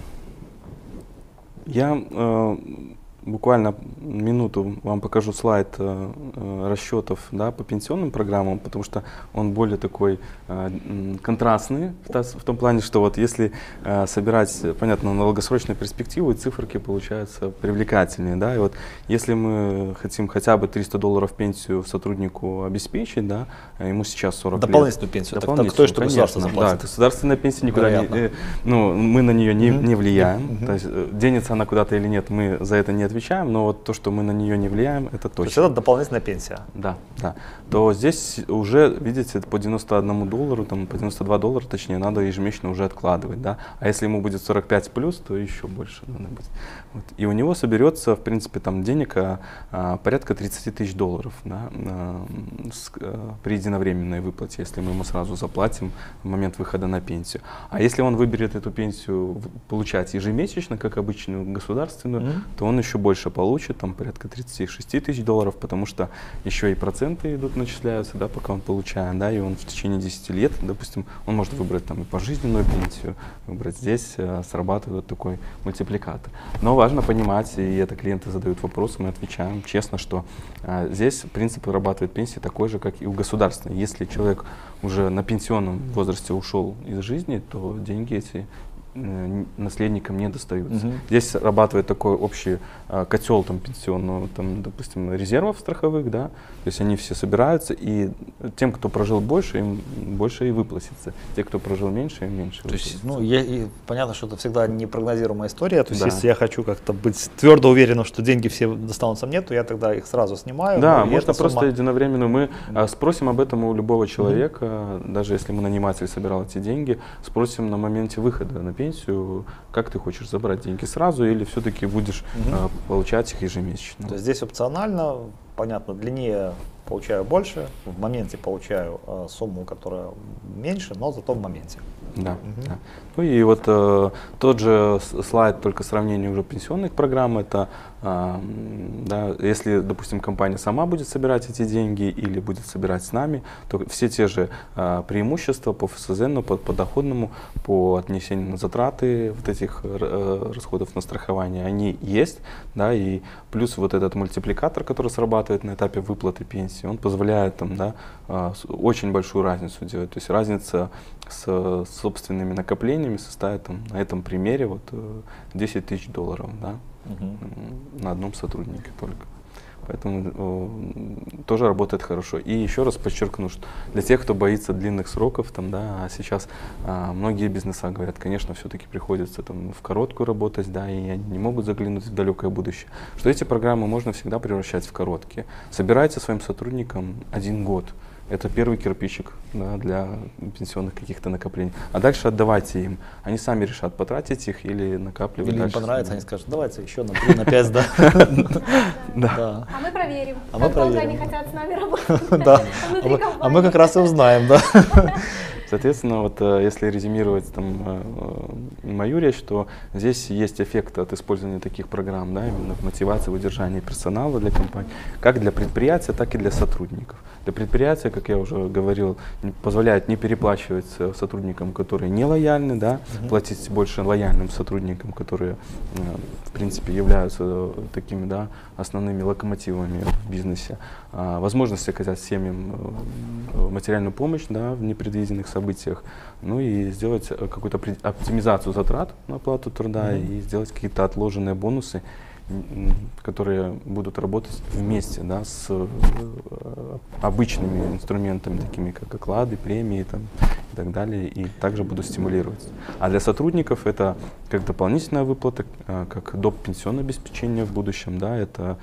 Я буквально минуту вам покажу слайд расчетов, да, по пенсионным программам, потому что он более такой контрастный в том плане, что вот если собирать, понятно, на долгосрочную перспективу, циферки получаются привлекательнее, да, и вот если мы хотим хотя бы $300 пенсию сотруднику обеспечить, да, ему сейчас 40 дополнительную лет. пенсию, Дополнительную, так то, что государство конечно, заплатит. да, государственная пенсия никуда не, ну, мы на нее не влияем, то есть денется она куда-то или нет, мы за это не отвечаем, но вот то, что мы на нее не влияем, это точно. То есть это дополнительная пенсия. Да, да. То здесь уже, видите, по $91, там, по $92, точнее, надо ежемесячно уже откладывать, да. А если ему будет 45 плюс, то еще больше надо быть. Вот. И у него соберется, в принципе, там денег порядка $30 000, да, при единовременной выплате, если мы ему сразу заплатим в момент выхода на пенсию. А если он выберет эту пенсию получать ежемесячно, как обычную государственную, то он еще больше получит, там порядка $36 000, потому что еще и проценты идут, начисляются, да, пока он получает, да, и он в течение 10 лет, допустим, он может выбрать там и пожизненную пенсию, выбрать здесь, срабатывает вот такой мультипликатор. Но важно понимать, и это клиенты задают вопросы, мы отвечаем честно, что здесь принцип вырабатывает пенсии такой же, как и у государственной. Если человек уже на пенсионном возрасте ушел из жизни, то деньги эти наследникам не достаются. Здесь срабатывает такой общий котел там, пенсионного, там, допустим, резервов страховых, да, то есть они все собираются, и тем, кто прожил больше, им больше и выплатится. Те, кто прожил меньше, им меньше выплатится. То есть, ну, понятно, что это всегда непрогнозируемая история, то есть если я хочу как-то быть твердо уверенным, что деньги все достанутся мне, то я тогда их сразу снимаю. Да, можно просто единовременно, мы спросим об этом у любого человека, даже если мы наниматель собирал эти деньги, спросим на моменте выхода на пенсию, как ты хочешь забрать деньги сразу или все-таки будешь получать их ежемесячно. То есть здесь опционально, понятно, длиннее получаю больше, в моменте получаю сумму, которая меньше, но зато в моменте. Да, да. Ну и вот тот же слайд, только сравнение уже пенсионных программ, это да, если, допустим, компания сама будет собирать эти деньги или будет собирать с нами, то все те же преимущества по ФСЗН, по подоходному, по отнесению на затраты вот этих расходов на страхование, они есть, да, и плюс вот этот мультипликатор, который срабатывает на этапе выплаты пенсии, он позволяет там, да, очень большую разницу делать, то есть разница с собственными накоплениями составит там, на этом примере вот, $10 000, да, на одном сотруднике только. Поэтому тоже работает хорошо. И еще раз подчеркну, что для тех, кто боится длинных сроков, там, да, а сейчас многие бизнеса говорят, конечно, все-таки приходится там, в короткую работать, да, и они не могут заглянуть в далекое будущее, что эти программы можно всегда превращать в короткие. Собирайте своим сотрудникам 1 год. Это первый кирпичик, да, для пенсионных каких-то накоплений. А дальше отдавайте им. Они сами решат, потратить их или накапливать. Или им дальше. понравится, они скажут, давайте еще на 3, на 5, да. Да. А мы проверим, А мы как долго проверим. они хотят с нами работать. Да. Внутри А компании. мы как раз и узнаем, да. Соответственно, вот если резюмировать там, мою речь, то здесь есть эффект от использования таких программ, да, именно в мотивации, в удержании персонала для компании, как для предприятия, так и для сотрудников. Для предприятия, как я уже говорил, позволяет не переплачивать сотрудникам, которые не лояльны, да, платить больше лояльным сотрудникам, которые, в принципе, являются такими, да, основными локомотивами в бизнесе. Возможность оказать семьям материальную помощь, да, в непредвиденных событиях, ну и сделать какую-то оптимизацию затрат на оплату труда и сделать какие-то отложенные бонусы, которые будут работать вместе, да, с обычными инструментами, такими как оклады, премии там, и так далее, и также будут стимулировать. А для сотрудников это как дополнительная выплата, как доп. Пенсионное обеспечение в будущем, да, это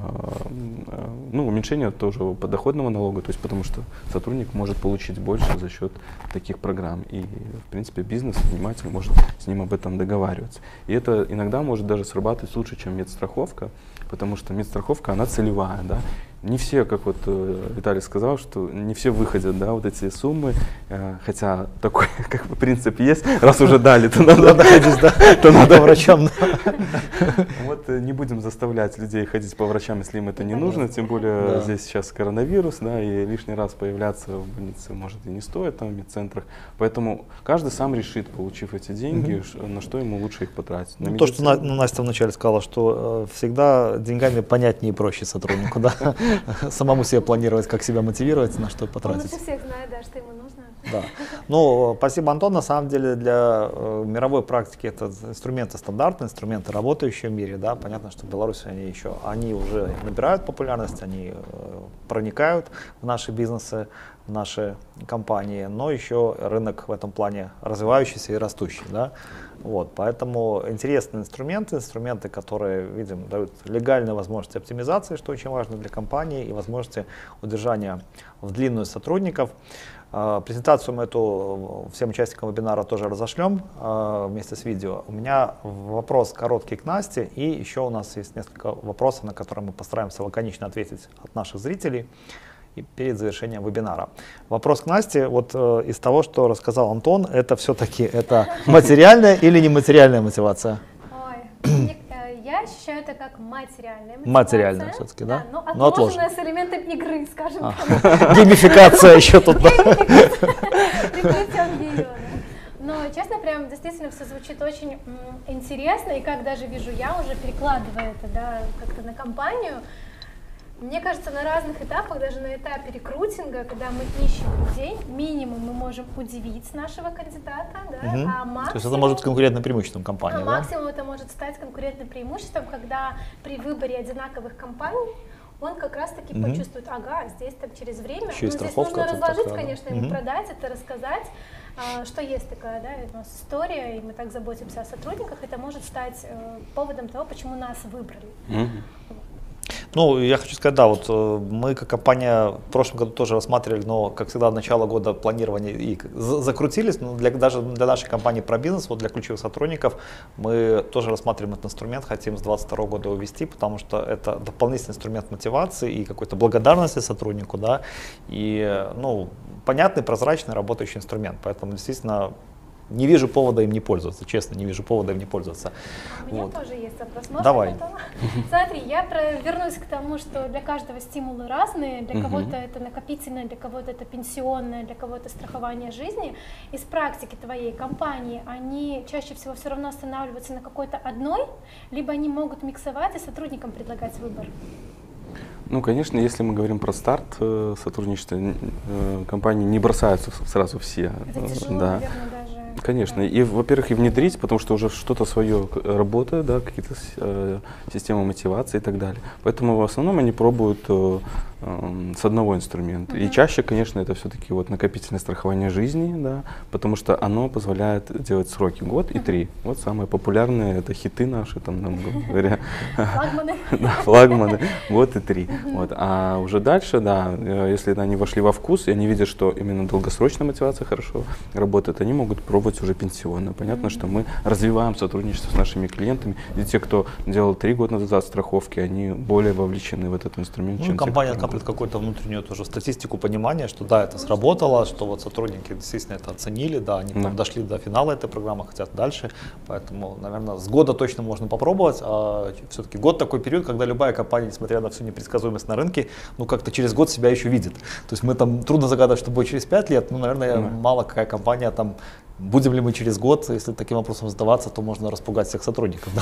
ну, уменьшение тоже подоходного налога, то есть потому что сотрудник может получить больше за счет таких программ, и в принципе бизнес внимательно может с ним об этом договариваться. И это иногда может даже срабатывать лучше, чем медстраховка, потому что медстраховка, она целевая, да. Не все, как вот Виталий сказал, что не все выходят, да, вот эти суммы, хотя такой как бы принцип есть, раз уже дали, то надо ходить, да, то надо врачам. Вот не будем заставлять людей ходить по врачам, если им это не нужно, тем более здесь сейчас коронавирус, да, и лишний раз появляться в больнице может и не стоит там в медцентрах, поэтому каждый сам решит, получив эти деньги, на что ему лучше их потратить. Ну, то, что Настя вначале сказала, что всегда деньгами понятнее и проще сотруднику, да. Самому себе планировать, как себя мотивировать, на что потратить. Он лучше всех знает, да, что ему нужно. Да. Ну, спасибо, Антон. На самом деле для мировой практики это инструменты стандартные, инструменты, работающие в мире. Да. Понятно, что в Беларуси они уже набирают популярность, они проникают в наши бизнесы, в наши компании, но еще рынок в этом плане развивающийся и растущий. Да. Вот, поэтому интересные инструменты, которые, видим, дают легальные возможности оптимизации, что очень важно для компании, и возможности удержания в длинную сотрудников. Презентацию мы эту всем участникам вебинара тоже разошлем вместе с видео. У меня вопрос короткий к Насте, и еще у нас есть несколько вопросов, на которые мы постараемся лаконично ответить от наших зрителей и перед завершением вебинара. Вопрос к Насте. Вот из того, что рассказал Антон, это все-таки материальная или нематериальная мотивация? Ой, я ощущаю это как материальная мотивация. Материальная все-таки, да? Но отложенная с элементами игры, скажем так. Геймификация еще тут. Приплетем ее, да. Но, честно, прям действительно все звучит очень интересно, и как даже вижу я, уже перекладывая это, да, как-то на компанию. Мне кажется, на разных этапах, даже на этапе рекрутинга, когда мы ищем людей, минимум мы можем удивить нашего кандидата, да, а максимум... То есть это может быть конкурентным преимуществом компании, да? Максимум это может стать конкурентным преимуществом, когда при выборе одинаковых компаний он как раз-таки почувствует, ага, здесь так через время, еще здесь нужно разложить, конечно, ему продать это, рассказать, что есть такая, да, у нас история, и мы так заботимся о сотрудниках, это может стать поводом того, почему нас выбрали. Ну, я хочу сказать, да, вот мы как компания в прошлом году тоже рассматривали, но, как всегда, в начало года планирования и закрутились, но даже для нашей компании про бизнес, вот для ключевых сотрудников, мы тоже рассматриваем этот инструмент, хотим с 2022 года увести, потому что это дополнительный инструмент мотивации и какой-то благодарности сотруднику, да, и, ну, понятный, прозрачный, работающий инструмент, поэтому действительно не вижу повода им не пользоваться, честно, не вижу повода им не пользоваться. У меня тоже есть вопрос. Можно Давай. потом? Смотри, я вернусь к тому, что для каждого стимулы разные, для кого-то это накопительное, для кого-то это пенсионное, для кого-то страхование жизни. Из практики твоей компании они чаще всего все равно останавливаются на какой-то одной, либо они могут миксовать и сотрудникам предлагать выбор? Ну, конечно, если мы говорим про старт сотрудничества, компании не бросаются сразу все. Это тяжело, да. наверное, даже. Конечно. И, во-первых, и внедрить, потому что уже что-то свое работает, да, какие-то системы мотивации и так далее. Поэтому в основном они пробуют с одного инструмента. И чаще, конечно, это все-таки вот накопительное страхование жизни, да, потому что оно позволяет делать сроки год и 3. Вот самые популярные, это хиты наши, там, говоря, Флагманы. да, флагманы, год и 3. Вот. А уже дальше, да, если они вошли во вкус, и они видят, что именно долгосрочная мотивация хорошо работает, они могут пробовать уже пенсионно. Понятно, что мы развиваем сотрудничество с нашими клиентами, и те, кто делал 3 года назад страховки, они более вовлечены в этот инструмент, Ну, чем компания те, кто накапливает какую-то внутреннюю тоже статистику понимания, что да, это сработало, что вот сотрудники действительно это оценили, да, они там дошли до финала этой программы, хотят дальше, поэтому, наверное, с года точно можно попробовать, а все-таки год такой период, когда любая компания, несмотря на всю непредсказуемость на рынке, ну как-то через год себя еще видит. То есть мы там, трудно загадать, что будет через 5 лет, ну, наверное, мало какая компания там, будем ли мы через год, если таким вопросом задаваться, то можно распугать всех сотрудников.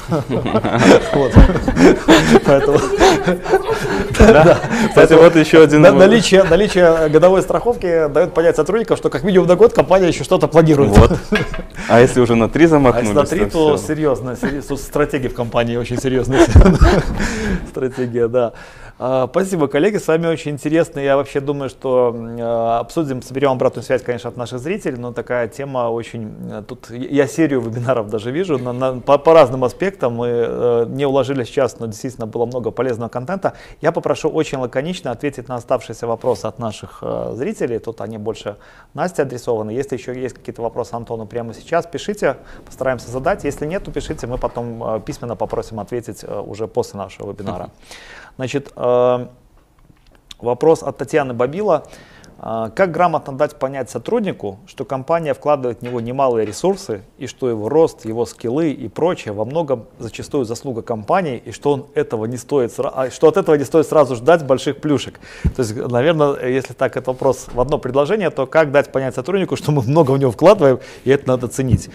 Кстати, вот еще один... Наличие годовой страховки дает понять сотрудникам, что как минимум на год компания еще что-то планирует. Вот. А если уже на 3 замахнулись? А если на 3, то серьезно. Стратегия в компании очень серьезная. Стратегия, да. Спасибо, коллеги, с вами очень интересно. Я вообще думаю, что обсудим, соберем обратную связь, конечно, от наших зрителей, но такая тема очень... Тут я серию вебинаров даже вижу по разным аспектам. Мы не уложились сейчас, но действительно было много полезного контента. Я попрошу очень лаконично ответить на оставшиеся вопросы от наших зрителей. Тут они больше Насте адресованы. Если еще есть какие-то вопросы Антону прямо сейчас, пишите, постараемся задать. Если нет, то пишите, мы потом письменно попросим ответить уже после нашего вебинара. Значит, вопрос от Татьяны Бабила. Как грамотно дать понять сотруднику, что компания вкладывает в него немалые ресурсы, и что его рост, его скиллы и прочее во многом зачастую заслуга компании, и что он этого не стоит, что от этого не стоит сразу ждать больших плюшек? То есть, наверное, если так этот вопрос в одно предложение, то как дать понять сотруднику, что мы много в него вкладываем, и это надо ценить,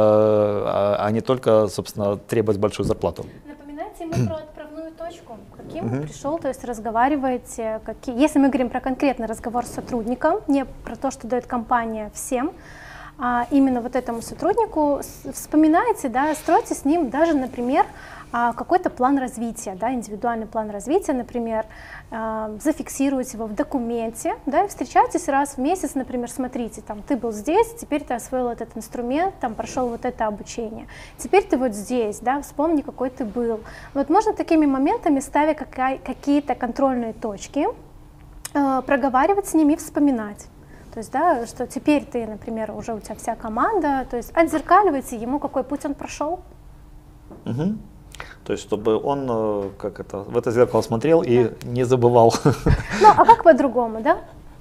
а не только, собственно, требовать большую зарплату? Напоминайте ему про отправную точку. Каким он пришел, то есть разговариваете, если мы говорим про конкретный разговор с сотрудником, не про то, что дает компания всем, а именно вот этому сотруднику, вспоминайте, да, стройте с ним даже, например, какой-то план развития, да, индивидуальный план развития, например, зафиксируйте его в документе, да, и встречайтесь раз в месяц, например, смотрите, там, ты был здесь, теперь ты освоил этот инструмент, там, прошел вот это обучение, теперь ты вот здесь, да, вспомни, какой ты был. Вот можно такими моментами, ставя какие-то контрольные точки, проговаривать с ними, вспоминать. То есть, да, что теперь ты, например, уже у тебя вся команда, то есть отзеркаливайте ему, какой путь он прошел. То есть, чтобы он в это зеркало смотрел и не забывал. Ну, а как по-другому, да?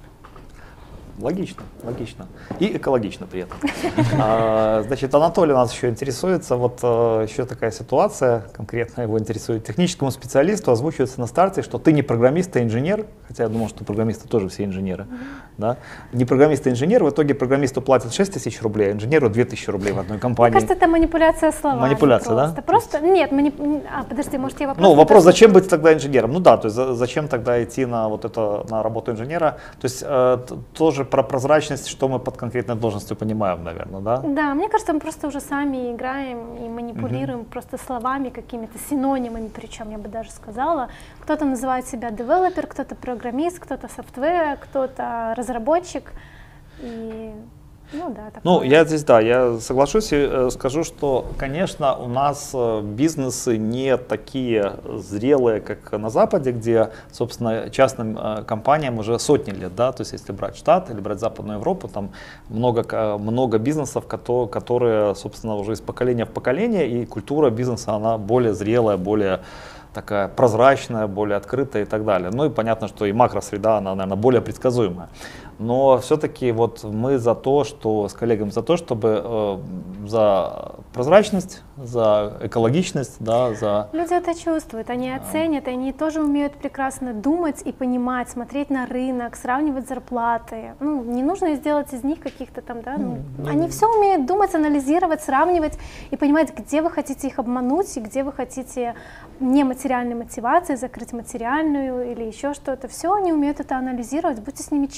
Логично, логично. И экологично при этом. Значит, Анатолий нас еще интересуется, вот еще такая ситуация, конкретно его интересует. Техническому специалисту озвучивается на старте, что ты не программист, а инженер, хотя я думал, что программисты тоже все инженеры. Да? Не программист, а инженер, в итоге программисту платят 6 тысяч рублей, а инженеру 2000 рублей в одной компании. Мне кажется, это манипуляция словами. Манипуляция, просто. Да? Просто, нет, подожди, может, я вопрос... Ну, вопрос, зачем быть тогда инженером? Ну да, то есть зачем тогда идти на вот это, на работу инженера? То есть тоже про прозрачность, что мы под конкретной должностью понимаем, наверное, да? Да, мне кажется, мы просто уже сами играем и манипулируем просто словами, какими-то синонимами, причем я бы даже сказала. Кто-то называет себя девелопер, кто-то программист, кто-то софтвер, кто-то разработчик. И, ну да, такое. Ну, я здесь, да, я соглашусь и скажу, что, конечно, у нас бизнесы не такие зрелые, как на Западе, где, собственно, частным компаниям уже сотни лет, да, то есть если брать Штат или брать Западную Европу, там много бизнесов, которые, собственно, уже из поколения в поколение, и культура бизнеса, она более зрелая, более такая прозрачная, более открытая и так далее. Ну и понятно, что и макросреда, она, наверное, более предсказуемая. Но все-таки вот мы с коллегами за то, чтобы за прозрачность, за экологичность, да, за... Люди это чувствуют, они оценят, они тоже умеют прекрасно думать и понимать, смотреть на рынок, сравнивать зарплаты. Ну, не нужно сделать из них каких-то там, да, они все умеют думать, анализировать, сравнивать и понимать, где вы хотите их обмануть и где вы хотите нематериальной мотивации закрыть материальную или еще что-то. Все они умеют это анализировать, будьте с ними честными.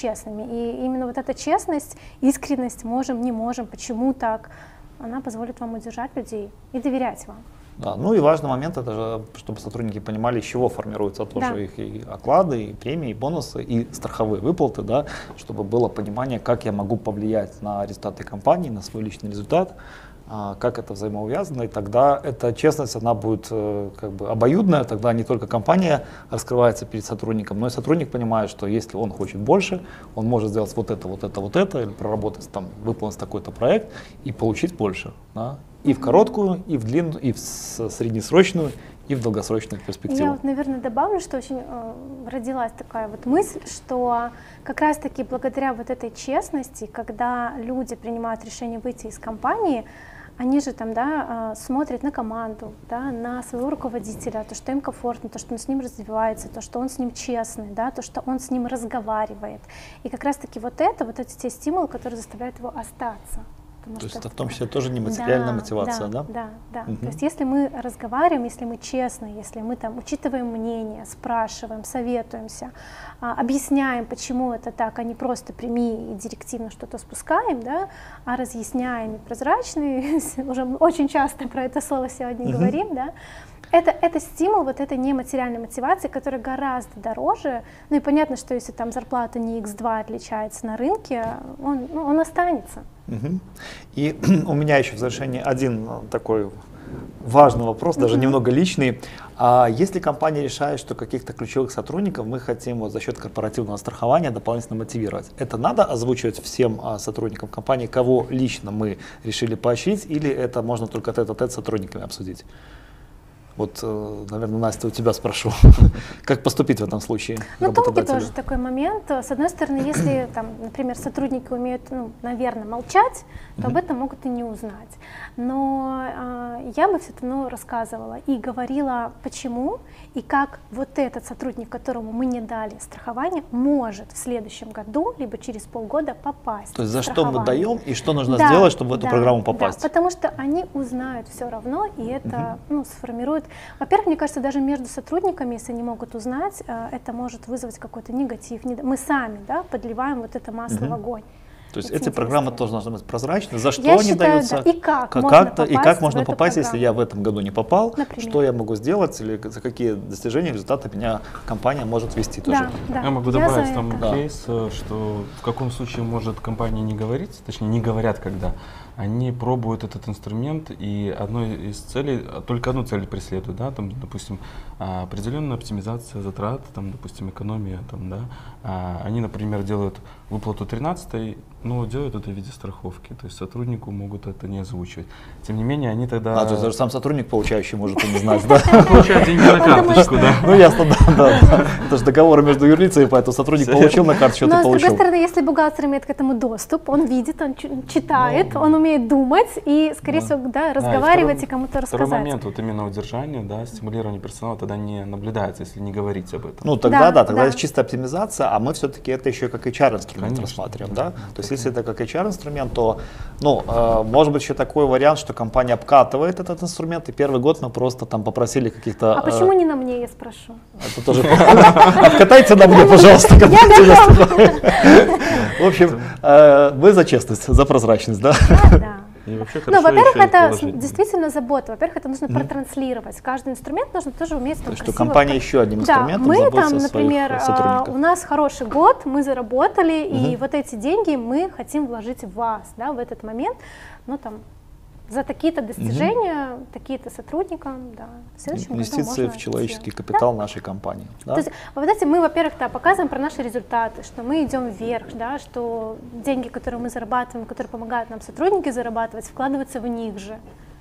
И именно вот эта честность, искренность, можем, не можем, почему так, она позволит вам удержать людей и доверять вам. Да, ну и важный момент, это же, чтобы сотрудники понимали, из чего формируются тоже их и оклады, и премии, и бонусы, и страховые выплаты, да, чтобы было понимание, как я могу повлиять на результаты компании, на свой личный результат, как это взаимоувязано, и тогда эта честность, она будет как бы обоюдная, тогда не только компания раскрывается перед сотрудником, но и сотрудник понимает, что если он хочет больше, он может сделать вот это, или проработать там, выполнить такой-то проект и получить больше, да, и в короткую, и в длинную, и в среднесрочную, и в долгосрочную перспективу. Я вот, наверное, добавлю, что очень родилась такая вот мысль, что как раз-таки благодаря вот этой честности, когда люди принимают решение выйти из компании, они же там, да, смотрят на команду, да, на своего руководителя, то, что им комфортно, то, что он с ним развивается, то, что он с ним честный, да, то, что он с ним разговаривает. И как раз-таки вот эти те стимулы, которые заставляют его остаться. То есть это в том числе тоже нематериальная мотивация, да? Да. То есть если мы разговариваем, если мы честны, если мы там учитываем мнение, спрашиваем, советуемся, объясняем, почему это так, а не просто прими и директивно что-то спускаем, да, а разъясняем и прозрачно, уже очень часто про это слово сегодня говорим, да, это стимул вот этой нематериальной мотивации, которая гораздо дороже. Ну и понятно, что если там зарплата не x2 отличается на рынке, он останется. И у меня еще в завершении один такой важный вопрос, даже немного личный. А если компания решает, что каких-то ключевых сотрудников мы хотим вот за счет корпоративного страхования дополнительно мотивировать, это надо озвучивать всем сотрудникам компании, кого лично мы решили поощрить, или это можно только тет-а-тет с сотрудниками обсудить? Вот, наверное, Настя, у тебя спрошу, как поступить в этом случае? Ну, тонкий тоже такой момент. С одной стороны, если, там, например, сотрудники умеют, наверное, молчать, то об этом могут и не узнать. Но я бы все равно рассказывала и говорила, почему и как вот этот сотрудник, которому мы не дали страхование, может в следующем году, либо через полгода попасть. То есть за что мы даем и что нужно сделать, чтобы в эту программу попасть? Да, потому что они узнают все равно, и это сформирует. Во-первых, мне кажется, даже между сотрудниками, если они могут узнать, это может вызвать какой-то негатив. Мы сами, да, подливаем вот это масло в огонь. То есть эти программы тоже должны быть прозрачны, за что я они считаю, даются, да. И как можно попасть, если я в этом году не попал, например, что я могу сделать, или за какие достижения, результаты меня компания может вести тоже. Да, я могу добавить там кейс, что в каком случае может компания не говорить, точнее не говорят когда. Они пробуют этот инструмент и одной из целей, только одну цель преследуют, да, там, допустим, определенная оптимизация затрат, там, допустим, экономия, там, да, они, например, делают выплату 13-й, но делают это в виде страховки, то есть сотруднику могут это не озвучивать. Тем не менее, они тогда… то есть даже сам сотрудник, получающий, может и не знать, да? Получает деньги на карточку, да. Ну ясно, да. Это же договор между юрлицами, поэтому сотрудник получил на карточку, ты получил. Но с другой стороны, если бухгалтер имеет к этому доступ, он видит, он читает, он умеет думать и, скорее всего, да, разговаривать и кому-то рассказать. Второй момент, вот именно удержание, да, стимулирование персонала тогда не наблюдается, если не говорить об этом. Ну тогда тогда есть чистая оптимизация, а мы все-таки это еще как HR-инструмент рассматриваем, да. То есть если это как HR-инструмент, то, может быть еще такой вариант, что компания обкатывает этот инструмент, и первый год мы просто там попросили каких-то… А почему не на мне, я спрошу? Это тоже… Обкатайте на мне, пожалуйста. В общем, вы за честность, за прозрачность, да? Да. Ну, во-первых, это действительно забота. Во-первых, это нужно протранслировать. Каждый инструмент нужно тоже уметь там красиво… Что компания еще одним инструментом заботится о своих сотрудниках. У нас хороший год, мы заработали, и вот эти деньги мы хотим вложить в вас, да, в этот момент, за такие-то достижения, такие-то сотрудникам, да. Инвестиции в человеческий капитал нашей компании. Да? То есть, вы знаете, мы, во-первых, показываем про наши результаты, что мы идем вверх, да, что деньги, которые мы зарабатываем, которые помогают нам сотрудники зарабатывать, вкладываться в них же.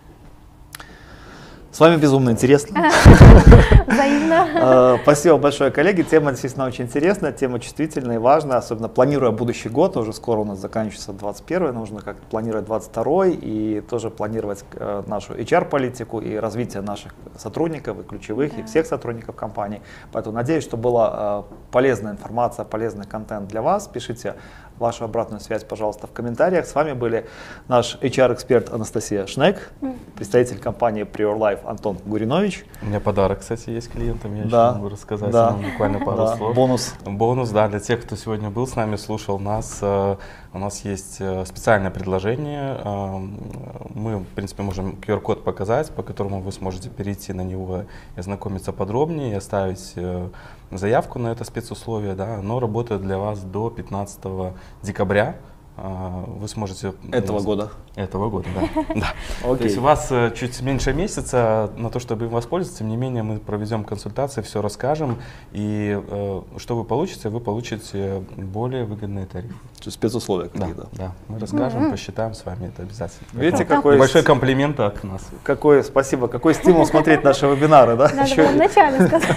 С вами безумно интересно. Взаимно. Спасибо большое, коллеги. Тема действительно очень интересная, тема чувствительная и важная, особенно планируя будущий год. Уже скоро у нас заканчивается 21-й, нужно как-то планировать 22-й и тоже планировать нашу HR-политику и развитие наших сотрудников, и ключевых, и всех сотрудников компании. Поэтому надеюсь, что была полезная информация, полезный контент для вас. Пишите вашу обратную связь, пожалуйста, в комментариях. С вами были наш HR-эксперт Анастасия Шнек, представитель компании Prior Life Антон Гуринович. У меня подарок, кстати, есть клиентам, я Да, еще могу рассказать да, вам буквально пару да, слов. бонус. Бонус, да, для тех, кто сегодня был с нами, слушал нас, у нас есть специальное предложение. Мы, в принципе, можем QR-код показать, по которому вы сможете перейти на него и ознакомиться подробнее, и оставить заявку на это спецусловие. Да. Оно работает для вас до 15 декабря. Вы сможете... Этого года. Этого года, да. Да. Окей. То есть у вас чуть меньше месяца на то, чтобы им воспользоваться. Тем не менее, мы проведем консультации, все расскажем. И что вы получите? Вы получите более выгодные тарифы. Спецусловия Да, какие-то. да. Мы расскажем, посчитаем с вами это обязательно. Видите, Поэтому какой, большой комплимент от нас. спасибо, какой стимул смотреть наши вебинары, да? Надо было вначале сказать.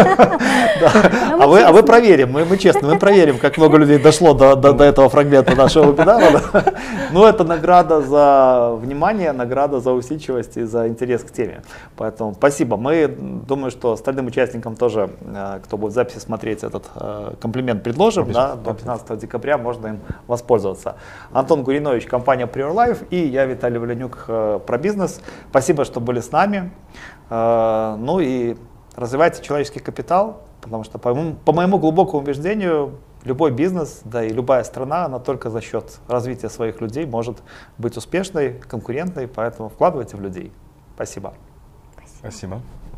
А вы проверим, мы честно, мы проверим, как много людей дошло до этого фрагмента нашего вебинара. Да? Ну, это награда за внимание, награда за усидчивость и за интерес к теме. Поэтому спасибо. Мы думаю, что остальным участникам тоже, кто будет в записи смотреть, этот комплимент предложим. Да, до 15 декабря можно им воспользоваться. Антон Гуринович, компания Prior Life, и я, Виталий Валенюк, про бизнес. Спасибо, что были с нами. Ну и развивайте человеческий капитал, потому что, по моему глубокому убеждению, любой бизнес, да и любая страна, она только за счет развития своих людей может быть успешной, конкурентной, поэтому вкладывайте в людей. Спасибо. Спасибо.